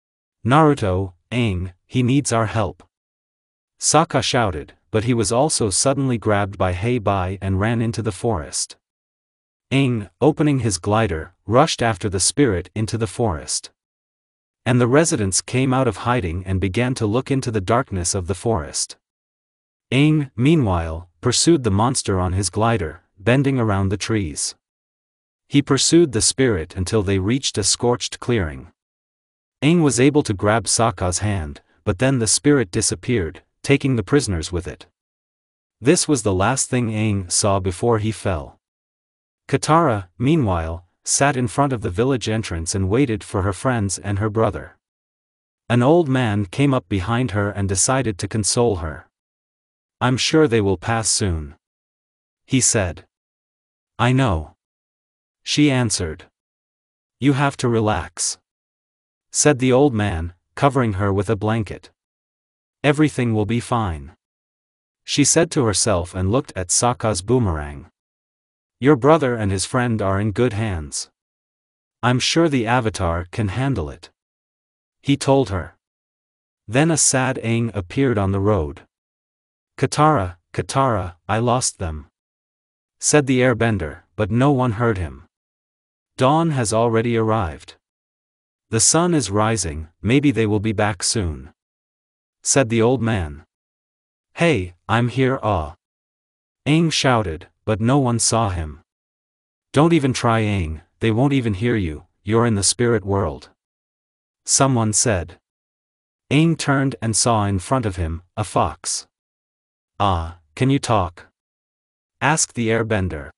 Naruto, Aang, he needs our help, Sokka shouted, but he was also suddenly grabbed by Heibai and ran into the forest. Aang, opening his glider, rushed after the spirit into the forest. And the residents came out of hiding and began to look into the darkness of the forest. Aang, meanwhile, pursued the monster on his glider, bending around the trees. He pursued the spirit until they reached a scorched clearing. Aang was able to grab Sokka's hand, but then the spirit disappeared, taking the prisoners with it. This was the last thing Aang saw before he fell. Katara, meanwhile, sat in front of the village entrance and waited for her friends and her brother. An old man came up behind her and decided to console her. I'm sure they will pass soon, he said. I know, she answered. You have to relax. said the old man, covering her with a blanket. Everything will be fine, she said to herself and looked at Sokka's boomerang. Your brother and his friend are in good hands. I'm sure the Avatar can handle it, he told her. Then a sad Aang appeared on the road. Katara, Katara, I lost them, said the Airbender, but no one heard him. Dawn has already arrived. The sun is rising, maybe they will be back soon, said the old man. Hey, I'm here, ah! Aang shouted, but no one saw him. Don't even try, Aang, they won't even hear you, you're in the spirit world, someone said. Aang turned and saw in front of him a fox. Ah, can you talk? Asked the Airbender.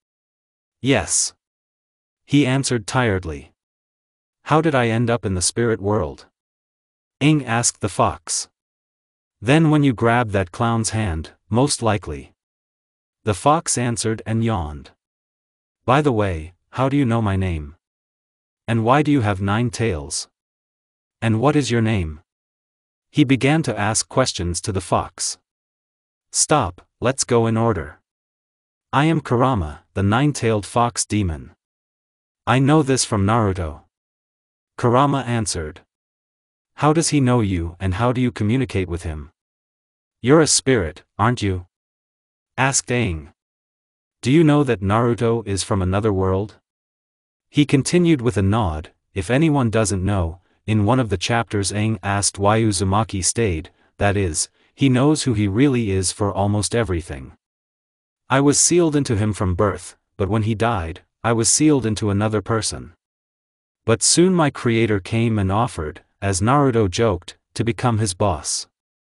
Yes, he answered tiredly. How did I end up in the spirit world? Aang asked the fox. Then when you grabbed that clown's hand, most likely, the fox answered and yawned. By the way, how do you know my name? And why do you have nine tails? And what is your name? He began to ask questions to the fox. Stop, let's go in order. I am Kurama, the nine-tailed fox demon. I know this from Naruto. Kurama answered. How does he know you and how do you communicate with him? You're a spirit, aren't you? Asked Aang. Do you know that Naruto is from another world? He continued with a nod. If anyone doesn't know, in one of the chapters Aang asked why Uzumaki stayed, that is, he knows who he really is for almost everything. I was sealed into him from birth, but when he died, I was sealed into another person. But soon my creator came and offered, as Naruto joked, to become his boss.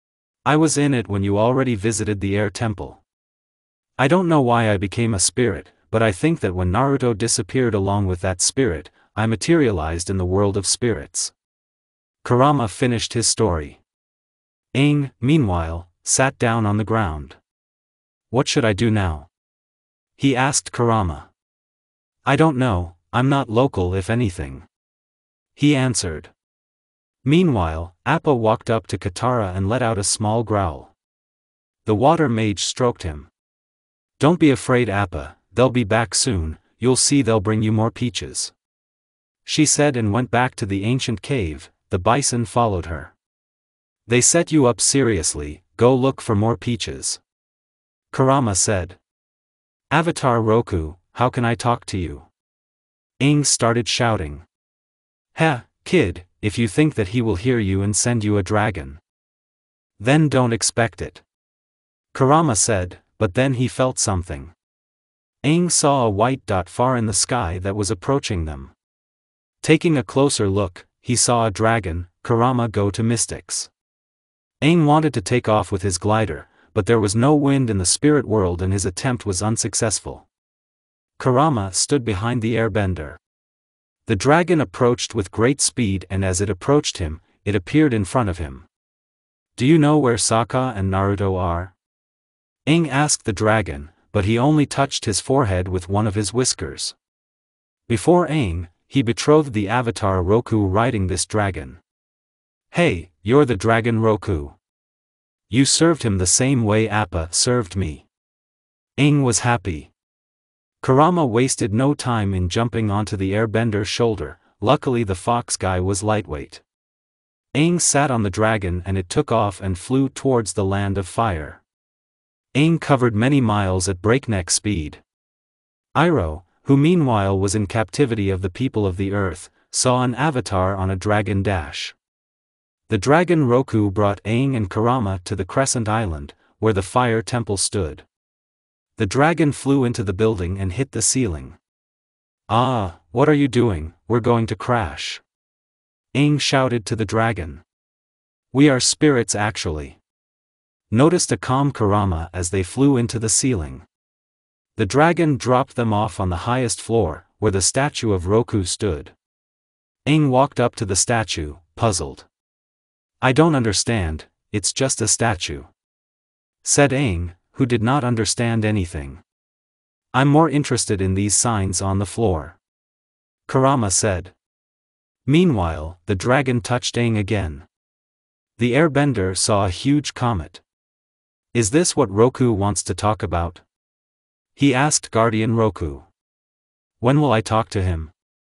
I was in it when you already visited the air temple. I don't know why I became a spirit, but I think that when Naruto disappeared along with that spirit, I materialized in the world of spirits. Kurama finished his story. Aang, meanwhile, sat down on the ground. What should I do now? He asked Kurama. I don't know, I'm not local if anything, he answered. Meanwhile, Appa walked up to Katara and let out a small growl. The water mage stroked him. Don't be afraid, Appa, they'll be back soon, you'll see they'll bring you more peaches, she said and went back to the ancient cave. The bison followed her. They set you up seriously, go look for more peaches, Kurama said. Avatar Roku, how can I talk to you? Aang started shouting. Heh, kid, if you think that he will hear you and send you a dragon, then don't expect it, Kurama said, but then he felt something. Aang saw a white dot far in the sky that was approaching them. Taking a closer look, he saw a dragon. Kurama go to mystics. Aang wanted to take off with his glider, but there was no wind in the spirit world and his attempt was unsuccessful. Kurama stood behind the Airbender. The dragon approached with great speed and as it approached him, it appeared in front of him. Do you know where Sokka and Naruto are? Aang asked the dragon, but he only touched his forehead with one of his whiskers. Before Aang, he betrothed the Avatar Roku riding this dragon. Hey, you're the dragon Roku. You served him the same way Appa served me. Aang was happy. Kurama wasted no time in jumping onto the Airbender's shoulder. Luckily the fox guy was lightweight. Aang sat on the dragon and it took off and flew towards the land of fire. Aang covered many miles at breakneck speed. Iroh, who meanwhile was in captivity of the people of the earth, saw an avatar on a dragon dash. The dragon Roku brought Aang and Kurama to the Crescent Island, where the fire temple stood. The dragon flew into the building and hit the ceiling. Ah, what are you doing? We're going to crash, Aang shouted to the dragon. We are spirits actually, noticed a calm Kurama as they flew into the ceiling. The dragon dropped them off on the highest floor, where the statue of Roku stood. Aang walked up to the statue, puzzled. I don't understand, it's just a statue, said Aang, who did not understand anything. I'm more interested in these signs on the floor, Kurama said. Meanwhile, the dragon touched Aang again. The Airbender saw a huge comet. Is this what Roku wants to talk about? He asked Guardian Roku. When will I talk to him?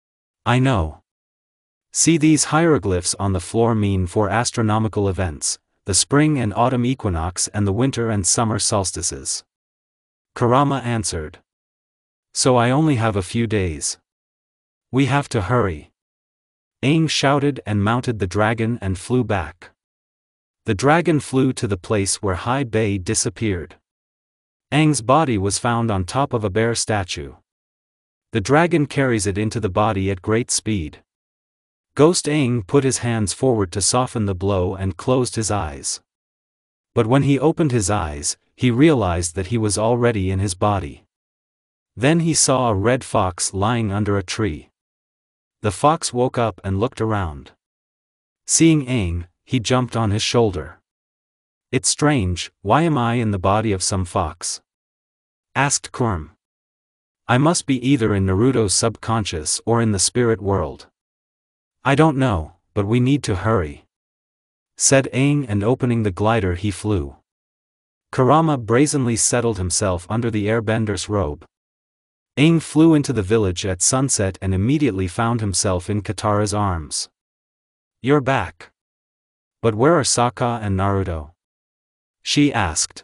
I know. See, these hieroglyphs on the floor mean four astronomical events: the spring and autumn equinox and the winter and summer solstices. Kurama answered. So I only have a few days. We have to hurry. Aang shouted and mounted the dragon and flew back. The dragon flew to the place where Hai Bei disappeared. Aang's body was found on top of a bear statue. The dragon carries it into the body at great speed. Ghost Aang put his hands forward to soften the blow and closed his eyes. But when he opened his eyes, he realized that he was already in his body. Then he saw a red fox lying under a tree. The fox woke up and looked around. Seeing Aang, he jumped on his shoulder. It's strange, why am I in the body of some fox? Asked Kurm. I must be either in Naruto's subconscious or in the spirit world. I don't know, but we need to hurry. Said Aang, and opening the glider he flew. Kurama brazenly settled himself under the Airbender's robe. Aang flew into the village at sunset and immediately found himself in Katara's arms. You're back. But where are Sokka and Naruto? She asked.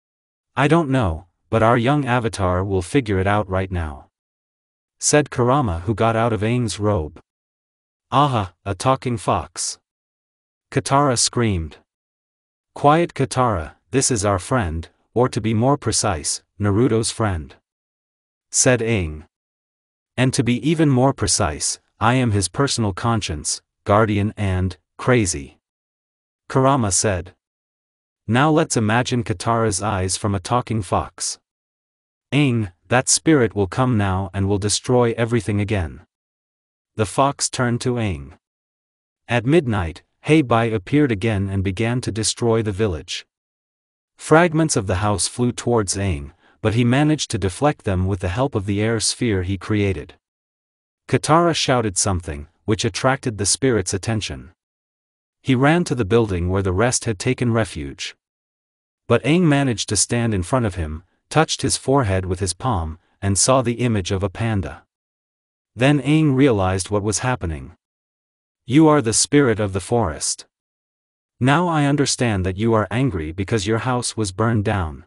I don't know, but our young avatar will figure it out right now. Said Kurama, who got out of Aang's robe. Aha, a talking fox. Katara screamed. Quiet, Katara, this is our friend, or to be more precise, Naruto's friend. Said Aang. And to be even more precise, I am his personal conscience, guardian and, crazy. Kurama said. Now let's imagine Katara's eyes from a talking fox. Aang, that spirit will come now and will destroy everything again. The fox turned to Aang. At midnight, Hai Bei appeared again and began to destroy the village. Fragments of the house flew towards Aang, but he managed to deflect them with the help of the air sphere he created. Katara shouted something, which attracted the spirit's attention. He ran to the building where the rest had taken refuge. But Aang managed to stand in front of him, touched his forehead with his palm, and saw the image of a panda. Then Aang realized what was happening. You are the spirit of the forest. Now I understand that you are angry because your house was burned down.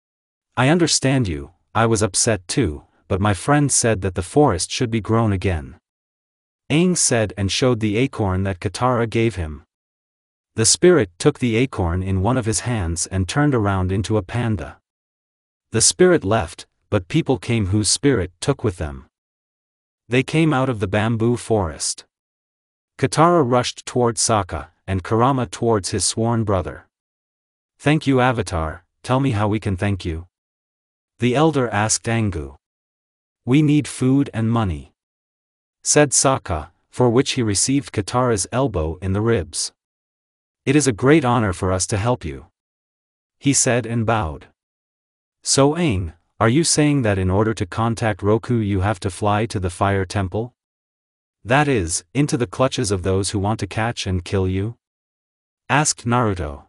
I understand you, I was upset too, but my friend said that the forest should be grown again. Aang said and showed the acorn that Katara gave him. The spirit took the acorn in one of his hands and turned around into a panda. The spirit left, but people came whose spirit took with them. They came out of the bamboo forest. Katara rushed towards Sokka, and Kurama towards his sworn brother. Thank you, Avatar, tell me how we can thank you. The elder asked Angu. We need food and money. Said Sokka, for which he received Katara's elbow in the ribs. It is a great honor for us to help you. He said and bowed. So Aang, are you saying that in order to contact Roku you have to fly to the fire temple? That is, into the clutches of those who want to catch and kill you? Asked Naruto.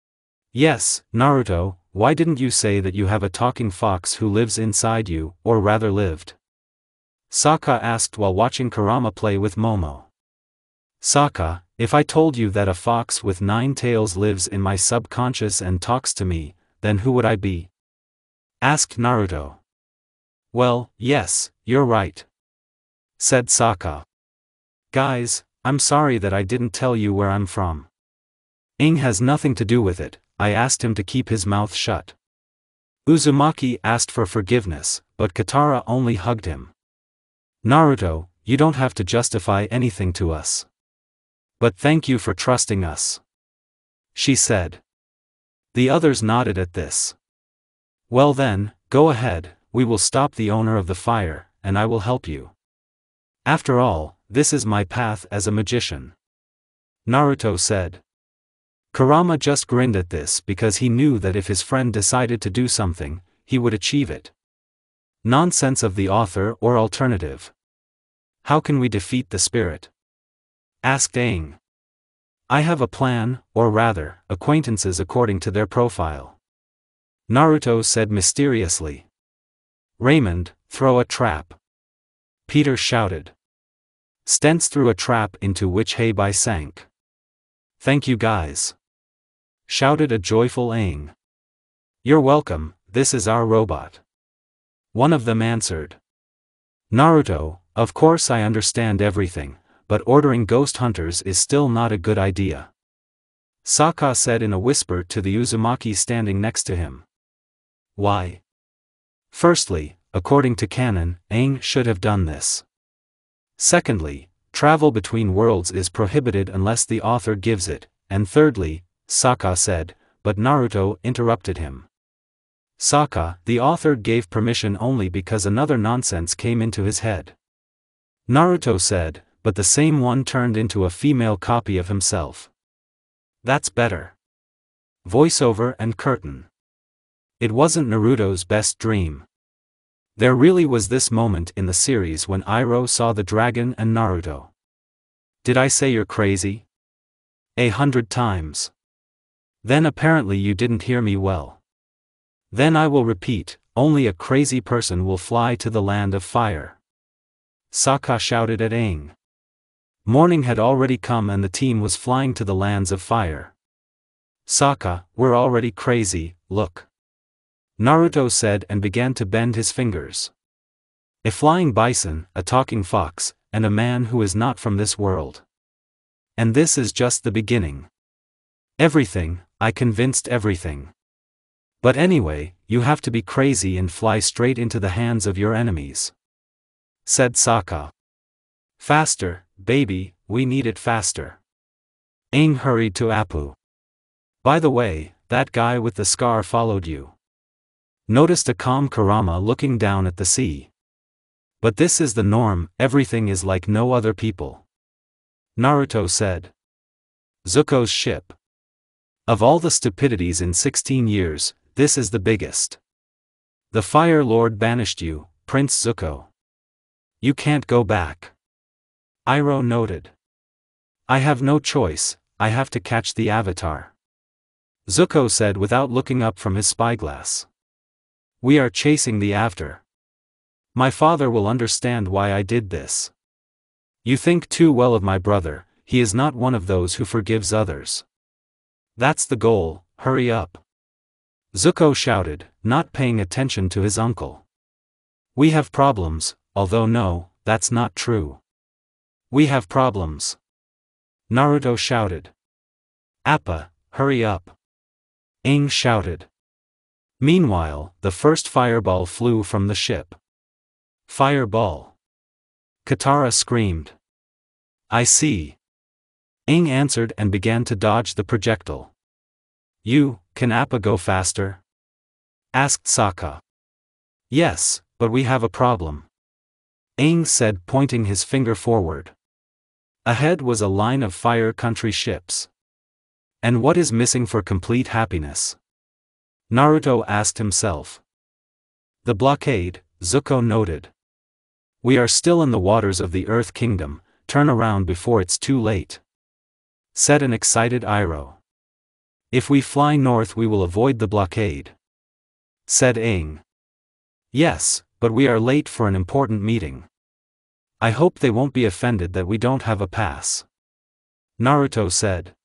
Yes, Naruto, why didn't you say that you have a talking fox who lives inside you, or rather lived? Sokka asked while watching Kurama play with Momo. Sokka, if I told you that a fox with nine tails lives in my subconscious and talks to me, then who would I be? Asked Naruto. Well, yes, you're right. Said Sokka. Guys, I'm sorry that I didn't tell you where I'm from. Aang has nothing to do with it, I asked him to keep his mouth shut. Uzumaki asked for forgiveness, but Katara only hugged him. Naruto, you don't have to justify anything to us. But thank you for trusting us. She said. The others nodded at this. Well then, go ahead, we will stop the owner of the fire, and I will help you. After all, this is my path as a magician. Naruto said. Kurama just grinned at this because he knew that if his friend decided to do something, he would achieve it. Nonsense of the author or alternative. How can we defeat the spirit? asked Aang. I have a plan, or rather, acquaintances according to their profile. Naruto said mysteriously. Raymond, throw a trap. Peter shouted. Stents threw a trap into which Heibai sank. Thank you guys. Shouted a joyful Aang. You're welcome, this is our robot. One of them answered. Naruto, of course I understand everything, but ordering ghost hunters is still not a good idea. Sokka said in a whisper to the Uzumaki standing next to him. Why? Firstly, according to canon, Aang should have done this. Secondly, travel between worlds is prohibited unless the author gives it, and thirdly, Sokka said, but Naruto interrupted him. Sokka, the author gave permission only because another nonsense came into his head. Naruto said, but the same one turned into a female copy of himself. That's better. Voiceover and curtain. It wasn't Naruto's best dream. There really was this moment in the series when Iroh saw the dragon and Naruto. Did I say you're crazy? A hundred times. Then apparently you didn't hear me well. Then I will repeat, only a crazy person will fly to the land of fire. Sokka shouted at Aang. Morning had already come and the team was flying to the lands of fire. Sokka, we're already crazy, look. Naruto said and began to bend his fingers. A flying bison, a talking fox, and a man who is not from this world. And this is just the beginning. Everything, I convinced everything. But anyway, you have to be crazy and fly straight into the hands of your enemies. Said Sokka. Faster, baby, we need it faster. Aang hurried to Appu. By the way, that guy with the scar followed you. Noticed a calm Kurama looking down at the sea. But this is the norm, everything is like no other people. Naruto said. Zuko's ship. Of all the stupidities in sixteen years, this is the biggest. The Fire Lord banished you, Prince Zuko. You can't go back. Iroh noted. I have no choice, I have to catch the Avatar. Zuko said without looking up from his spyglass. We are chasing the Avatar. My father will understand why I did this. You think too well of my brother, he is not one of those who forgives others. That's the goal, hurry up. Zuko shouted, not paying attention to his uncle. We have problems, although no, that's not true. We have problems. Naruto shouted. Appa, hurry up. Aang shouted. Meanwhile, the first fireball flew from the ship. Fireball. Katara screamed. I see. Aang answered and began to dodge the projectile. You, can Appa go faster? Asked Sokka. Yes, but we have a problem. Aang said, pointing his finger forward. Ahead was a line of Fire Country ships. And what is missing for complete happiness? Naruto asked himself. The blockade, Zuko noted. We are still in the waters of the Earth Kingdom, turn around before it's too late. Said an excited Iroh. If we fly north we will avoid the blockade. Said Aang. Yes, but we are late for an important meeting. I hope they won't be offended that we don't have a pass. Naruto said.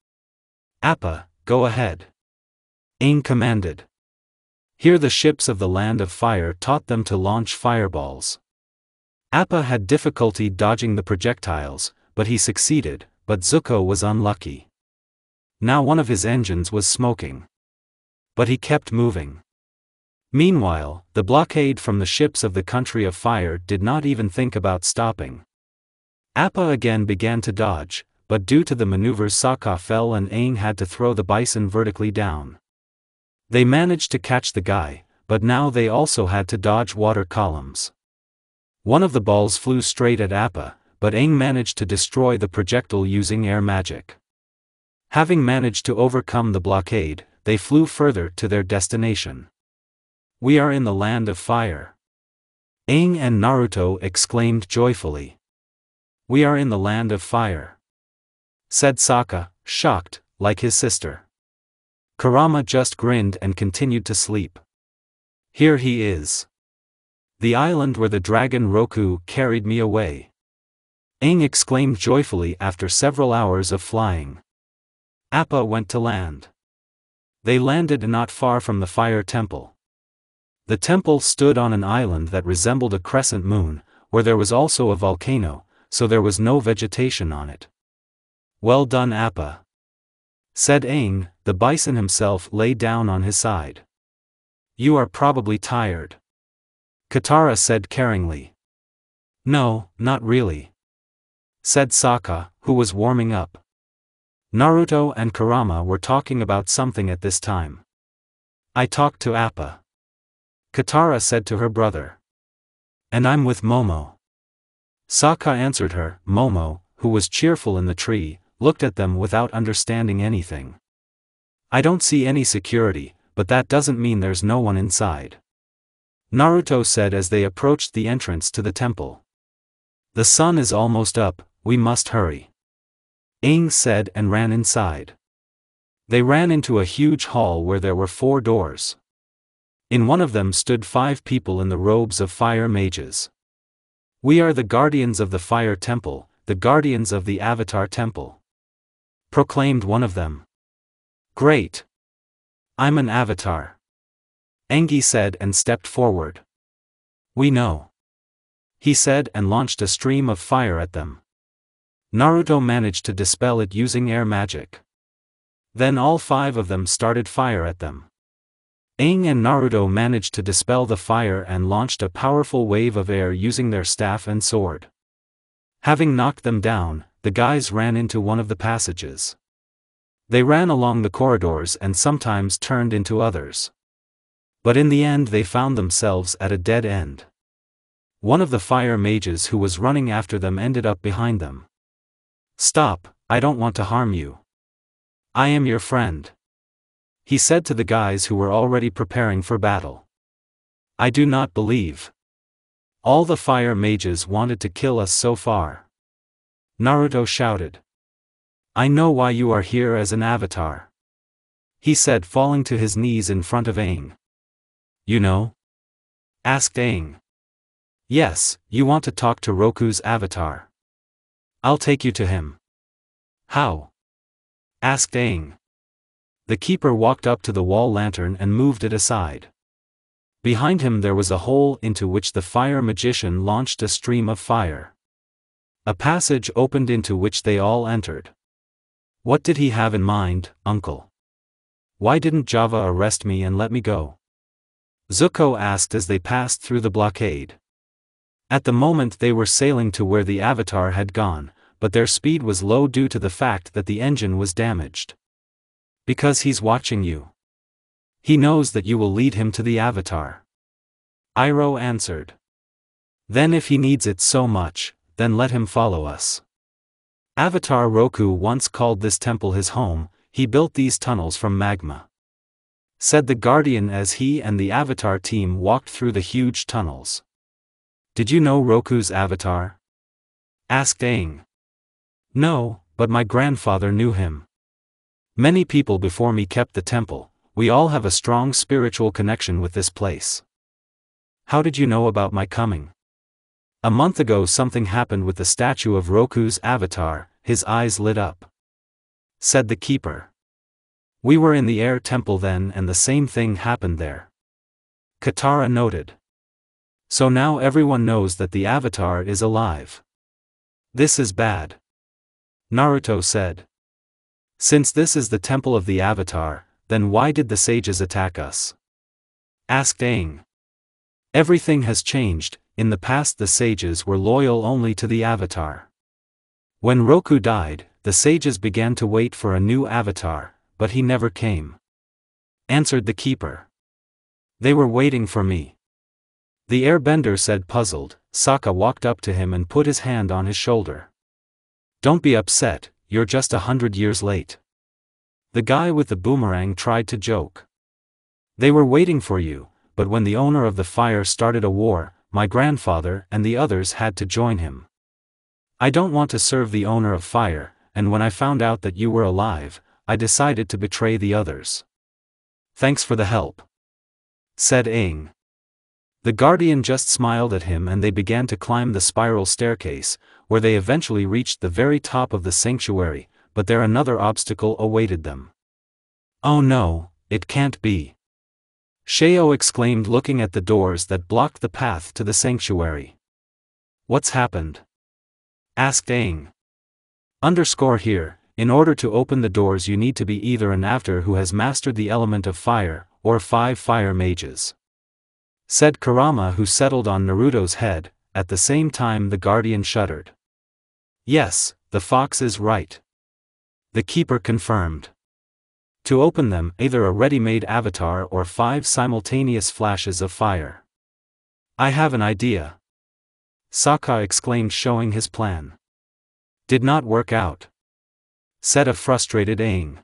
Appa, go ahead. Aang commanded. Here the ships of the Land of Fire taught them to launch fireballs. Appa had difficulty dodging the projectiles, but he succeeded, but Zuko was unlucky. Now one of his engines was smoking. But he kept moving. Meanwhile, the blockade from the ships of the Country of Fire did not even think about stopping. Appa again began to dodge, but due to the maneuvers Sokka fell and Aang had to throw the bison vertically down. They managed to catch the guy, but now they also had to dodge water columns. One of the balls flew straight at Appa, but Aang managed to destroy the projectile using air magic. Having managed to overcome the blockade, they flew further to their destination. We are in the Land of Fire. Aang and Naruto exclaimed joyfully. We are in the Land of Fire. said Sokka, shocked, like his sister. Kurama just grinned and continued to sleep. Here he is. The island where the dragon Roku carried me away. Aang exclaimed joyfully after several hours of flying. Appa went to land. They landed not far from the fire temple. The temple stood on an island that resembled a crescent moon, where there was also a volcano, so there was no vegetation on it. Well done, Appa, said Aang. The bison himself lay down on his side. You are probably tired, Katara said caringly. No, not really, said Sokka, who was warming up. Naruto and Kurama were talking about something at this time. I talked to Appa, Katara said to her brother. And I'm with Momo. Sokka answered her. Momo, who was cheerful in the tree, looked at them without understanding anything. I don't see any security, but that doesn't mean there's no one inside, Naruto said as they approached the entrance to the temple. The sun is almost up, we must hurry, Aang said and ran inside. They ran into a huge hall where there were four doors. In one of them stood five people in the robes of fire mages. We are the guardians of the fire temple, the guardians of the Avatar temple, proclaimed one of them. Great! I'm an avatar, Engi said and stepped forward. We know, he said and launched a stream of fire at them. Naruto managed to dispel it using air magic. Then all five of them started fire at them. Aang and Naruto managed to dispel the fire and launched a powerful wave of air using their staff and sword. Having knocked them down, the guys ran into one of the passages. They ran along the corridors and sometimes turned into others. But in the end they found themselves at a dead end. One of the fire mages who was running after them ended up behind them. Stop, I don't want to harm you. I am your friend, he said to the guys who were already preparing for battle. I do not believe. All the fire mages wanted to kill us so far, Naruto shouted. I know why you are here as an avatar, he said, falling to his knees in front of Aang. You know? Asked Aang. Yes, you want to talk to Roku's avatar. I'll take you to him. How? Asked Aang. The keeper walked up to the wall lantern and moved it aside. Behind him there was a hole into which the fire magician launched a stream of fire. A passage opened into which they all entered. What did he have in mind, uncle? Why didn't Java arrest me and let me go? Zuko asked as they passed through the blockade. At the moment they were sailing to where the Avatar had gone, but their speed was low due to the fact that the engine was damaged. Because he's watching you. He knows that you will lead him to the Avatar, Iroh answered. Then if he needs it so much, then let him follow us. Avatar Roku once called this temple his home. He built these tunnels from magma, said the Guardian as he and the Avatar team walked through the huge tunnels. Did you know Roku's avatar? Asked Aang. No, but my grandfather knew him. Many people before me kept the temple. We all have a strong spiritual connection with this place. How did you know about my coming? A month ago something happened with the statue of Roku's avatar. His eyes lit up, said the keeper. We were in the air temple then and the same thing happened there, Katara noted. So now everyone knows that the Avatar is alive. This is bad, Naruto said. Since this is the temple of the Avatar, then why did the sages attack us? Asked Aang. Everything has changed. In the past the sages were loyal only to the Avatar. When Roku died, the sages began to wait for a new Avatar, but he never came, answered the keeper. They were waiting for me, the Airbender said puzzled. Sokka walked up to him and put his hand on his shoulder. Don't be upset, you're just a hundred years late. The guy with the boomerang tried to joke. They were waiting for you, but when the owner of the fire started a war, my grandfather and the others had to join him. I don't want to serve the owner of fire, and when I found out that you were alive, I decided to betray the others. Thanks for the help," said Aang. The guardian just smiled at him and they began to climb the spiral staircase, where they eventually reached the very top of the sanctuary, but there another obstacle awaited them. "Oh no, it can't be!" Shao exclaimed, looking at the doors that blocked the path to the sanctuary. "What's happened?" asked Aang. Underscore here, in order to open the doors you need to be either an avatar who has mastered the element of fire, or five fire mages, said Kurama, who settled on Naruto's head. At the same time the guardian shuddered. "Yes, the fox is right," the keeper confirmed. "To open them, either a ready-made avatar or five simultaneous flashes of fire." "I have an idea," Sokka exclaimed, showing his plan. "Did not work out," said a frustrated Aang.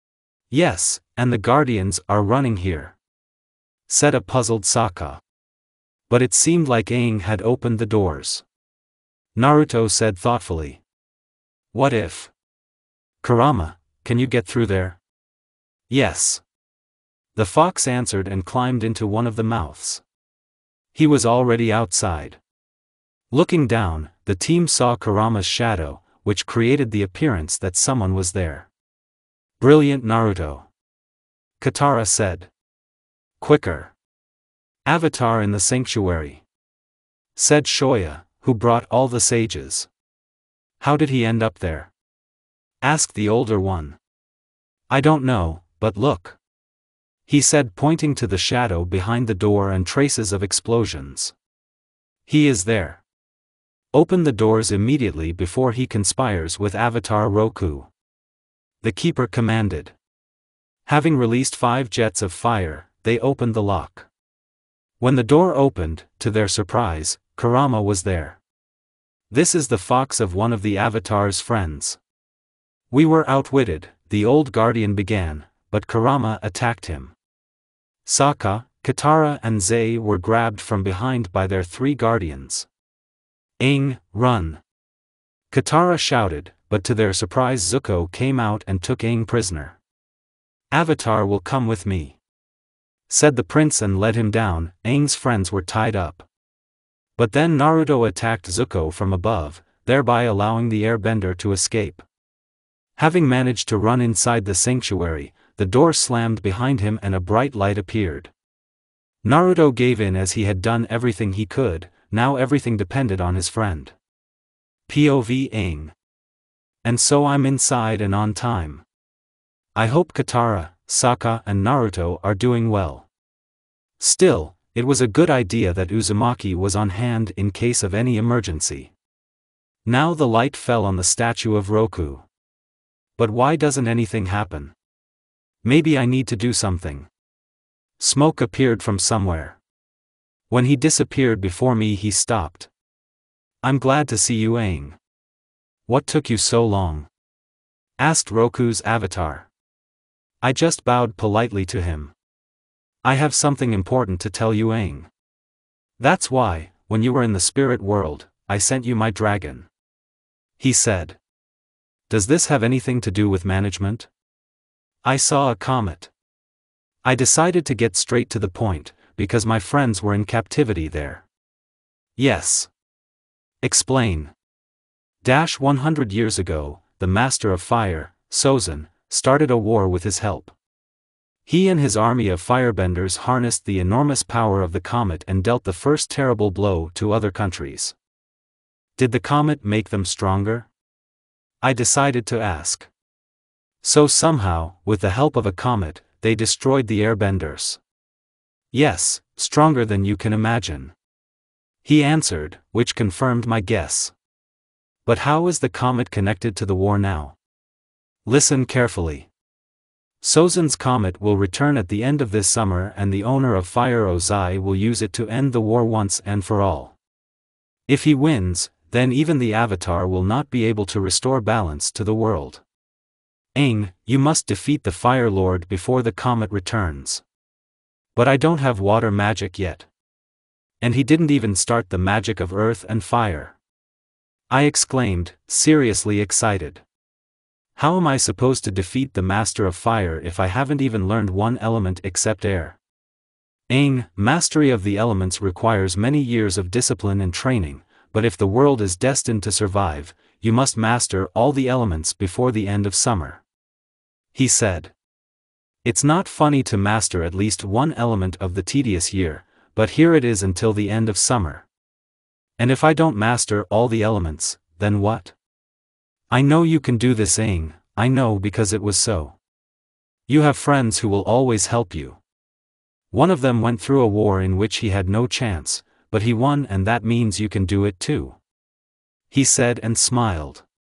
"Yes, and the guardians are running here," said a puzzled Sokka. But it seemed like Aang had opened the doors. Naruto said thoughtfully. "What if? Kurama, can you get through there?" "Yes." The fox answered and climbed into one of the mouths. He was already outside. Looking down, the team saw Kurama's shadow, which created the appearance that someone was there. "Brilliant, Naruto," Katara said. "Quicker. Avatar in the sanctuary," said Shoya, who brought all the sages. "How did he end up there?" asked the older one. "I don't know, but look," he said, pointing to the shadow behind the door and traces of explosions. "He is there. Open the doors immediately before he conspires with Avatar Roku," the keeper commanded. Having released five jets of fire, they opened the lock. When the door opened, to their surprise, Kurama was there. "This is the fox of one of the Avatar's friends. We were outwitted," the old guardian began, but Kurama attacked him. Sokka, Katara and Zay were grabbed from behind by their three guardians. "Aang, run!" Katara shouted, but to their surprise Zuko came out and took Aang prisoner. "Avatar will come with me," said the prince and led him down. Aang's friends were tied up. But then Naruto attacked Zuko from above, thereby allowing the airbender to escape. Having managed to run inside the sanctuary, the door slammed behind him and a bright light appeared. Naruto gave in as he had done everything he could. Now everything depended on his friend. P O V Aang. "And so I'm inside and on time. I hope Katara, Sokka and Naruto are doing well. Still, it was a good idea that Uzumaki was on hand in case of any emergency." Now the light fell on the statue of Roku. "But why doesn't anything happen? Maybe I need to do something." Smoke appeared from somewhere. When he disappeared before me he stopped. "I'm glad to see you, Aang. What took you so long?" asked Roku's avatar. I just bowed politely to him. "I have something important to tell you, Aang. That's why, when you were in the spirit world, I sent you my dragon," he said. "Does this have anything to do with management?" "I saw a comet. I decided to get straight to the point, because my friends were in captivity there." "Yes. Explain." Dash one hundred years ago, the Master of Fire, Sozin, started a war with his help. He and his army of firebenders harnessed the enormous power of the comet and dealt the first terrible blow to other countries. Did the comet make them stronger? I decided to ask. So somehow, with the help of a comet, they destroyed the Airbenders. "Yes, stronger than you can imagine," he answered, which confirmed my guess. "But how is the comet connected to the war now?" Listen carefully. Sozin's comet will return at the end of this summer and the owner of Fire Ozai will use it to end the war once and for all. If he wins, then even the Avatar will not be able to restore balance to the world. Aang, you must defeat the Fire Lord before the comet returns. But I don't have water magic yet. And he didn't even start the magic of earth and fire," I exclaimed, seriously excited. How am I supposed to defeat the Master of Fire if I haven't even learned one element except air? Aang, mastery of the elements requires many years of discipline and training, but if the world is destined to survive, you must master all the elements before the end of summer. He said. It's not funny to master at least one element of the tedious year, but here it is until the end of summer. And if I don't master all the elements, then what? I know you can do this, Aang, I know because it was so. You have friends who will always help you. One of them went through a war in which he had no chance, but he won, and that means you can do it too. He said and smiled.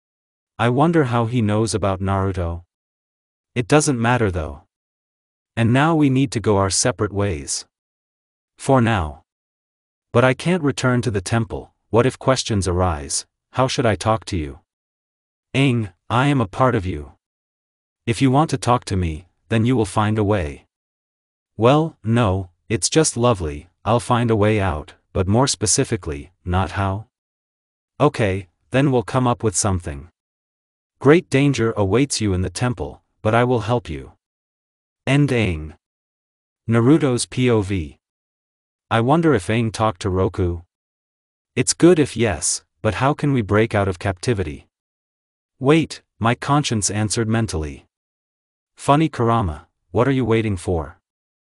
I wonder how he knows about Naruto. It doesn't matter though. And now we need to go our separate ways. For now. But I can't return to the temple. What if questions arise? How should I talk to you? Aang, I am a part of you. If you want to talk to me, then you will find a way. Well, no, it's just lovely, I'll find a way out, but more specifically, not how. Okay, then we'll come up with something. Great danger awaits you in the temple, but I will help you. End Aang. Naruto's P O V. I wonder if Aang talked to Roku. It's good if yes, but how can we break out of captivity? Wait, my conscience answered mentally. Funny Kurama, what are you waiting for?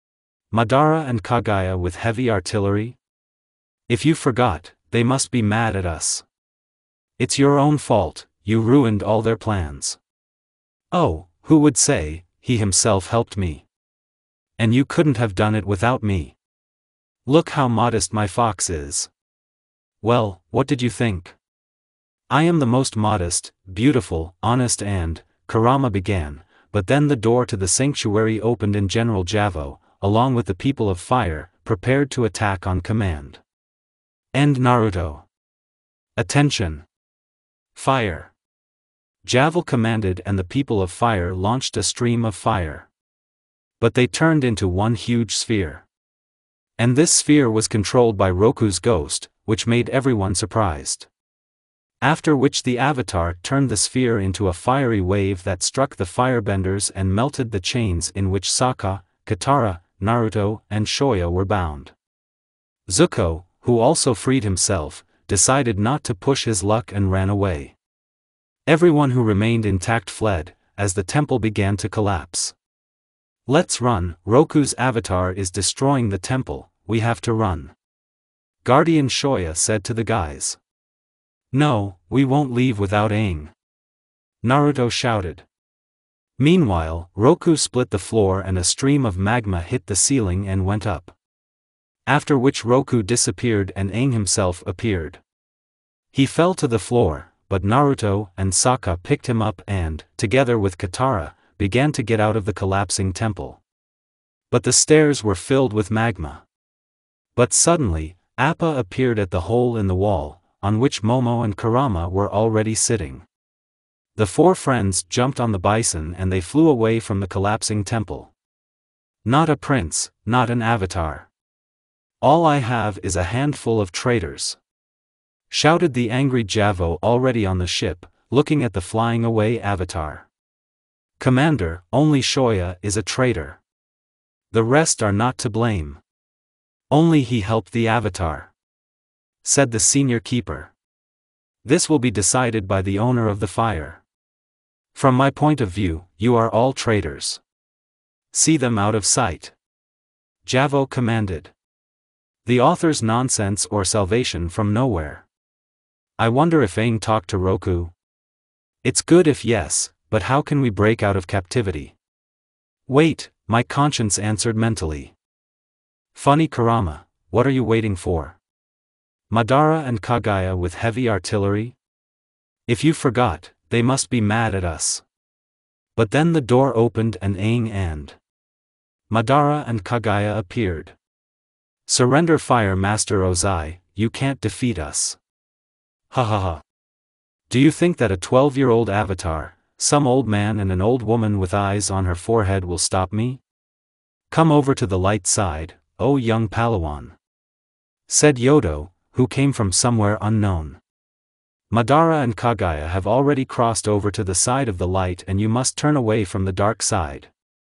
Madara and Kaguya with heavy artillery? If you forgot, they must be mad at us. It's your own fault, you ruined all their plans. Oh, who would say, he himself helped me. And you couldn't have done it without me. Look how modest my fox is. Well, what did you think? I am the most modest, beautiful, honest and, Kurama began, but then the door to the sanctuary opened and General Javo, along with the people of fire, prepared to attack on command. End Naruto. Attention! Fire! Javo commanded and the people of fire launched a stream of fire. But they turned into one huge sphere. And this sphere was controlled by Roku's ghost, which made everyone surprised. After which the Avatar turned the sphere into a fiery wave that struck the Airbenders and melted the chains in which Sokka, Katara, Naruto, and Shoya were bound. Zuko, who also freed himself, decided not to push his luck and ran away. Everyone who remained intact fled, as the temple began to collapse. Let's run, Roku's avatar is destroying the temple, we have to run. Guardian Shoya said to the guys. No, we won't leave without Aang. Naruto shouted. Meanwhile, Roku split the floor and a stream of magma hit the ceiling and went up. After which Roku disappeared and Aang himself appeared. He fell to the floor, but Naruto and Sokka picked him up and, together with Katara, began to get out of the collapsing temple. But the stairs were filled with magma. But suddenly, Appa appeared at the hole in the wall, on which Momo and Kurama were already sitting. The four friends jumped on the bison and they flew away from the collapsing temple. Not a prince, not an avatar. All I have is a handful of traitors. Shouted the angry Javo already on the ship, looking at the flying away avatar. Commander, only Shoya is a traitor. The rest are not to blame. Only he helped the avatar. Said the senior keeper. This will be decided by the owner of the fire. From my point of view, you are all traitors. See them out of sight. Javo commanded. The author's nonsense or salvation from nowhere. I wonder if Aang talked to Roku. It's good if yes, but how can we break out of captivity? Wait, my conscience answered mentally. Funny Kurama, what are you waiting for? Madara and Kaguya with heavy artillery? If you forgot, they must be mad at us. But then the door opened and Aang and Madara and Kaguya appeared. Surrender Fire Master Ozai, you can't defeat us. Ha ha ha. Do you think that a twelve-year-old avatar, some old man and an old woman with eyes on her forehead will stop me? Come over to the light side, O young Palawan. Said Yodo, who came from somewhere unknown. Madara and Kagaya have already crossed over to the side of the light and you must turn away from the dark side.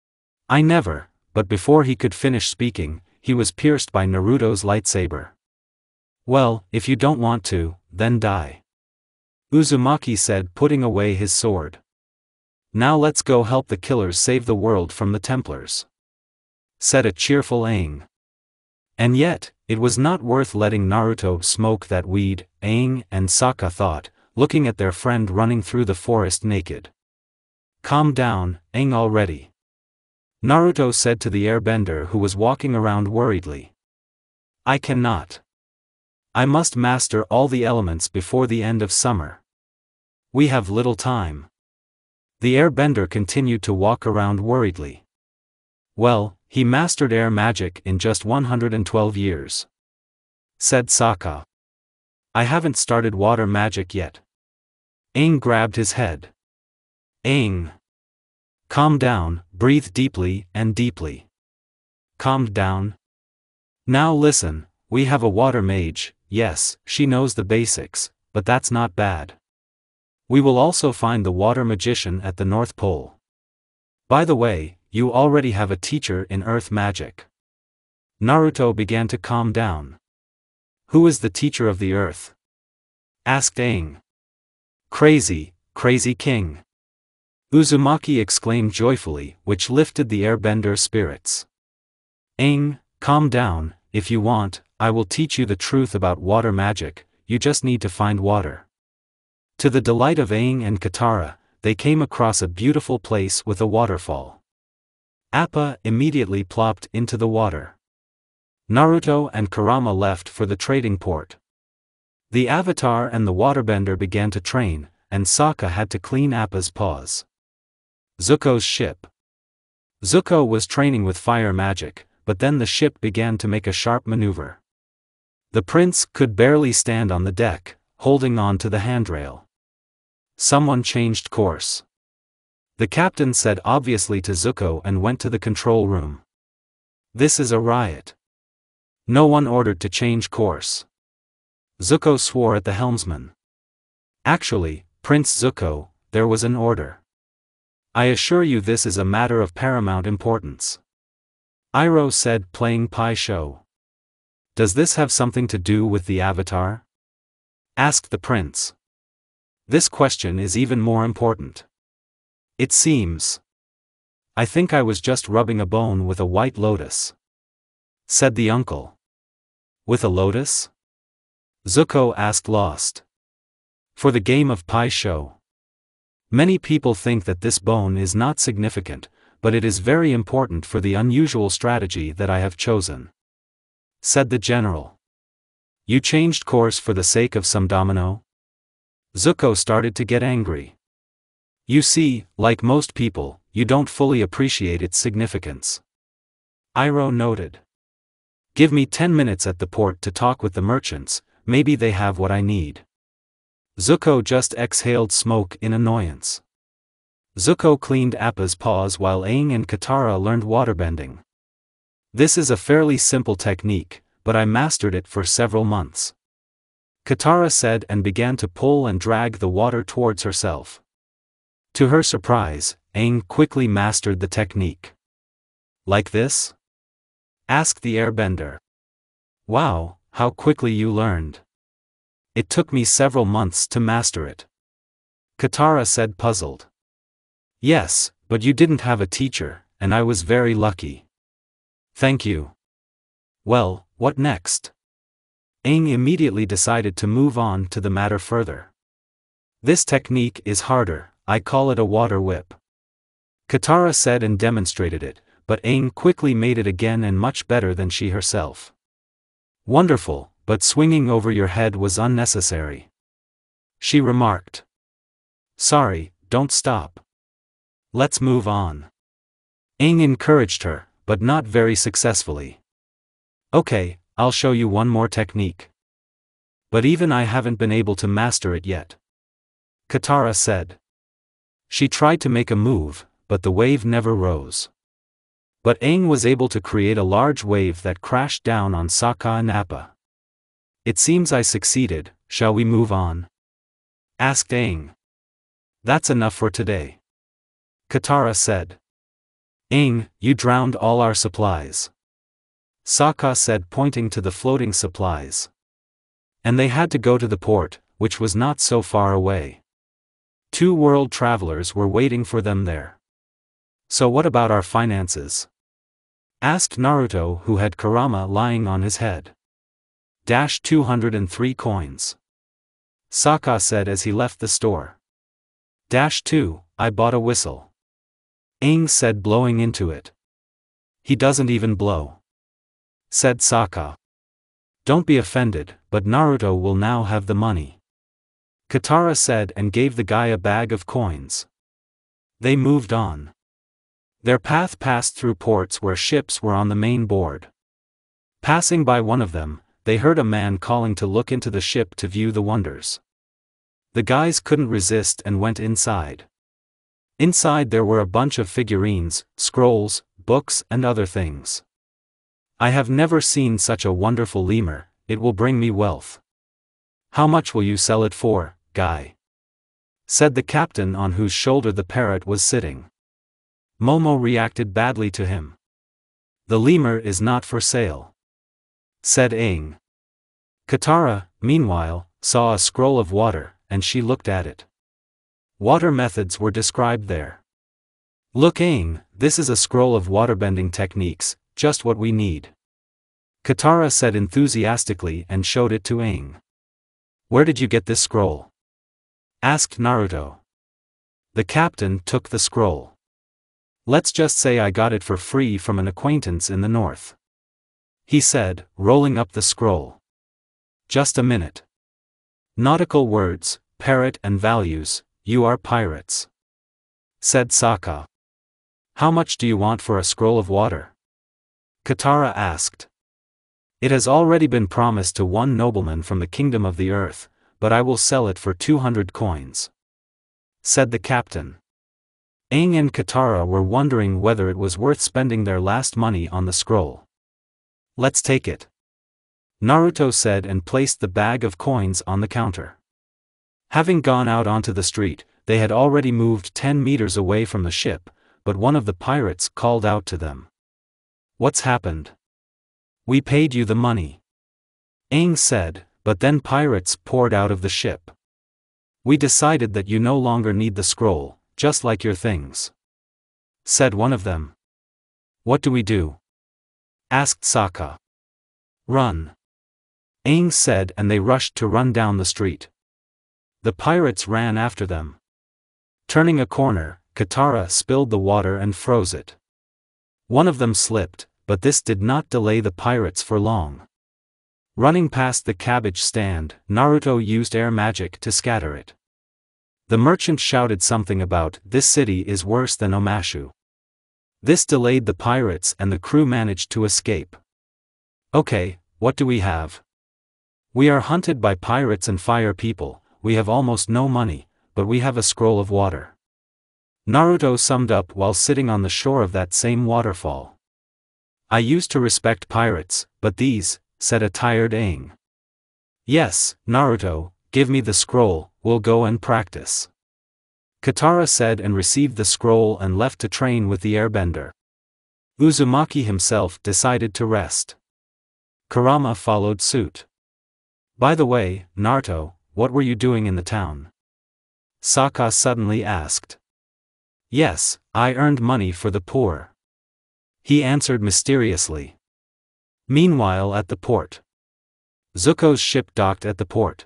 I never, but before he could finish speaking, he was pierced by Naruto's lightsaber. Well, if you don't want to, then die. Uzumaki said, putting away his sword. Now let's go help the killers save the world from the Templars, said a cheerful Aang. And yet, it was not worth letting Naruto smoke that weed, Aang and Sokka thought, looking at their friend running through the forest naked. Calm down, Aang already, Naruto said to the airbender who was walking around worriedly. I cannot. I must master all the elements before the end of summer. We have little time. The airbender continued to walk around worriedly. Well, he mastered air magic in just one hundred twelve years, said Sokka. I haven't started water magic yet. Aang grabbed his head. Aang. Calm down, breathe deeply and deeply. Calmed down. Now listen, we have a water mage, yes, she knows the basics, but that's not bad. We will also find the water magician at the North Pole. By the way, you already have a teacher in earth magic. Naruto began to calm down. Who is the teacher of the earth? Asked Aang. Crazy, crazy king. Uzumaki exclaimed joyfully, which lifted the airbender spirits. Aang, calm down, if you want, I will teach you the truth about water magic, you just need to find water. To the delight of Aang and Katara, they came across a beautiful place with a waterfall. Appa immediately plopped into the water. Naruto and Kurama left for the trading port. The Avatar and the waterbender began to train, and Sokka had to clean Appa's paws. Zuko's ship. Zuko was training with fire magic, but then the ship began to make a sharp maneuver. The prince could barely stand on the deck, holding on to the handrail. Someone changed course. The captain said obviously to Zuko and went to the control room. This is a riot. No one ordered to change course. Zuko swore at the helmsman. Actually, Prince Zuko, there was an order. I assure you this is a matter of paramount importance. Iroh said, playing Pai Sho. Does this have something to do with the Avatar? Asked the prince. This question is even more important. It seems. I think I was just rubbing a bone with a white lotus, said the uncle. With a lotus? Zuko asked lost. For the game of Pai Sho. Many people think that this bone is not significant, but it is very important for the unusual strategy that I have chosen, said the general. You changed course for the sake of some domino? Zuko started to get angry. You see, like most people, you don't fully appreciate its significance. Iroh noted. Give me ten minutes at the port to talk with the merchants, maybe they have what I need. Zuko just exhaled smoke in annoyance. Zuko cleaned Appa's paws while Aang and Katara learned waterbending. This is a fairly simple technique, but I mastered it for several months, Katara said and began to pull and drag the water towards herself. To her surprise, Aang quickly mastered the technique. Like this? Asked the airbender. Wow, how quickly you learned. It took me several months to master it, Katara said puzzled. Yes, but you didn't have a teacher, and I was very lucky. Thank you. Well, what next? Aang immediately decided to move on to the matter further. This technique is harder, I call it a water whip. Katara said and demonstrated it, but Aang quickly made it again and much better than she herself. Wonderful, but swinging over your head was unnecessary, she remarked. Sorry, don't stop. Let's move on. Aang encouraged her, but not very successfully. Okay, I'll show you one more technique. But even I haven't been able to master it yet, Katara said. She tried to make a move, but the wave never rose. But Aang was able to create a large wave that crashed down on Sokka and Appa. It seems I succeeded, shall we move on? asked Aang. That's enough for today. Katara said. Aang, you drowned all our supplies. Sokka said, pointing to the floating supplies. And they had to go to the port, which was not so far away. Two world travelers were waiting for them there. So what about our finances? Asked Naruto, who had kurama lying on his head. Dash two hundred three coins. Sokka said as he left the store. Dash two, I bought a whistle. Aang said, blowing into it. He doesn't even blow. Said Sokka. Don't be offended, but Naruto will now have the money. Katara said and gave the guy a bag of coins. They moved on. Their path passed through ports where ships were on the main board. Passing by one of them, they heard a man calling to look into the ship to view the wonders. The guys couldn't resist and went inside. Inside there were a bunch of figurines, scrolls, books and other things. I have never seen such a wonderful lemur, it will bring me wealth. How much will you sell it for, guy? Said the captain on whose shoulder the parrot was sitting. Momo reacted badly to him. The lemur is not for sale. Said Aang. Katara, meanwhile, saw a scroll of water, and she looked at it. Water methods were described there. Look Aang, this is a scroll of waterbending techniques, just what we need. Katara said enthusiastically and showed it to Aang. Where did you get this scroll? Asked Naruto. The captain took the scroll. Let's just say I got it for free from an acquaintance in the north. He said, rolling up the scroll. Just a minute. Nautical words, parrot and values, you are pirates. Said Sokka. How much do you want for a scroll of water? Katara asked. It has already been promised to one nobleman from the kingdom of the earth, but I will sell it for two hundred coins. Said the captain. Aang and Katara were wondering whether it was worth spending their last money on the scroll. Let's take it. Naruto said and placed the bag of coins on the counter. Having gone out onto the street, they had already moved ten meters away from the ship, but one of the pirates called out to them. What's happened? We paid you the money. Aang said, but then pirates poured out of the ship. We decided that you no longer need the scroll, just like your things. Said one of them. What do we do? Asked Sokka. Run. Aang said and they rushed to run down the street. The pirates ran after them. Turning a corner, Katara spilled the water and froze it. One of them slipped, but this did not delay the pirates for long. Running past the cabbage stand, Naruto used air magic to scatter it. The merchant shouted something about, this city is worse than Omashu. This delayed the pirates and the crew managed to escape. Okay, what do we have? We are hunted by pirates and fire people, we have almost no money, but we have a scroll of water. Naruto summed up while sitting on the shore of that same waterfall. I used to respect pirates, but these, said a tired Aang. Yes, Naruto, give me the scroll, we'll go and practice. Katara said and received the scroll and left to train with the Airbender. Uzumaki himself decided to rest. Kurama followed suit. By the way, Naruto, what were you doing in the town? Sokka suddenly asked. Yes, I earned money for the poor. He answered mysteriously. Meanwhile at the port. Zuko's ship docked at the port.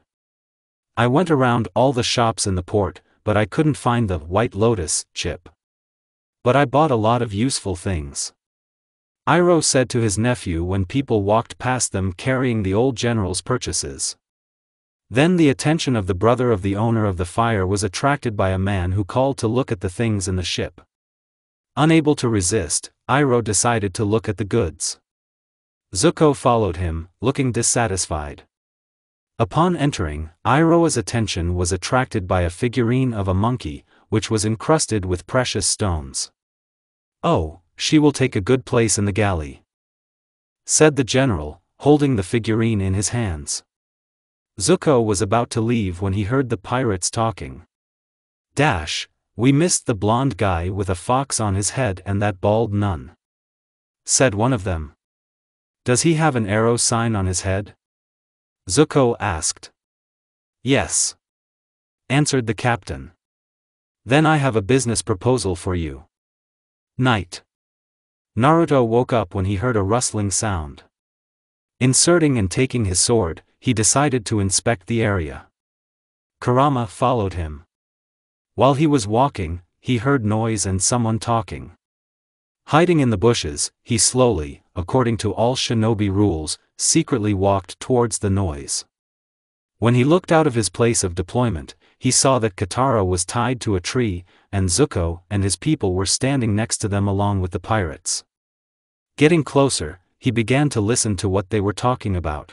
I went around all the shops in the port, but I couldn't find the White Lotus chip. But I bought a lot of useful things. Iroh said to his nephew when people walked past them carrying the old general's purchases. Then the attention of the brother of the owner of the fire was attracted by a man who called to look at the things in the ship. Unable to resist, Iroh decided to look at the goods. Zuko followed him, looking dissatisfied. Upon entering, Iroh's attention was attracted by a figurine of a monkey, which was encrusted with precious stones. Oh, she will take a good place in the galley, said the general, holding the figurine in his hands. Zuko was about to leave when he heard the pirates talking. Dash, we missed the blonde guy with a fox on his head and that bald nun, said one of them. Does he have an arrow sign on his head? Zuko asked. Yes, answered the captain. Then I have a business proposal for you. Night. Naruto woke up when he heard a rustling sound. Inserting and taking his sword, he decided to inspect the area. Kurama followed him. While he was walking, he heard noise and someone talking. Hiding in the bushes, he slowly, according to all shinobi rules, secretly walked towards the noise. When he looked out of his place of deployment, he saw that Katara was tied to a tree, and Zuko and his people were standing next to them along with the pirates. Getting closer, he began to listen to what they were talking about.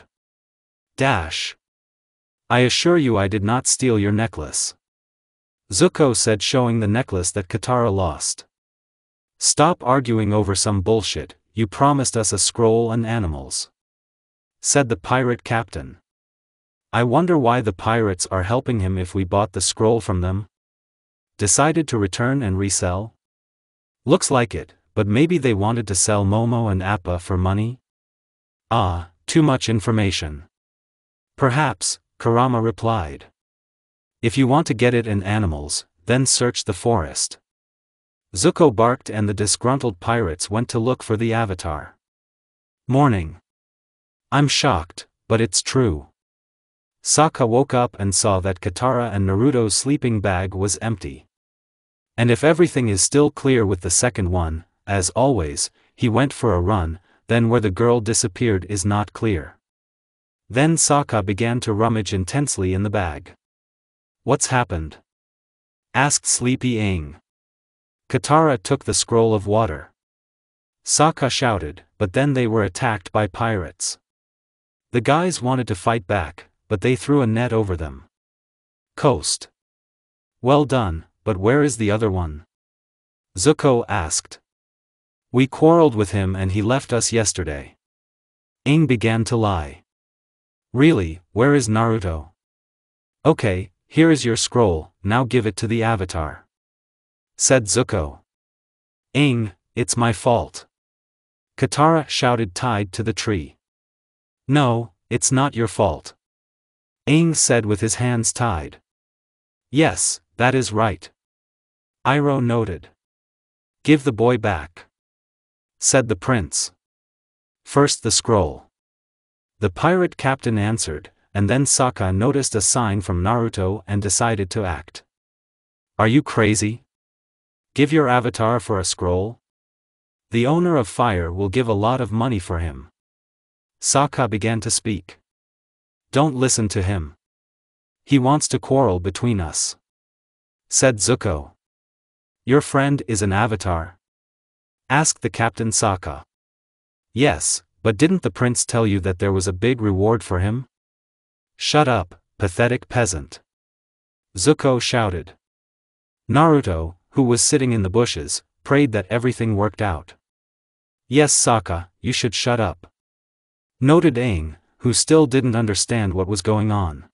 Dash. I assure you I did not steal your necklace, Zuko said, showing the necklace that Katara lost. Stop arguing over some bullshit, you promised us a scroll and animals, said the pirate captain. I wonder why the pirates are helping him if we bought the scroll from them? Decided to return and resell? Looks like it, but maybe they wanted to sell Momo and Appa for money? Ah, too much information. Perhaps, Kurama replied. If you want to get it in animals, then search the forest. Zuko barked and the disgruntled pirates went to look for the avatar. Morning. I'm shocked, but it's true. Sokka woke up and saw that Katara and Naruto's sleeping bag was empty. And if everything is still clear with the second one, as always, he went for a run, then where the girl disappeared is not clear. Then Sokka began to rummage intensely in the bag. What's happened? Asked Sleepy Aang. Katara took the scroll of water. Sokka shouted, but then they were attacked by pirates. The guys wanted to fight back, but they threw a net over them. Coast. Well done, but where is the other one? Zuko asked. We quarreled with him and he left us yesterday. Aang began to lie. Really, where is Naruto? Okay, here is your scroll, now give it to the avatar, said Zuko. Aang, it's my fault, Katara shouted, tied to the tree. No, it's not your fault, Aang said with his hands tied. Yes, that is right, Iroh noted. Give the boy back, said the prince. First the scroll. The pirate captain answered, and then Sokka noticed a sign from Naruto and decided to act. Are you crazy? Give your avatar for a scroll? The owner of fire will give a lot of money for him. Sokka began to speak. Don't listen to him. He wants to quarrel between us, said Zuko. Your friend is an avatar? Asked the captain Sokka. Yes, but didn't the prince tell you that there was a big reward for him? Shut up, pathetic peasant, Zuko shouted. Naruto, who was sitting in the bushes, prayed that everything worked out. Yes, Sokka, you should shut up, noted Aang, who still didn't understand what was going on.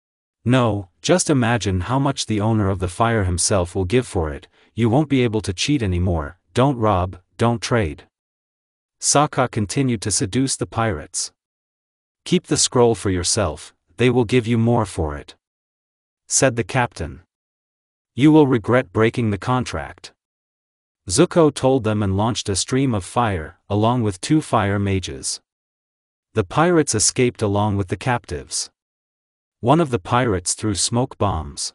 No, just imagine how much the owner of the fire himself will give for it. You won't be able to cheat anymore. Don't rob, don't trade. Sokka continued to seduce the pirates. Keep the scroll for yourself, they will give you more for it, said the captain. You will regret breaking the contract. Zuko told them and launched a stream of fire, along with two fire mages. The pirates escaped along with the captives. One of the pirates threw smoke bombs.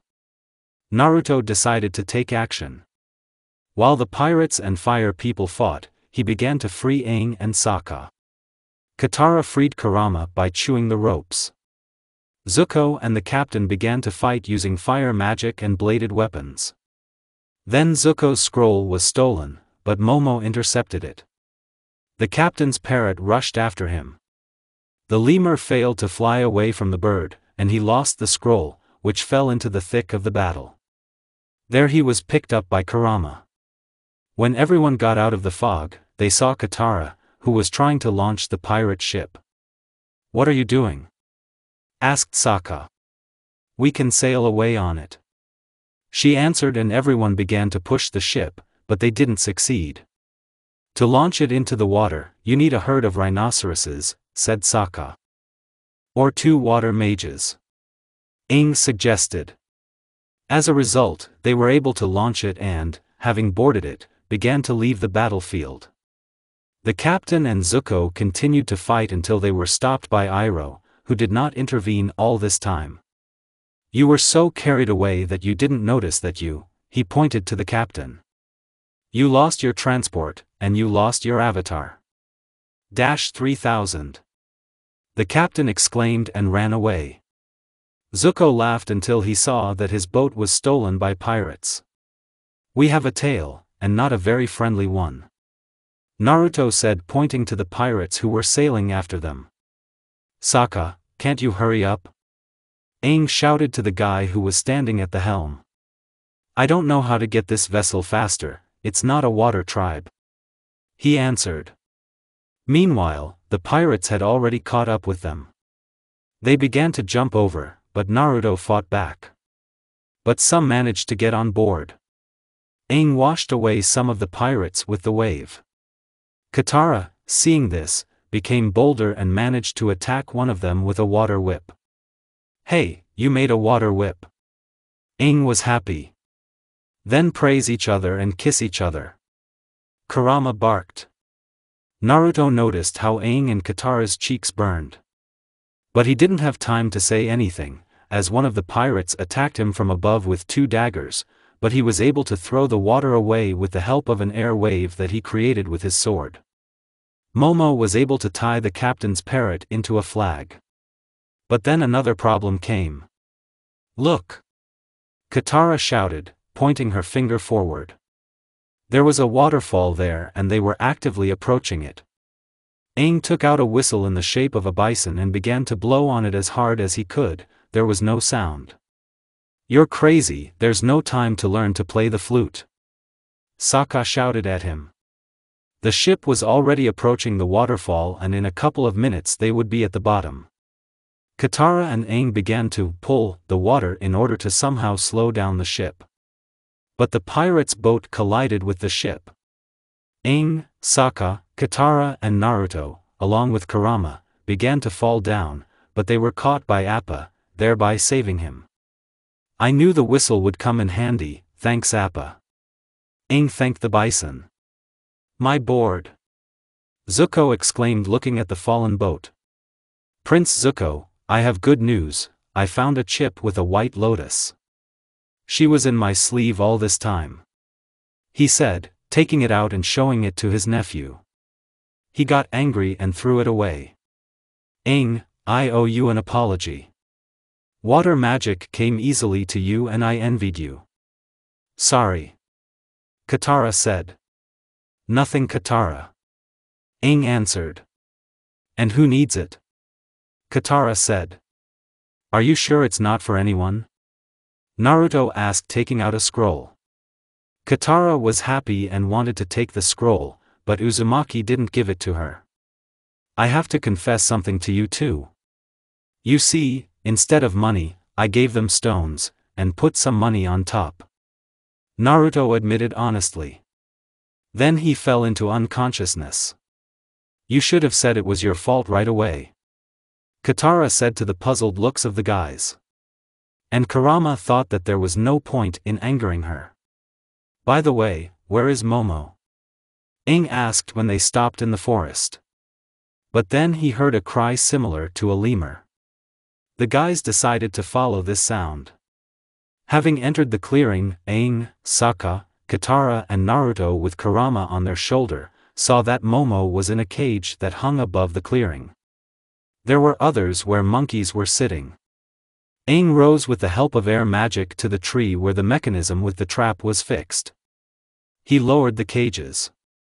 Naruto decided to take action. While the pirates and fire people fought, he began to free Aang and Sokka. Katara freed Kurama by chewing the ropes. Zuko and the captain began to fight using fire magic and bladed weapons. Then Zuko's scroll was stolen, but Momo intercepted it. The captain's parrot rushed after him. The lemur failed to fly away from the bird, and he lost the scroll, which fell into the thick of the battle. There he was picked up by Kurama. When everyone got out of the fog, they saw Katara, who was trying to launch the pirate ship. What are you doing? asked Sokka. We can sail away on it. She answered, and everyone began to push the ship, but they didn't succeed. To launch it into the water, you need a herd of rhinoceroses, said Sokka. Or two water mages, Aang suggested. As a result, they were able to launch it and, having boarded it, began to leave the battlefield. The captain and Zuko continued to fight until they were stopped by Iroh, who did not intervene all this time. You were so carried away that you didn't notice that you, he pointed to the captain. You lost your transport, and you lost your avatar. Dash three thousand. The captain exclaimed and ran away. Zuko laughed until he saw that his boat was stolen by pirates. We have a tail, and not a very friendly one, Naruto said, pointing to the pirates who were sailing after them. Sokka, can't you hurry up? Aang shouted to the guy who was standing at the helm. I don't know how to get this vessel faster, it's not a water tribe, he answered. Meanwhile, the pirates had already caught up with them. They began to jump over, but Naruto fought back. But some managed to get on board. Aang washed away some of the pirates with the wave. Katara, seeing this, became bolder and managed to attack one of them with a water whip. Hey, you made a water whip. Aang was happy. Then praise each other and kiss each other, Kurama barked. Naruto noticed how Aang and Katara's cheeks burned. But he didn't have time to say anything, as one of the pirates attacked him from above with two daggers, but he was able to throw the water away with the help of an air wave that he created with his sword. Momo was able to tie the captain's parrot into a flag. But then another problem came. Look! Katara shouted, pointing her finger forward. There was a waterfall there and they were actively approaching it. Aang took out a whistle in the shape of a bison and began to blow on it as hard as he could. There was no sound. You're crazy, there's no time to learn to play the flute, Sokka shouted at him. The ship was already approaching the waterfall and in a couple of minutes they would be at the bottom. Katara and Aang began to pull the water in order to somehow slow down the ship. But the pirates' boat collided with the ship. Aang, Sokka, Katara and Naruto, along with Kurama, began to fall down, but they were caught by Appa, thereby saving him. I knew the whistle would come in handy, thanks Appa. Aang thanked the bison. My board! Zuko exclaimed, looking at the fallen boat. Prince Zuko, I have good news, I found a chip with a white lotus. She was in my sleeve all this time, he said, taking it out and showing it to his nephew. He got angry and threw it away. Aang, I owe you an apology. Water magic came easily to you and I envied you. Sorry, Katara said. Nothing, Katara, Aang answered. And who needs it? Katara said. Are you sure it's not for anyone? Naruto asked, taking out a scroll. Katara was happy and wanted to take the scroll, but Uzumaki didn't give it to her. I have to confess something to you too. You see, instead of money, I gave them stones, and put some money on top, Naruto admitted honestly. Then he fell into unconsciousness. You should have said it was your fault right away, Katara said to the puzzled looks of the guys. And Kurama thought that there was no point in angering her. By the way, where is Momo? Aang asked when they stopped in the forest. But then he heard a cry similar to a lemur. The guys decided to follow this sound. Having entered the clearing, Aang, Sokka, Katara and Naruto with Kurama on their shoulder, saw that Momo was in a cage that hung above the clearing. There were others where monkeys were sitting. Aang rose with the help of air magic to the tree where the mechanism with the trap was fixed. He lowered the cages.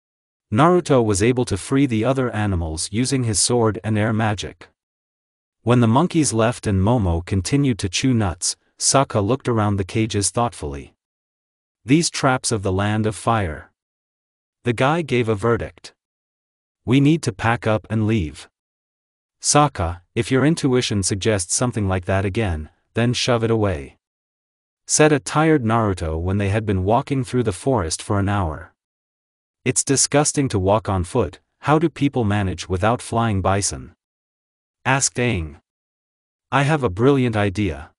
Naruto was able to free the other animals using his sword and air magic. When the monkeys left and Momo continued to chew nuts, Sokka looked around the cages thoughtfully. These traps of the land of fire. The guy gave a verdict. We need to pack up and leave. Sokka, if your intuition suggests something like that again, then shove it away. Said a tired Naruto when they had been walking through the forest for an hour. It's disgusting to walk on foot, how do people manage without flying bison? Asked Aang. I have a brilliant idea.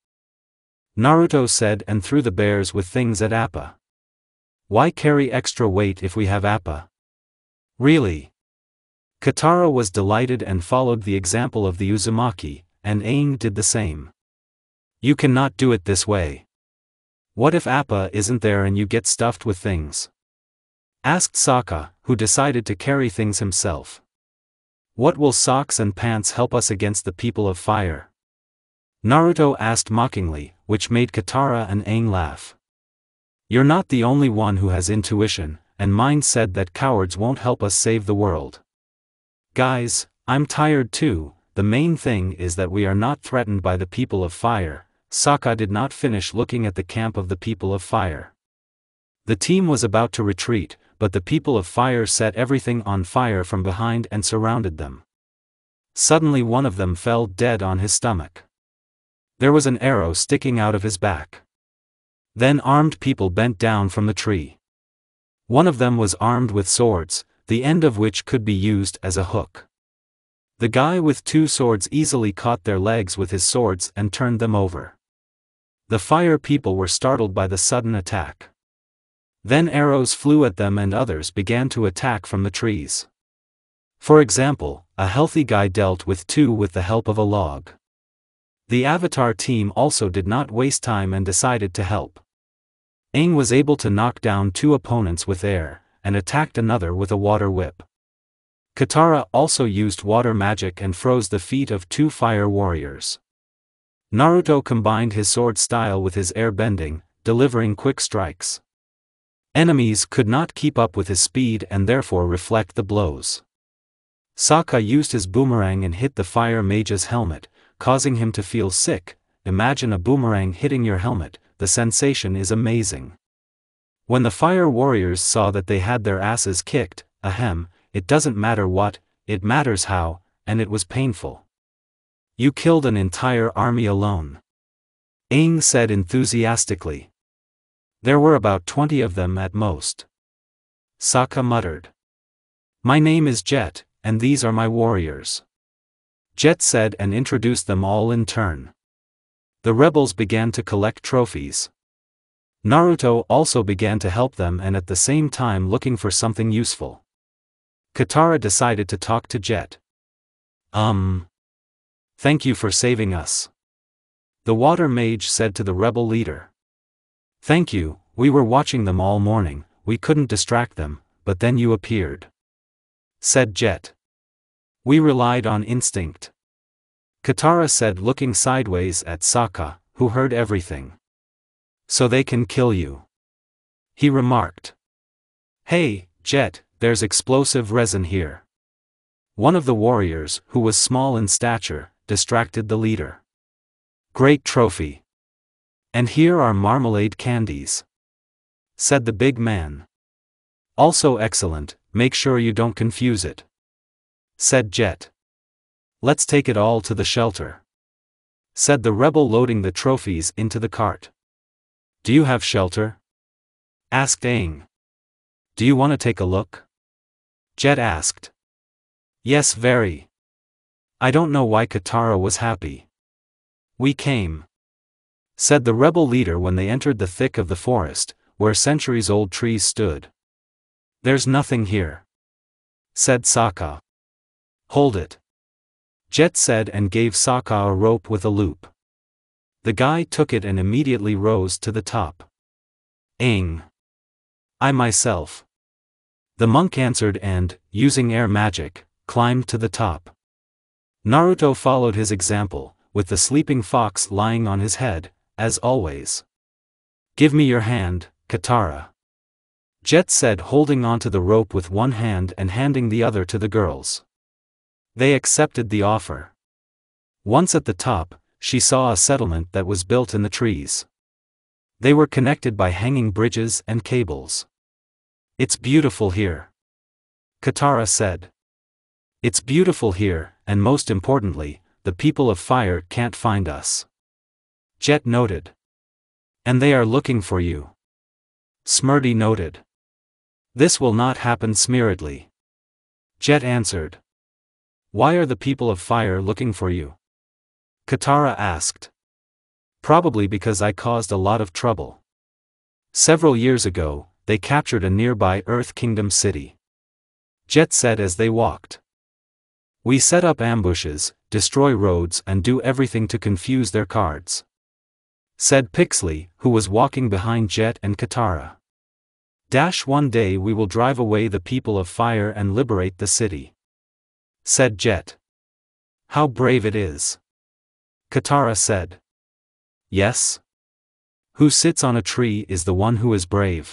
Naruto said and threw the bears with things at Appa. Why carry extra weight if we have Appa? Really? Katara was delighted and followed the example of the Uzumaki, and Aang did the same. You cannot do it this way. What if Appa isn't there and you get stuffed with things? Asked Sokka, who decided to carry things himself. What will socks and pants help us against the people of fire? Naruto asked mockingly, which made Katara and Aang laugh. You're not the only one who has intuition, and mine said that cowards won't help us save the world. Guys, I'm tired too, the main thing is that we are not threatened by the people of fire. Sokka did not finish looking at the camp of the people of fire. The team was about to retreat, but the people of fire set everything on fire from behind and surrounded them. Suddenly one of them fell dead on his stomach. There was an arrow sticking out of his back. Then armed people bent down from the tree. One of them was armed with swords, the end of which could be used as a hook. The guy with two swords easily caught their legs with his swords and turned them over. The fire people were startled by the sudden attack. Then arrows flew at them and others began to attack from the trees. For example, a healthy guy dealt with two with the help of a log. The Avatar team also did not waste time and decided to help. Aang was able to knock down two opponents with air, and attacked another with a water whip. Katara also used water magic and froze the feet of two fire warriors. Naruto combined his sword style with his airbending, delivering quick strikes. Enemies could not keep up with his speed and therefore reflect the blows. Sokka used his boomerang and hit the fire mage's helmet, causing him to feel sick. Imagine a boomerang hitting your helmet, the sensation is amazing. When the fire warriors saw that they had their asses kicked, ahem, it doesn't matter what, it matters how, and it was painful. You killed an entire army alone. Aang said enthusiastically. There were about twenty of them at most. Sokka muttered. My name is Jet, and these are my warriors. Jet said and introduced them all in turn. The rebels began to collect trophies. Naruto also began to help them and at the same time looking for something useful. Katara decided to talk to Jet. Um. Thank you for saving us. The water mage said to the rebel leader. Thank you, we were watching them all morning, we couldn't distract them, but then you appeared. Said Jet. We relied on instinct. Katara said looking sideways at Sokka, who heard everything. So they can kill you. He remarked. Hey, Jet, there's explosive resin here. One of the warriors, who was small in stature, distracted the leader. Great trophy. And here are marmalade candies. Said the big man. Also excellent, make sure you don't confuse it. Said Jet. Let's take it all to the shelter. Said the rebel loading the trophies into the cart. Do you have shelter? Asked Aang. Do you want to take a look? Jet asked. Yes, very. I don't know why Katara was happy. We came. Said the rebel leader when they entered the thick of the forest, where centuries-old trees stood. There's nothing here. Said Sokka. Hold it. Jet said and gave Sokka a rope with a loop. The guy took it and immediately rose to the top. Aang. I myself. The monk answered and, using air magic, climbed to the top. Naruto followed his example, with the sleeping fox lying on his head, as always. Give me your hand, Katara. Jet said holding onto the rope with one hand and handing the other to the girls. They accepted the offer. Once at the top, she saw a settlement that was built in the trees. They were connected by hanging bridges and cables. It's beautiful here. Katara said. It's beautiful here, and most importantly, the people of fire can't find us. Jet noted. And they are looking for you. Smrti noted. This will not happen Smrti. Jet answered. Why are the people of fire looking for you? Katara asked. Probably because I caused a lot of trouble. Several years ago, they captured a nearby Earth Kingdom city. Jet said as they walked. We set up ambushes, destroy roads and do everything to confuse their cards. Said Pixley, who was walking behind Jet and Katara. Dash one day we will drive away the people of fire and liberate the city. Said Jet. How brave it is. Katara said. Yes. Who sits on a tree is the one who is brave.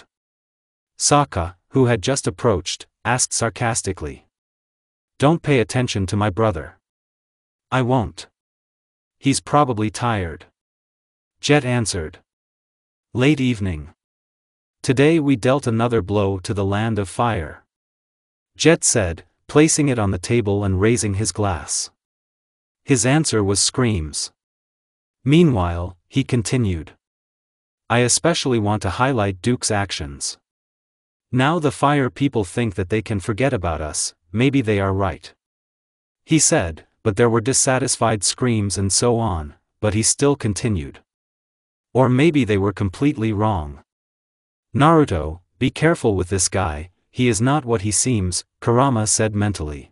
Sokka, who had just approached, asked sarcastically. Don't pay attention to my brother. I won't. He's probably tired. Jet answered. Late evening. Today we dealt another blow to the land of fire. Jet said, placing it on the table and raising his glass. His answer was screams. Meanwhile, he continued. I especially want to highlight Duke's actions. Now the fire people think that they can forget about us, maybe they are right. He said, but there were dissatisfied screams and so on, but he still continued. Or maybe they were completely wrong. Naruto, be careful with this guy, he is not what he seems, Kurama said mentally.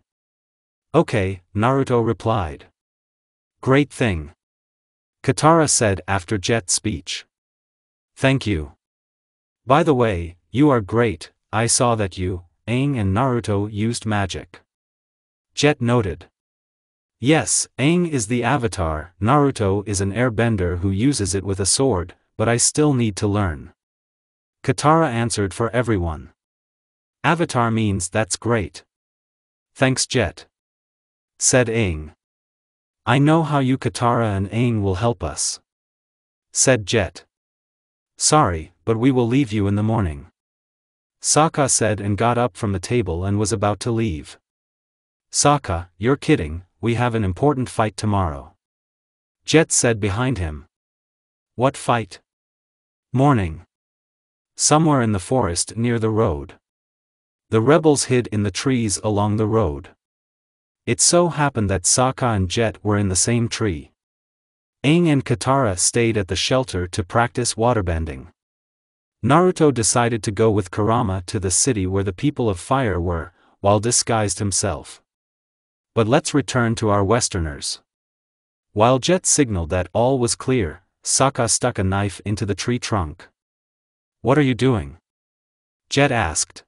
Okay, Naruto replied. Great thing. Katara said after Jet's speech. Thank you. By the way, you are great, I saw that you, Aang and Naruto used magic. Jet noted. Yes, Aang is the avatar, Naruto is an airbender who uses it with a sword, but I still need to learn. Katara answered for everyone. Avatar means that's great. Thanks Jet. Said Aang. I know how you Katara and Aang will help us. Said Jet. Sorry, but we will leave you in the morning. Sokka said and got up from the table and was about to leave. Sokka, you're kidding, we have an important fight tomorrow. Jet said behind him. What fight? Morning. Somewhere in the forest near the road. The rebels hid in the trees along the road. It so happened that Sokka and Jet were in the same tree. Aang and Katara stayed at the shelter to practice waterbending. Naruto decided to go with Kurama to the city where the people of fire were, while disguised himself. But let's return to our Westerners. While Jet signaled that all was clear, Sokka stuck a knife into the tree trunk. What are you doing? Jet asked.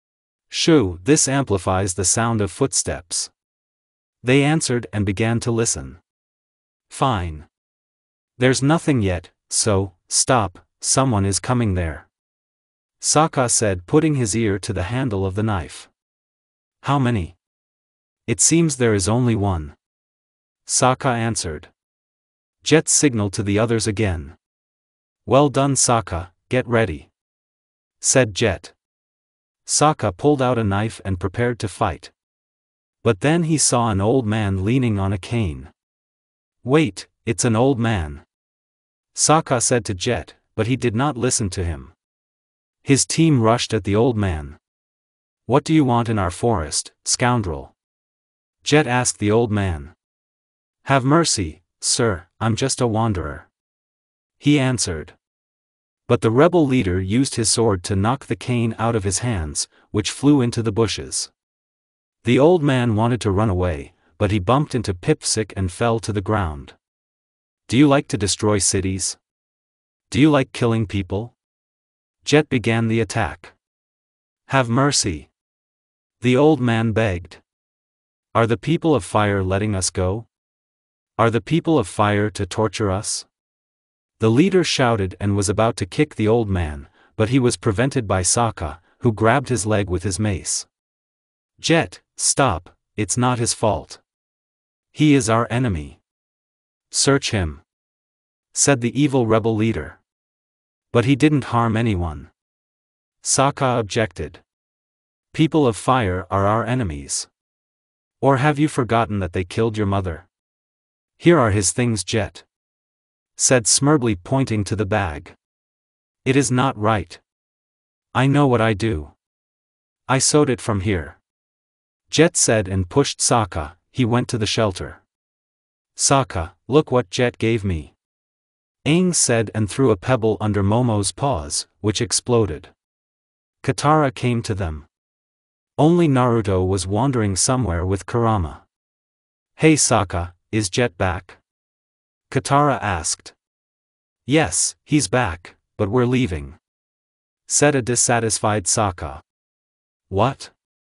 Shoo, this amplifies the sound of footsteps. They answered and began to listen. Fine. There's nothing yet, so, stop, someone is coming there. Sokka said, putting his ear to the handle of the knife. How many? It seems there is only one. Sokka answered. Jet signaled to the others again. Well done Sokka, get ready. Said Jet. Sokka pulled out a knife and prepared to fight. But then he saw an old man leaning on a cane. Wait, it's an old man. Sokka said to Jet, but he did not listen to him. His team rushed at the old man. What do you want in our forest, scoundrel? Jet asked the old man. Have mercy, sir, I'm just a wanderer. He answered. But the rebel leader used his sword to knock the cane out of his hands, which flew into the bushes. The old man wanted to run away, but he bumped into Pipsik and fell to the ground. Do you like to destroy cities? Do you like killing people? Jet began the attack. Have mercy. The old man begged. Are the people of fire letting us go? Are the people of fire to torture us? The leader shouted and was about to kick the old man, but he was prevented by Sokka, who grabbed his leg with his mace. Jet, stop, it's not his fault. He is our enemy. Search him. Said the evil rebel leader. But he didn't harm anyone. Sokka objected. People of fire are our enemies. Or have you forgotten that they killed your mother? Here are his things, Jet said smirkly, pointing to the bag. It is not right. I know what I do. I sewed it from here. Jet said and pushed Sokka. He went to the shelter. Sokka, look what Jet gave me. Aang said and threw a pebble under Momo's paws, which exploded. Katara came to them. Only Naruto was wandering somewhere with Kurama. Hey Sokka, is Jet back? Katara asked. Yes, he's back, but we're leaving, said a dissatisfied Sokka. What?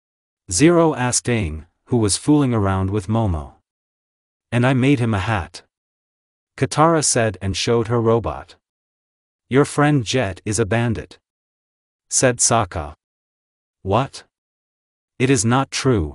Zero asked Aang, who was fooling around with Momo. And I made him a hat, Katara said and showed her robot. Your friend Jet is a bandit, said Sokka. What? It is not true,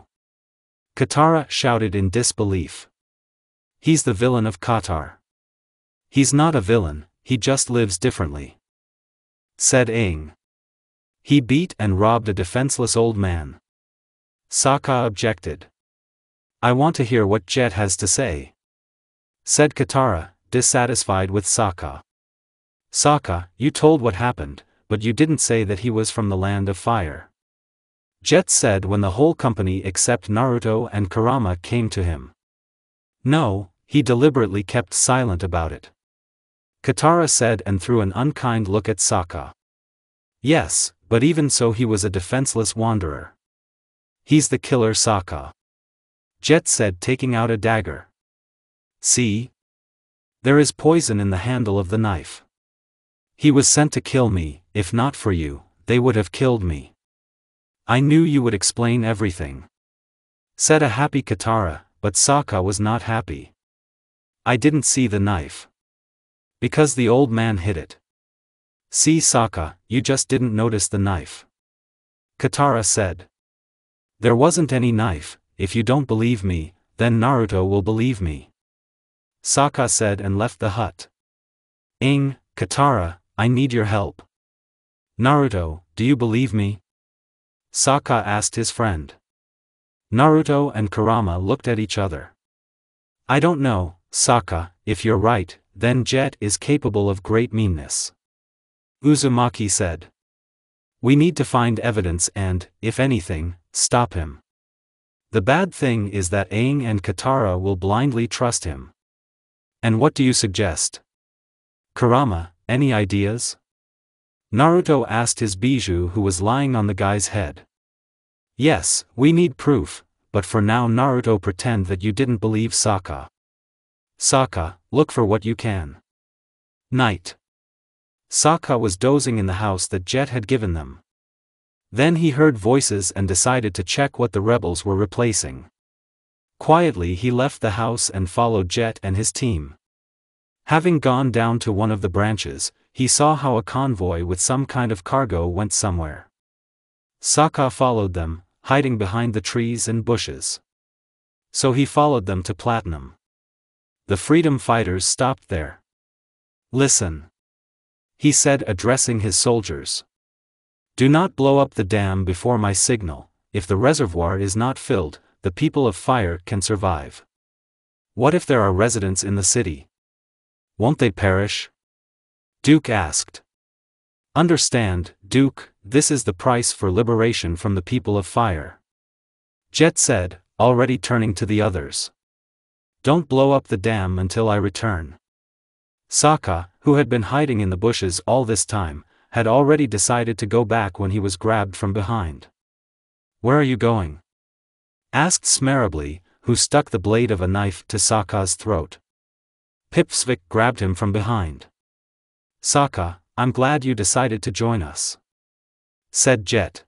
Katara shouted in disbelief. He's the villain of Qatar. He's not a villain, he just lives differently, said Aang. He beat and robbed a defenseless old man. Sokka objected. I want to hear what Jet has to say, said Katara, dissatisfied with Sokka. Sokka, you told what happened, but you didn't say that he was from the land of fire, Jet said when the whole company except Naruto and Kurama came to him. No, he deliberately kept silent about it, Katara said and threw an unkind look at Sokka. Yes, but even so he was a defenseless wanderer. He's the killer, Sokka, Jet said, taking out a dagger. See? There is poison in the handle of the knife. He was sent to kill me. If not for you, they would have killed me. I knew you would explain everything, said a happy Katara, but Sokka was not happy. I didn't see the knife, because the old man hid it. See Sokka, you just didn't notice the knife, Katara said. There wasn't any knife. If you don't believe me, then Naruto will believe me, Sokka said and left the hut. Aang, Katara, I need your help. Naruto, do you believe me? Sokka asked his friend. Naruto and Kurama looked at each other. I don't know, Sokka, if you're right, then Jet is capable of great meanness, Uzumaki said. We need to find evidence and, if anything, stop him. The bad thing is that Aang and Katara will blindly trust him. And what do you suggest? Kurama, any ideas? Naruto asked his bijou who was lying on the guy's head. Yes, we need proof, but for now Naruto pretend that you didn't believe Sokka. Sokka, look for what you can. Night. Sokka was dozing in the house that Jet had given them. Then he heard voices and decided to check what the rebels were replacing. Quietly he left the house and followed Jet and his team. Having gone down to one of the branches, he saw how a convoy with some kind of cargo went somewhere. Sokka followed them, hiding behind the trees and bushes. So he followed them to Platinum. The freedom fighters stopped there. Listen, he said, addressing his soldiers. Do not blow up the dam before my signal. If the reservoir is not filled, the people of fire can survive. What if there are residents in the city? Won't they perish? Duke asked. Understand, Duke, this is the price for liberation from the people of fire, Jet said, already turning to the others. Don't blow up the dam until I return. Sokka, who had been hiding in the bushes all this time, had already decided to go back when he was grabbed from behind. Where are you going? Asked Smerably, who stuck the blade of a knife to Sokka's throat. Pipsvik grabbed him from behind. Sokka, I'm glad you decided to join us, said Jet.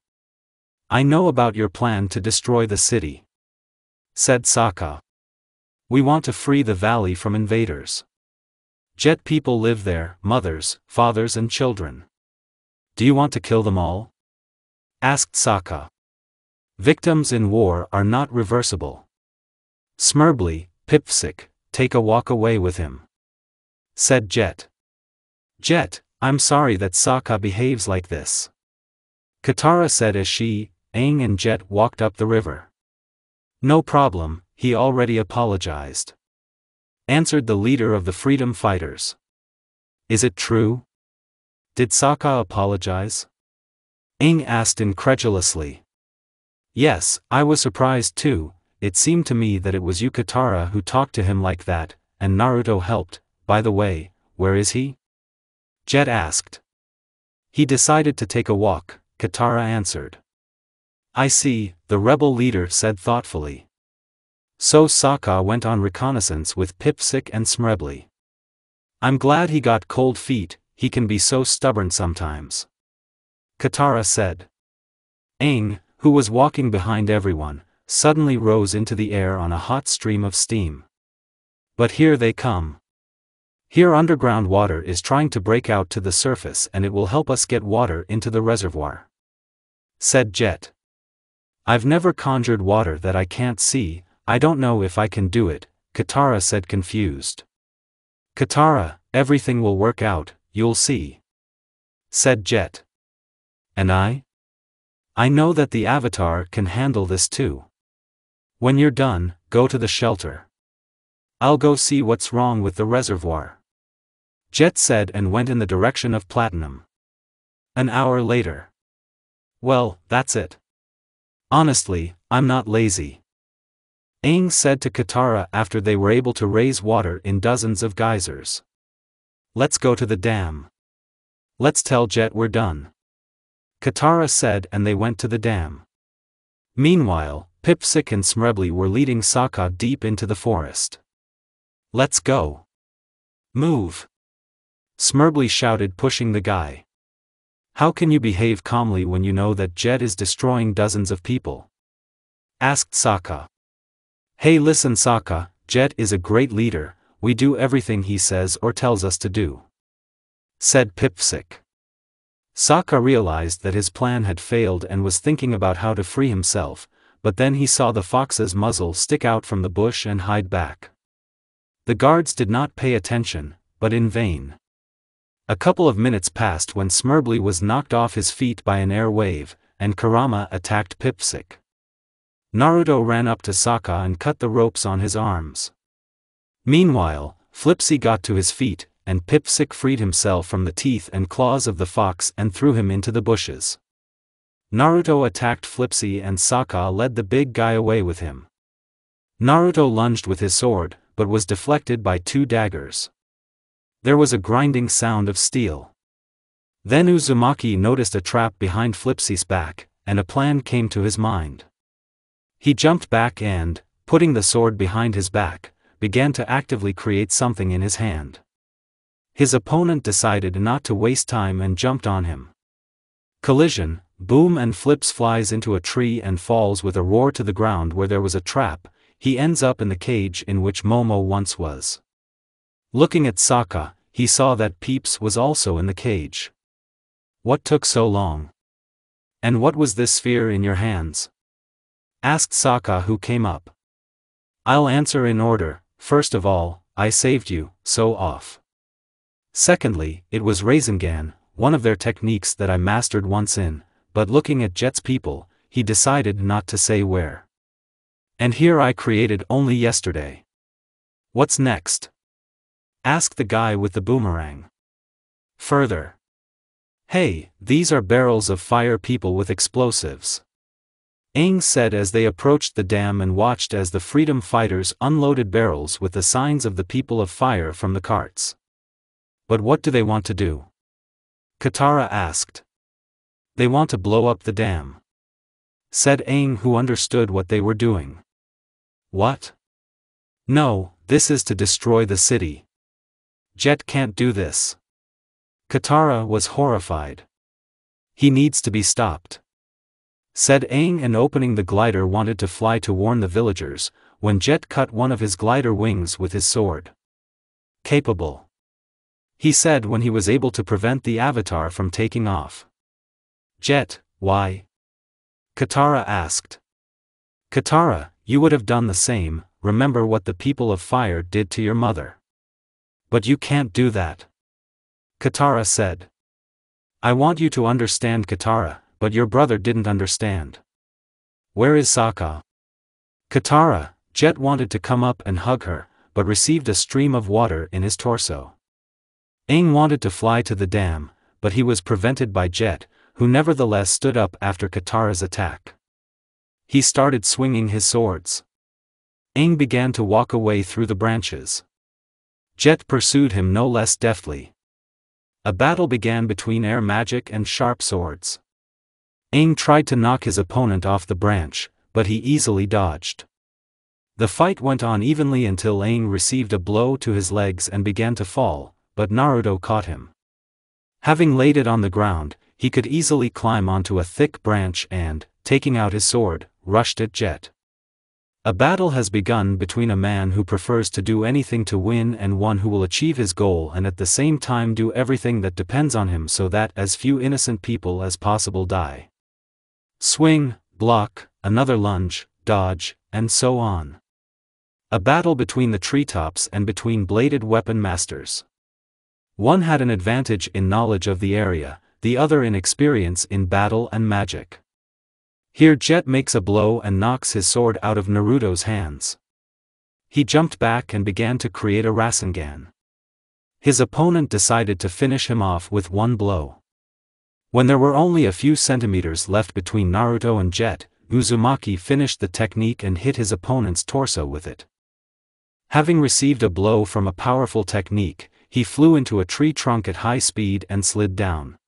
I know about your plan to destroy the city, said Sokka. We want to free the valley from invaders. Jet people live there, mothers, fathers and children. Do you want to kill them all? Asked Sokka. Victims in war are not reversible. Smerably, Pipsik, take a walk away with him, said Jet. Jet, I'm sorry that Sokka behaves like this, Katara said as she, Aang and Jet walked up the river. No problem, he already apologized. Answered the leader of the freedom fighters. Is it true? Did Sokka apologize? Aang asked incredulously. Yes, I was surprised too. It seemed to me that it was you Katara who talked to him like that, and Naruto helped. By the way, where is he? Jet asked. He decided to take a walk, Katara answered. I see, the rebel leader said thoughtfully. So Sokka went on reconnaissance with Pipsik and Smrebly. I'm glad he got cold feet, he can be so stubborn sometimes. Katara said. Aang, who was walking behind everyone, suddenly rose into the air on a hot stream of steam. But here they come. Here underground water is trying to break out to the surface and it will help us get water into the reservoir. Said Jet. I've never conjured water that I can't see, I don't know if I can do it, Katara said confused. Katara, everything will work out, you'll see. Said Jet. And I? I know that the Avatar can handle this too. When you're done, go to the shelter. I'll go see what's wrong with the reservoir. Jet said and went in the direction of Platinum. An hour later. Well, that's it. Honestly, I'm not lazy. Aang said to Katara after they were able to raise water in dozens of geysers. Let's go to the dam. Let's tell Jet we're done. Katara said and they went to the dam. Meanwhile, Pipsik and Smrebly were leading Sokka deep into the forest. Let's go. Move. Smrebly shouted, pushing the guy. How can you behave calmly when you know that Jet is destroying dozens of people? Asked Sokka. Hey, listen Sokka, Jet is a great leader, we do everything he says or tells us to do. Said Pipsik. Sokka realized that his plan had failed and was thinking about how to free himself, but then he saw the fox's muzzle stick out from the bush and hide back. The guards did not pay attention, but in vain. A couple of minutes passed when Smrebly was knocked off his feet by an air wave, and Kurama attacked Pipsik. Naruto ran up to Sokka and cut the ropes on his arms. Meanwhile, Flipsy got to his feet, and Pipsik freed himself from the teeth and claws of the fox and threw him into the bushes. Naruto attacked Flipsy and Sokka led the big guy away with him. Naruto lunged with his sword, but was deflected by two daggers. There was a grinding sound of steel. Then Uzumaki noticed a trap behind Flipsy's back, and a plan came to his mind. He jumped back and, putting the sword behind his back, began to actively create something in his hand. His opponent decided not to waste time and jumped on him. Collision, boom, and Flips flies into a tree and falls with a roar to the ground where there was a trap. He ends up in the cage in which Momo once was. Looking at Sokka, he saw that Peeps was also in the cage. What took so long? And what was this sphere in your hands? Asked Sokka, who came up. I'll answer in order. First of all, I saved you, so off. Secondly, it was Rasengan, one of their techniques that I mastered once in, but looking at Jet's people, he decided not to say where. And here I created only yesterday. What's next? Asked the guy with the boomerang. Further. Hey, these are barrels of fire people with explosives. Aang said as they approached the dam and watched as the freedom fighters unloaded barrels with the signs of the people of fire from the carts. But what do they want to do? Katara asked. They want to blow up the dam. Said Aang, who understood what they were doing. What? No, this is to destroy the city. Jet can't do this. Katara was horrified. He needs to be stopped. Said Aang, and opening the glider wanted to fly to warn the villagers, when Jet cut one of his glider wings with his sword. Capable. He said when he was able to prevent the Avatar from taking off. Jet, why? Katara asked. Katara, you would have done the same, remember what the people of fire did to your mother. But you can't do that. Katara said. I want you to understand, Katara, but your brother didn't understand. Where is Sokka? Katara, Jet wanted to come up and hug her, but received a stream of water in his torso. Aang wanted to fly to the dam, but he was prevented by Jet, who nevertheless stood up after Katara's attack. He started swinging his swords. Aang began to walk away through the branches. Jet pursued him no less deftly. A battle began between air magic and sharp swords. Aang tried to knock his opponent off the branch, but he easily dodged. The fight went on evenly until Aang received a blow to his legs and began to fall, but Naruto caught him. Having laid it on the ground, he could easily climb onto a thick branch and, taking out his sword, rushed at Jet. A battle has begun between a man who prefers to do anything to win and one who will achieve his goal and at the same time do everything that depends on him so that as few innocent people as possible die. Swing, block, another lunge, dodge, and so on. A battle between the treetops and between bladed weapon masters. One had an advantage in knowledge of the area, the other in experience in battle and magic. Here Jet makes a blow and knocks his sword out of Naruto's hands. He jumped back and began to create a Rasengan. His opponent decided to finish him off with one blow. When there were only a few centimeters left between Naruto and Jet, Uzumaki finished the technique and hit his opponent's torso with it. Having received a blow from a powerful technique, he flew into a tree trunk at high speed and slid down.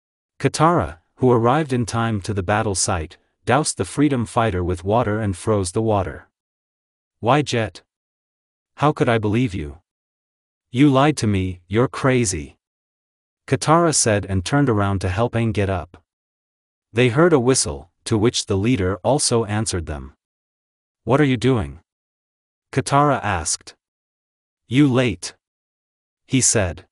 Katara, who arrived in time to the battle site, doused the freedom fighter with water and froze the water. "Why, Jet? How could I believe you? You lied to me, you're crazy," Katara said and turned around to help Aang get up. They heard a whistle, to which the leader also answered them. "What are you doing?" Katara asked. "You late," he said.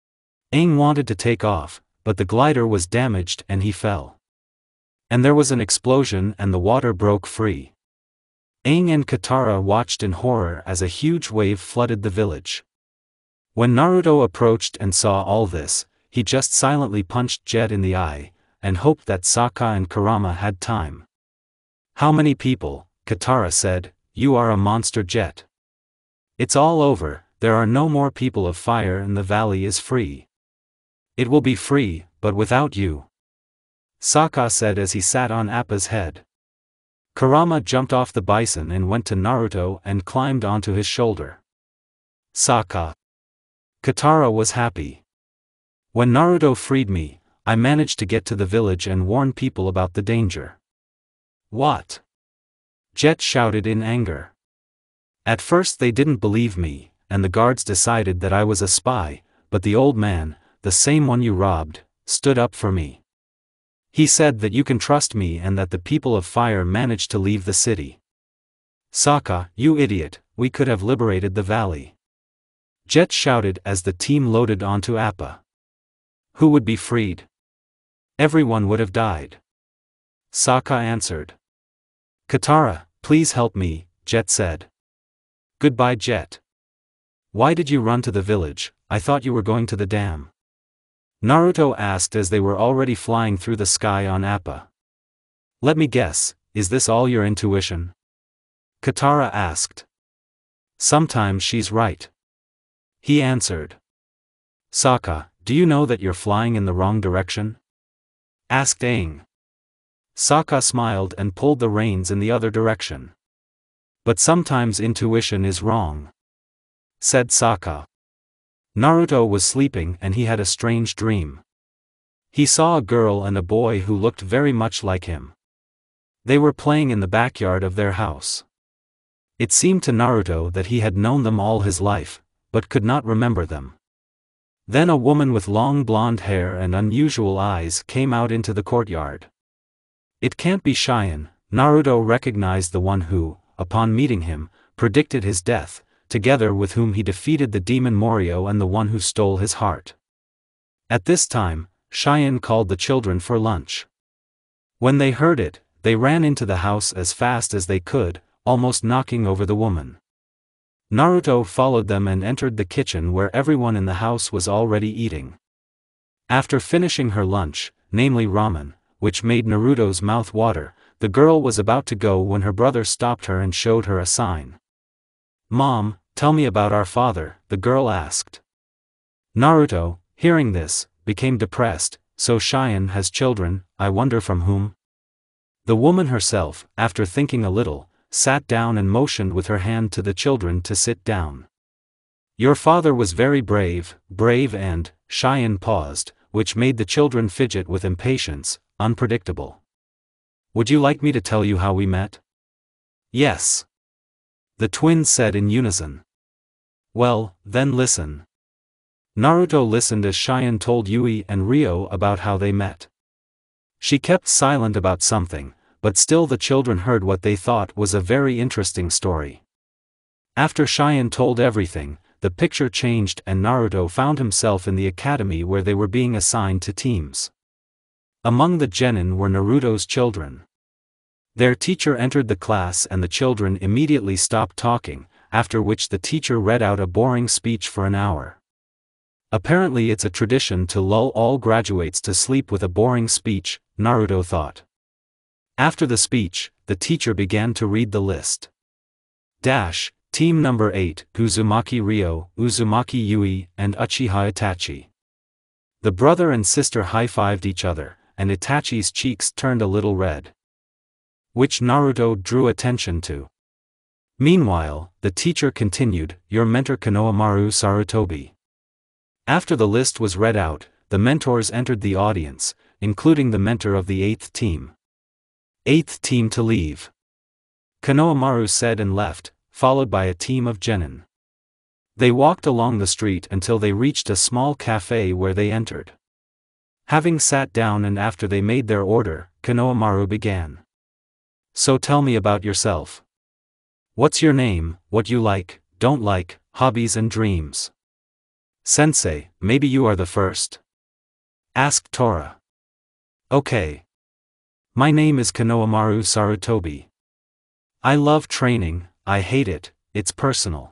Aang wanted to take off, but the glider was damaged and he fell. And there was an explosion and the water broke free. Aang and Katara watched in horror as a huge wave flooded the village. When Naruto approached and saw all this, he just silently punched Jet in the eye, and hoped that Sokka and Kurama had time. "How many people?" Katara said. "You are a monster, Jet. It's all over, there are no more people of fire and the valley is free." "It will be free, but without you," Sokka said as he sat on Appa's head. Kurama jumped off the bison and went to Naruto and climbed onto his shoulder. Sokka. Katara was happy. "When Naruto freed me, I managed to get to the village and warn people about the danger." "What?" Jet shouted in anger. "At first they didn't believe me, and the guards decided that I was a spy, but the old man, the same one you robbed, stood up for me. He said that you can trust me and that the people of fire managed to leave the city." "Sokka, you idiot, we could have liberated the valley," Jet shouted as the team loaded onto Appa. "Who would be freed? Everyone would have died," Sokka answered. "Katara, please help me," Jet said. "Goodbye, Jet. Why did you run to the village? I thought you were going to the dam," Naruto asked as they were already flying through the sky on Appa. "Let me guess, is this all your intuition?" Katara asked. "Sometimes she's right," he answered. "Sokka, do you know that you're flying in the wrong direction?" asked Aang. Sokka smiled and pulled the reins in the other direction. "But sometimes intuition is wrong," said Sokka. Naruto was sleeping and he had a strange dream. He saw a girl and a boy who looked very much like him. They were playing in the backyard of their house. It seemed to Naruto that he had known them all his life, but could not remember them. Then a woman with long blonde hair and unusual eyes came out into the courtyard. It can't be Cheyenne. Naruto recognized the one who, upon meeting him, predicted his death, together with whom he defeated the demon Morio and the one who stole his heart. At this time, Cheyenne called the children for lunch. When they heard it, they ran into the house as fast as they could, almost knocking over the woman. Naruto followed them and entered the kitchen where everyone in the house was already eating. After finishing her lunch, namely ramen, which made Naruto's mouth water, the girl was about to go when her brother stopped her and showed her a sign. "Mom, tell me about our father," the girl asked. Naruto, hearing this, became depressed. "So Cheyenne has children, I wonder from whom?" The woman herself, after thinking a little, sat down and motioned with her hand to the children to sit down. "Your father was very brave, brave and," Cheyenne paused, which made the children fidget with impatience, "unpredictable. Would you like me to tell you how we met?" "Yes," the twins said in unison. "Well, then listen." Naruto listened as Cheyenne told Yui and Ryo about how they met. She kept silent about something, but still the children heard what they thought was a very interesting story. After Cheyenne told everything, the picture changed and Naruto found himself in the academy where they were being assigned to teams. Among the genin were Naruto's children. Their teacher entered the class and the children immediately stopped talking, after which the teacher read out a boring speech for an hour. Apparently it's a tradition to lull all graduates to sleep with a boring speech, Naruto thought. After the speech, the teacher began to read the list. Dash, team number eight, Uzumaki Ryo, Uzumaki Yui, and Uchiha Itachi. The brother and sister high-fived each other, and Itachi's cheeks turned a little red, which Naruto drew attention to. Meanwhile, the teacher continued, "Your mentor Konohamaru Sarutobi." After the list was read out, the mentors entered the audience, including the mentor of the eighth team. Eighth team to leave, Konohamaru said and left, followed by a team of genin. They walked along the street until they reached a small cafe where they entered. Having sat down and after they made their order, Konohamaru began. "So tell me about yourself. What's your name, what you like, don't like, hobbies and dreams?" "Sensei, maybe you are the first?" asked Tora. "Okay. My name is Konohamaru Sarutobi. I love training, I hate it, it's personal.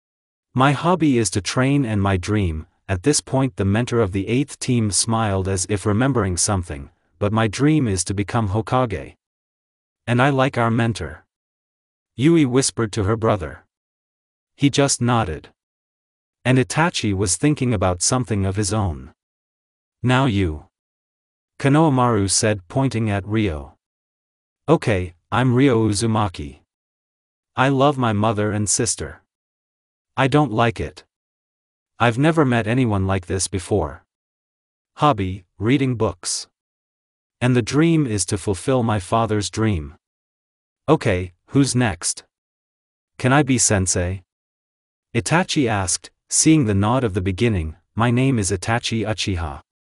My hobby is to train and my dream," at this point the mentor of the eighth team smiled as if remembering something, "but my dream is to become Hokage. And I like our mentor." Yui whispered to her brother. He just nodded. And Itachi was thinking about something of his own. "Now you," Konohamaru said pointing at Ryo. "Okay, I'm Ryo Uzumaki. I love my mother and sister. I don't like it. I've never met anyone like this before. Hobby, reading books. And the dream is to fulfill my father's dream." "Okay, who's next? Can I be sensei?" Itachi asked, seeing the nod of the beginning. "My name is Itachi Uchiha.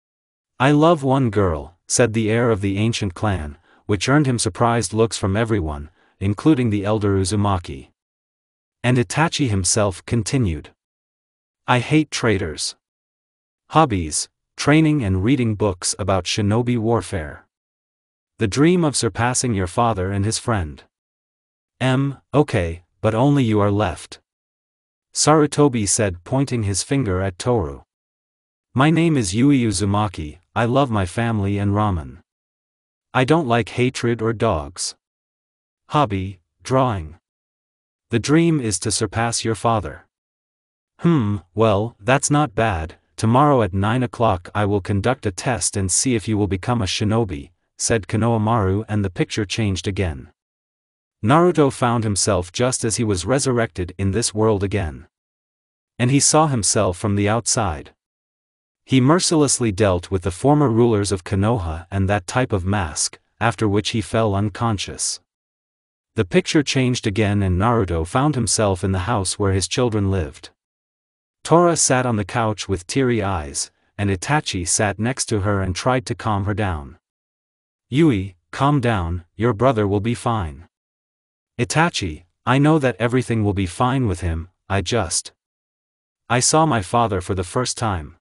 I love one girl," said the heir of the ancient clan, which earned him surprised looks from everyone, including the elder Uzumaki. And Itachi himself continued. "I hate traitors. Hobbies, training and reading books about shinobi warfare. The dream of surpassing your father and his friend. M, okay, but only you are left," Sarutobi said pointing his finger at Toru. "My name is Yui Uzumaki, I love my family and ramen. I don't like hatred or dogs. Hobby, drawing. The dream is to surpass your father." "Hmm, well, that's not bad. Tomorrow at nine o'clock I will conduct a test and see if you will become a shinobi," said Konohamaru, and the picture changed again. Naruto found himself just as he was resurrected in this world again. And he saw himself from the outside. He mercilessly dealt with the former rulers of Konoha and that type of mask, after which he fell unconscious. The picture changed again and Naruto found himself in the house where his children lived. Tora sat on the couch with teary eyes, and Itachi sat next to her and tried to calm her down. "Yui, calm down, your brother will be fine." "Itachi, I know that everything will be fine with him, I just... I saw my father for the first time.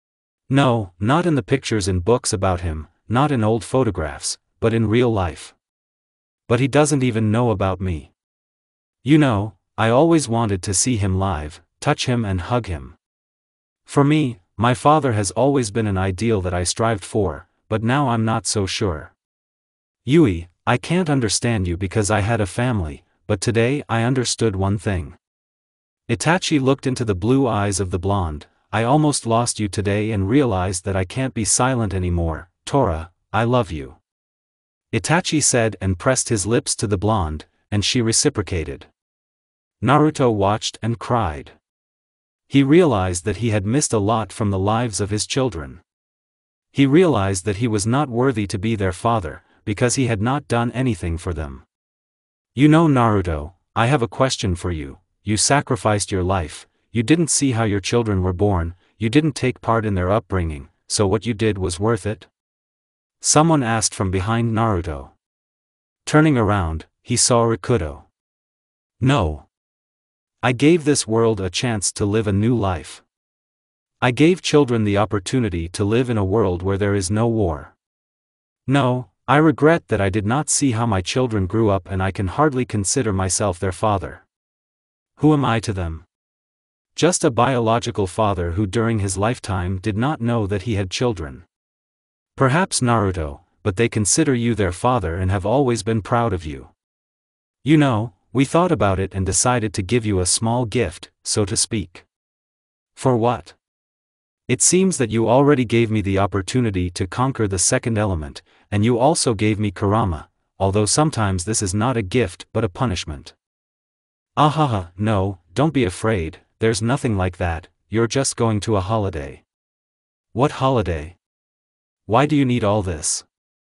No, not in the pictures in books about him, not in old photographs, but in real life. But he doesn't even know about me. You know, I always wanted to see him live, touch him and hug him. For me, my father has always been an ideal that I strived for, but now I'm not so sure. Yui, I can't understand you because I had a family, but today I understood one thing. Itachi looked into the blue eyes of the blonde. I almost lost you today and realized that I can't be silent anymore. Tora, I love you. Itachi said and pressed his lips to the blonde, and she reciprocated. Naruto watched and cried. He realized that he had missed a lot from the lives of his children. He realized that he was not worthy to be their father, because he had not done anything for them. You know, Naruto, I have a question for you. You sacrificed your life, you didn't see how your children were born, you didn't take part in their upbringing, so what you did was worth it? Someone asked from behind Naruto. Turning around, he saw Rikudo. No. I gave this world a chance to live a new life. I gave children the opportunity to live in a world where there is no war. No, I regret that I did not see how my children grew up, and I can hardly consider myself their father. Who am I to them? Just a biological father who during his lifetime did not know that he had children. Perhaps Naruto, but they consider you their father and have always been proud of you. You know, we thought about it and decided to give you a small gift, so to speak. For what? It seems that you already gave me the opportunity to conquer the second element, and you also gave me kurama, although sometimes this is not a gift but a punishment. Ahaha, no, don't be afraid, there's nothing like that, you're just going to a holiday. What holiday? Why do you need all this?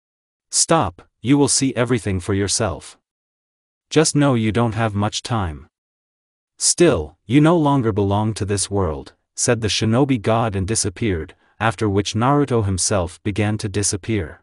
Stop, you will see everything for yourself. Just know you don't have much time. Still, you no longer belong to this world, said the shinobi god and disappeared, after which Naruto himself began to disappear.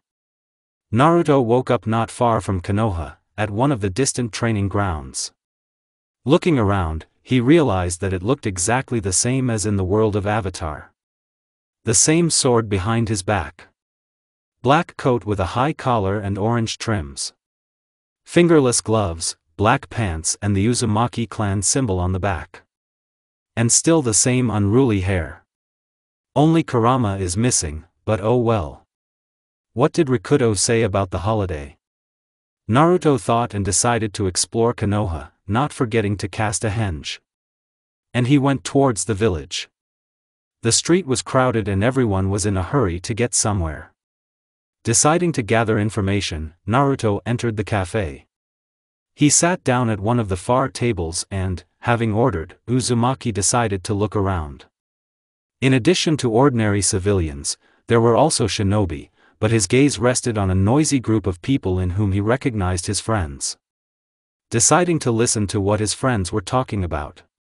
Naruto woke up not far from Konoha, at one of the distant training grounds. Looking around, he realized that it looked exactly the same as in the world of Avatar. The same sword behind his back. Black coat with a high collar and orange trims. Fingerless gloves, black pants and the Uzumaki clan symbol on the back. And still the same unruly hair. Only Kurama is missing, but oh well. What did Rikudo say about the holiday? Naruto thought and decided to explore Konoha, not forgetting to cast a henge. And he went towards the village. The street was crowded and everyone was in a hurry to get somewhere. Deciding to gather information, Naruto entered the cafe. He sat down at one of the far tables and, having ordered, Uzumaki decided to look around. In addition to ordinary civilians, there were also shinobi, but his gaze rested on a noisy group of people in whom he recognized his friends. Deciding to listen to what his friends were talking about.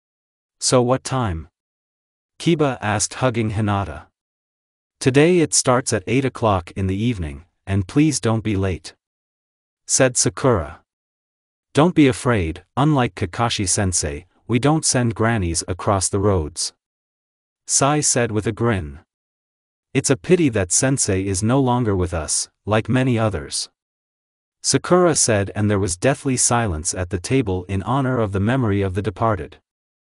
So what time? Kiba asked, hugging Hinata. Today it starts at eight o'clock in the evening, and please don't be late, said Sakura. Don't be afraid, unlike Kakashi-sensei, we don't send grannies across the roads. Sai said with a grin. It's a pity that sensei is no longer with us, like many others. Sakura said, and there was deathly silence at the table in honor of the memory of the departed.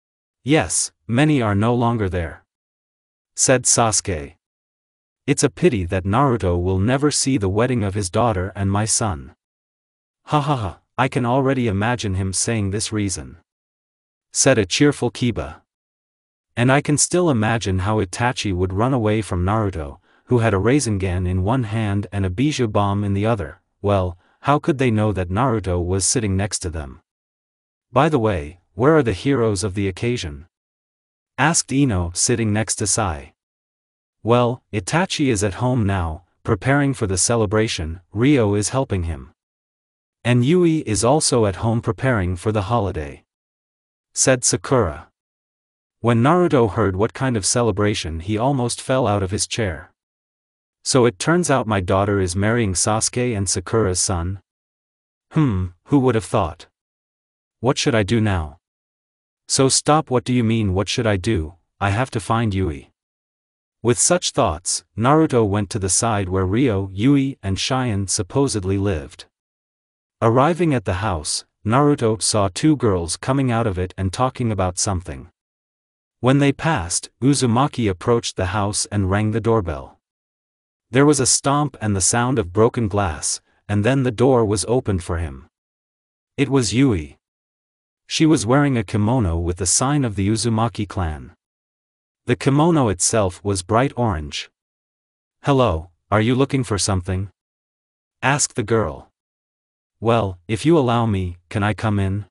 Yes, many are no longer there, said Sasuke. It's a pity that Naruto will never see the wedding of his daughter and my son. Ha ha ha, I can already imagine him saying this reason, said a cheerful Kiba. And I can still imagine how Itachi would run away from Naruto, who had a Rasengan in one hand and a bijou bomb in the other. Well, how could they know that Naruto was sitting next to them? By the way, where are the heroes of the occasion? Asked Ino, sitting next to Sai. Well, Itachi is at home now, preparing for the celebration. Ryo is helping him. And Yui is also at home preparing for the holiday, said Sakura. When Naruto heard what kind of celebration, he almost fell out of his chair. So it turns out my daughter is marrying Sasuke and Sakura's son? Hmm, who would have thought? What should I do now? So stop, what do you mean what should I do? I have to find Yui. With such thoughts, Naruto went to the side where Ryo, Yui and Cheyenne supposedly lived. Arriving at the house, Naruto saw two girls coming out of it and talking about something. When they passed, Uzumaki approached the house and rang the doorbell. There was a stomp and the sound of broken glass, and then the door was opened for him. It was Yui. She was wearing a kimono with the sign of the Uzumaki clan. The kimono itself was bright orange. "Hello, are you looking for something?" asked the girl. "Well, if you allow me, can I come in?"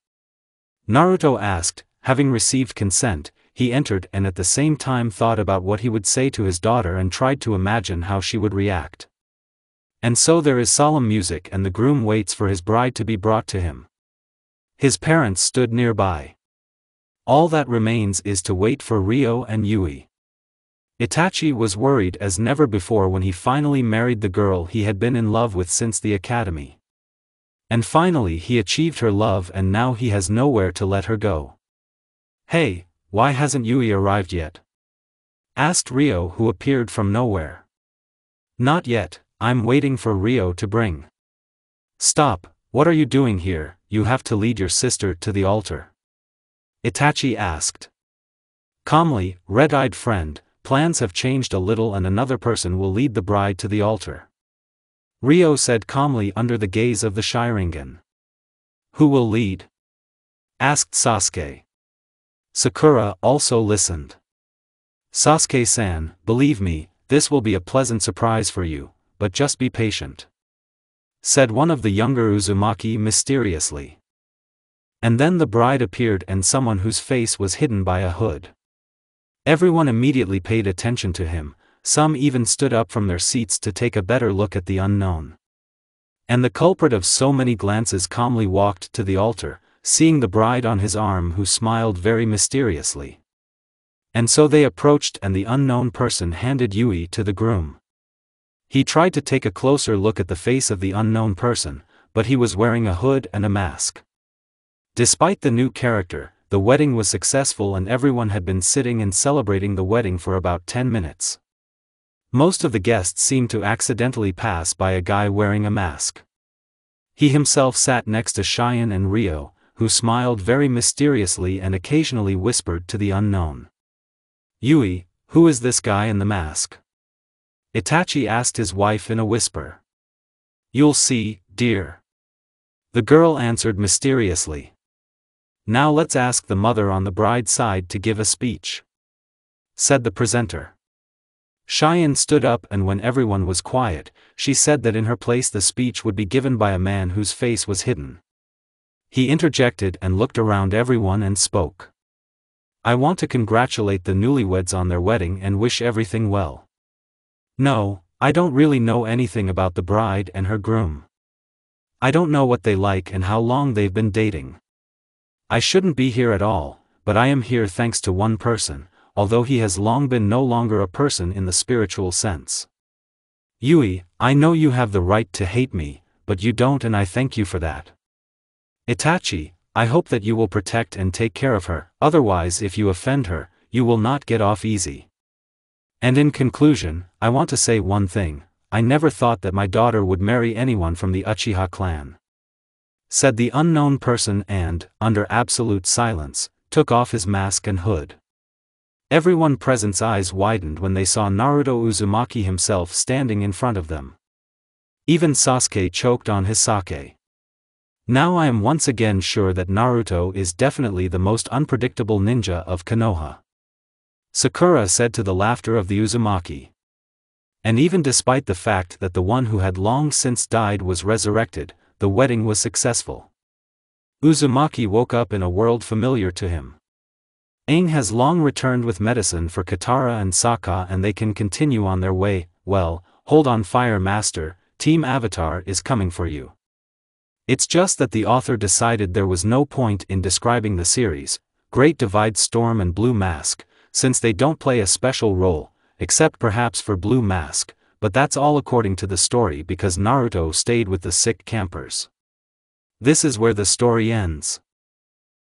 Naruto asked. Having received consent, he entered and at the same time thought about what he would say to his daughter and tried to imagine how she would react. And so there is solemn music and the groom waits for his bride to be brought to him. His parents stood nearby. All that remains is to wait for Ryo and Yui. Itachi was worried as never before when he finally married the girl he had been in love with since the academy. And finally he achieved her love and now he has nowhere to let her go. "Hey, why hasn't Yui arrived yet?" asked Ryo, who appeared from nowhere. "Not yet, I'm waiting for Ryo to bring." "Stop, what are you doing here? You have to lead your sister to the altar," Itachi asked. Calmly, red-eyed friend, plans have changed a little and another person will lead the bride to the altar, Ryo said calmly under the gaze of the Sharingan. "Who will lead?" asked Sasuke. Sakura also listened. "Sasuke-san, believe me, this will be a pleasant surprise for you, but just be patient," said one of the younger Uzumaki mysteriously. And then the bride appeared and someone whose face was hidden by a hood. Everyone immediately paid attention to him, some even stood up from their seats to take a better look at the unknown. And the culprit of so many glances calmly walked to the altar, seeing the bride on his arm who smiled very mysteriously. And so they approached and the unknown person handed Yui to the groom. He tried to take a closer look at the face of the unknown person, but he was wearing a hood and a mask. Despite the new character, the wedding was successful and everyone had been sitting and celebrating the wedding for about ten minutes. Most of the guests seemed to accidentally pass by a guy wearing a mask. He himself sat next to Cheyenne and Ryo, who smiled very mysteriously and occasionally whispered to the unknown. "Yui, who is this guy in the mask?" Itachi asked his wife in a whisper. "You'll see, dear," the girl answered mysteriously. "Now let's ask the mother on the bride's side to give a speech," said the presenter. Cheyenne stood up and when everyone was quiet, she said that in her place the speech would be given by a man whose face was hidden. He interjected and looked around everyone and spoke. "I want to congratulate the newlyweds on their wedding and wish everything well. No, I don't really know anything about the bride and her groom. I don't know what they like and how long they've been dating. I shouldn't be here at all, but I am here thanks to one person, although he has long been no longer a person in the spiritual sense. Yui, I know you have the right to hate me, but you don't and I thank you for that. Itachi, I hope that you will protect and take care of her, otherwise if you offend her, you will not get off easy. And in conclusion, I want to say one thing, I never thought that my daughter would marry anyone from the Uchiha clan," said the unknown person and, under absolute silence, took off his mask and hood. Everyone present's eyes widened when they saw Naruto Uzumaki himself standing in front of them. Even Sasuke choked on his sake. Now I am once again sure that Naruto is definitely the most unpredictable ninja of Konoha, Sakura said to the laughter of the Uzumaki. And even despite the fact that the one who had long since died was resurrected, the wedding was successful. Uzumaki woke up in a world familiar to him. Aang has long returned with medicine for Katara and Sokka and they can continue on their way. Well, hold on Fire Master, Team Avatar is coming for you. It's just that the author decided there was no point in describing the series, Great Divide Storm and Blue Mask, since they don't play a special role, except perhaps for Blue Mask, but that's all according to the story because Naruto stayed with the sick campers. This is where the story ends.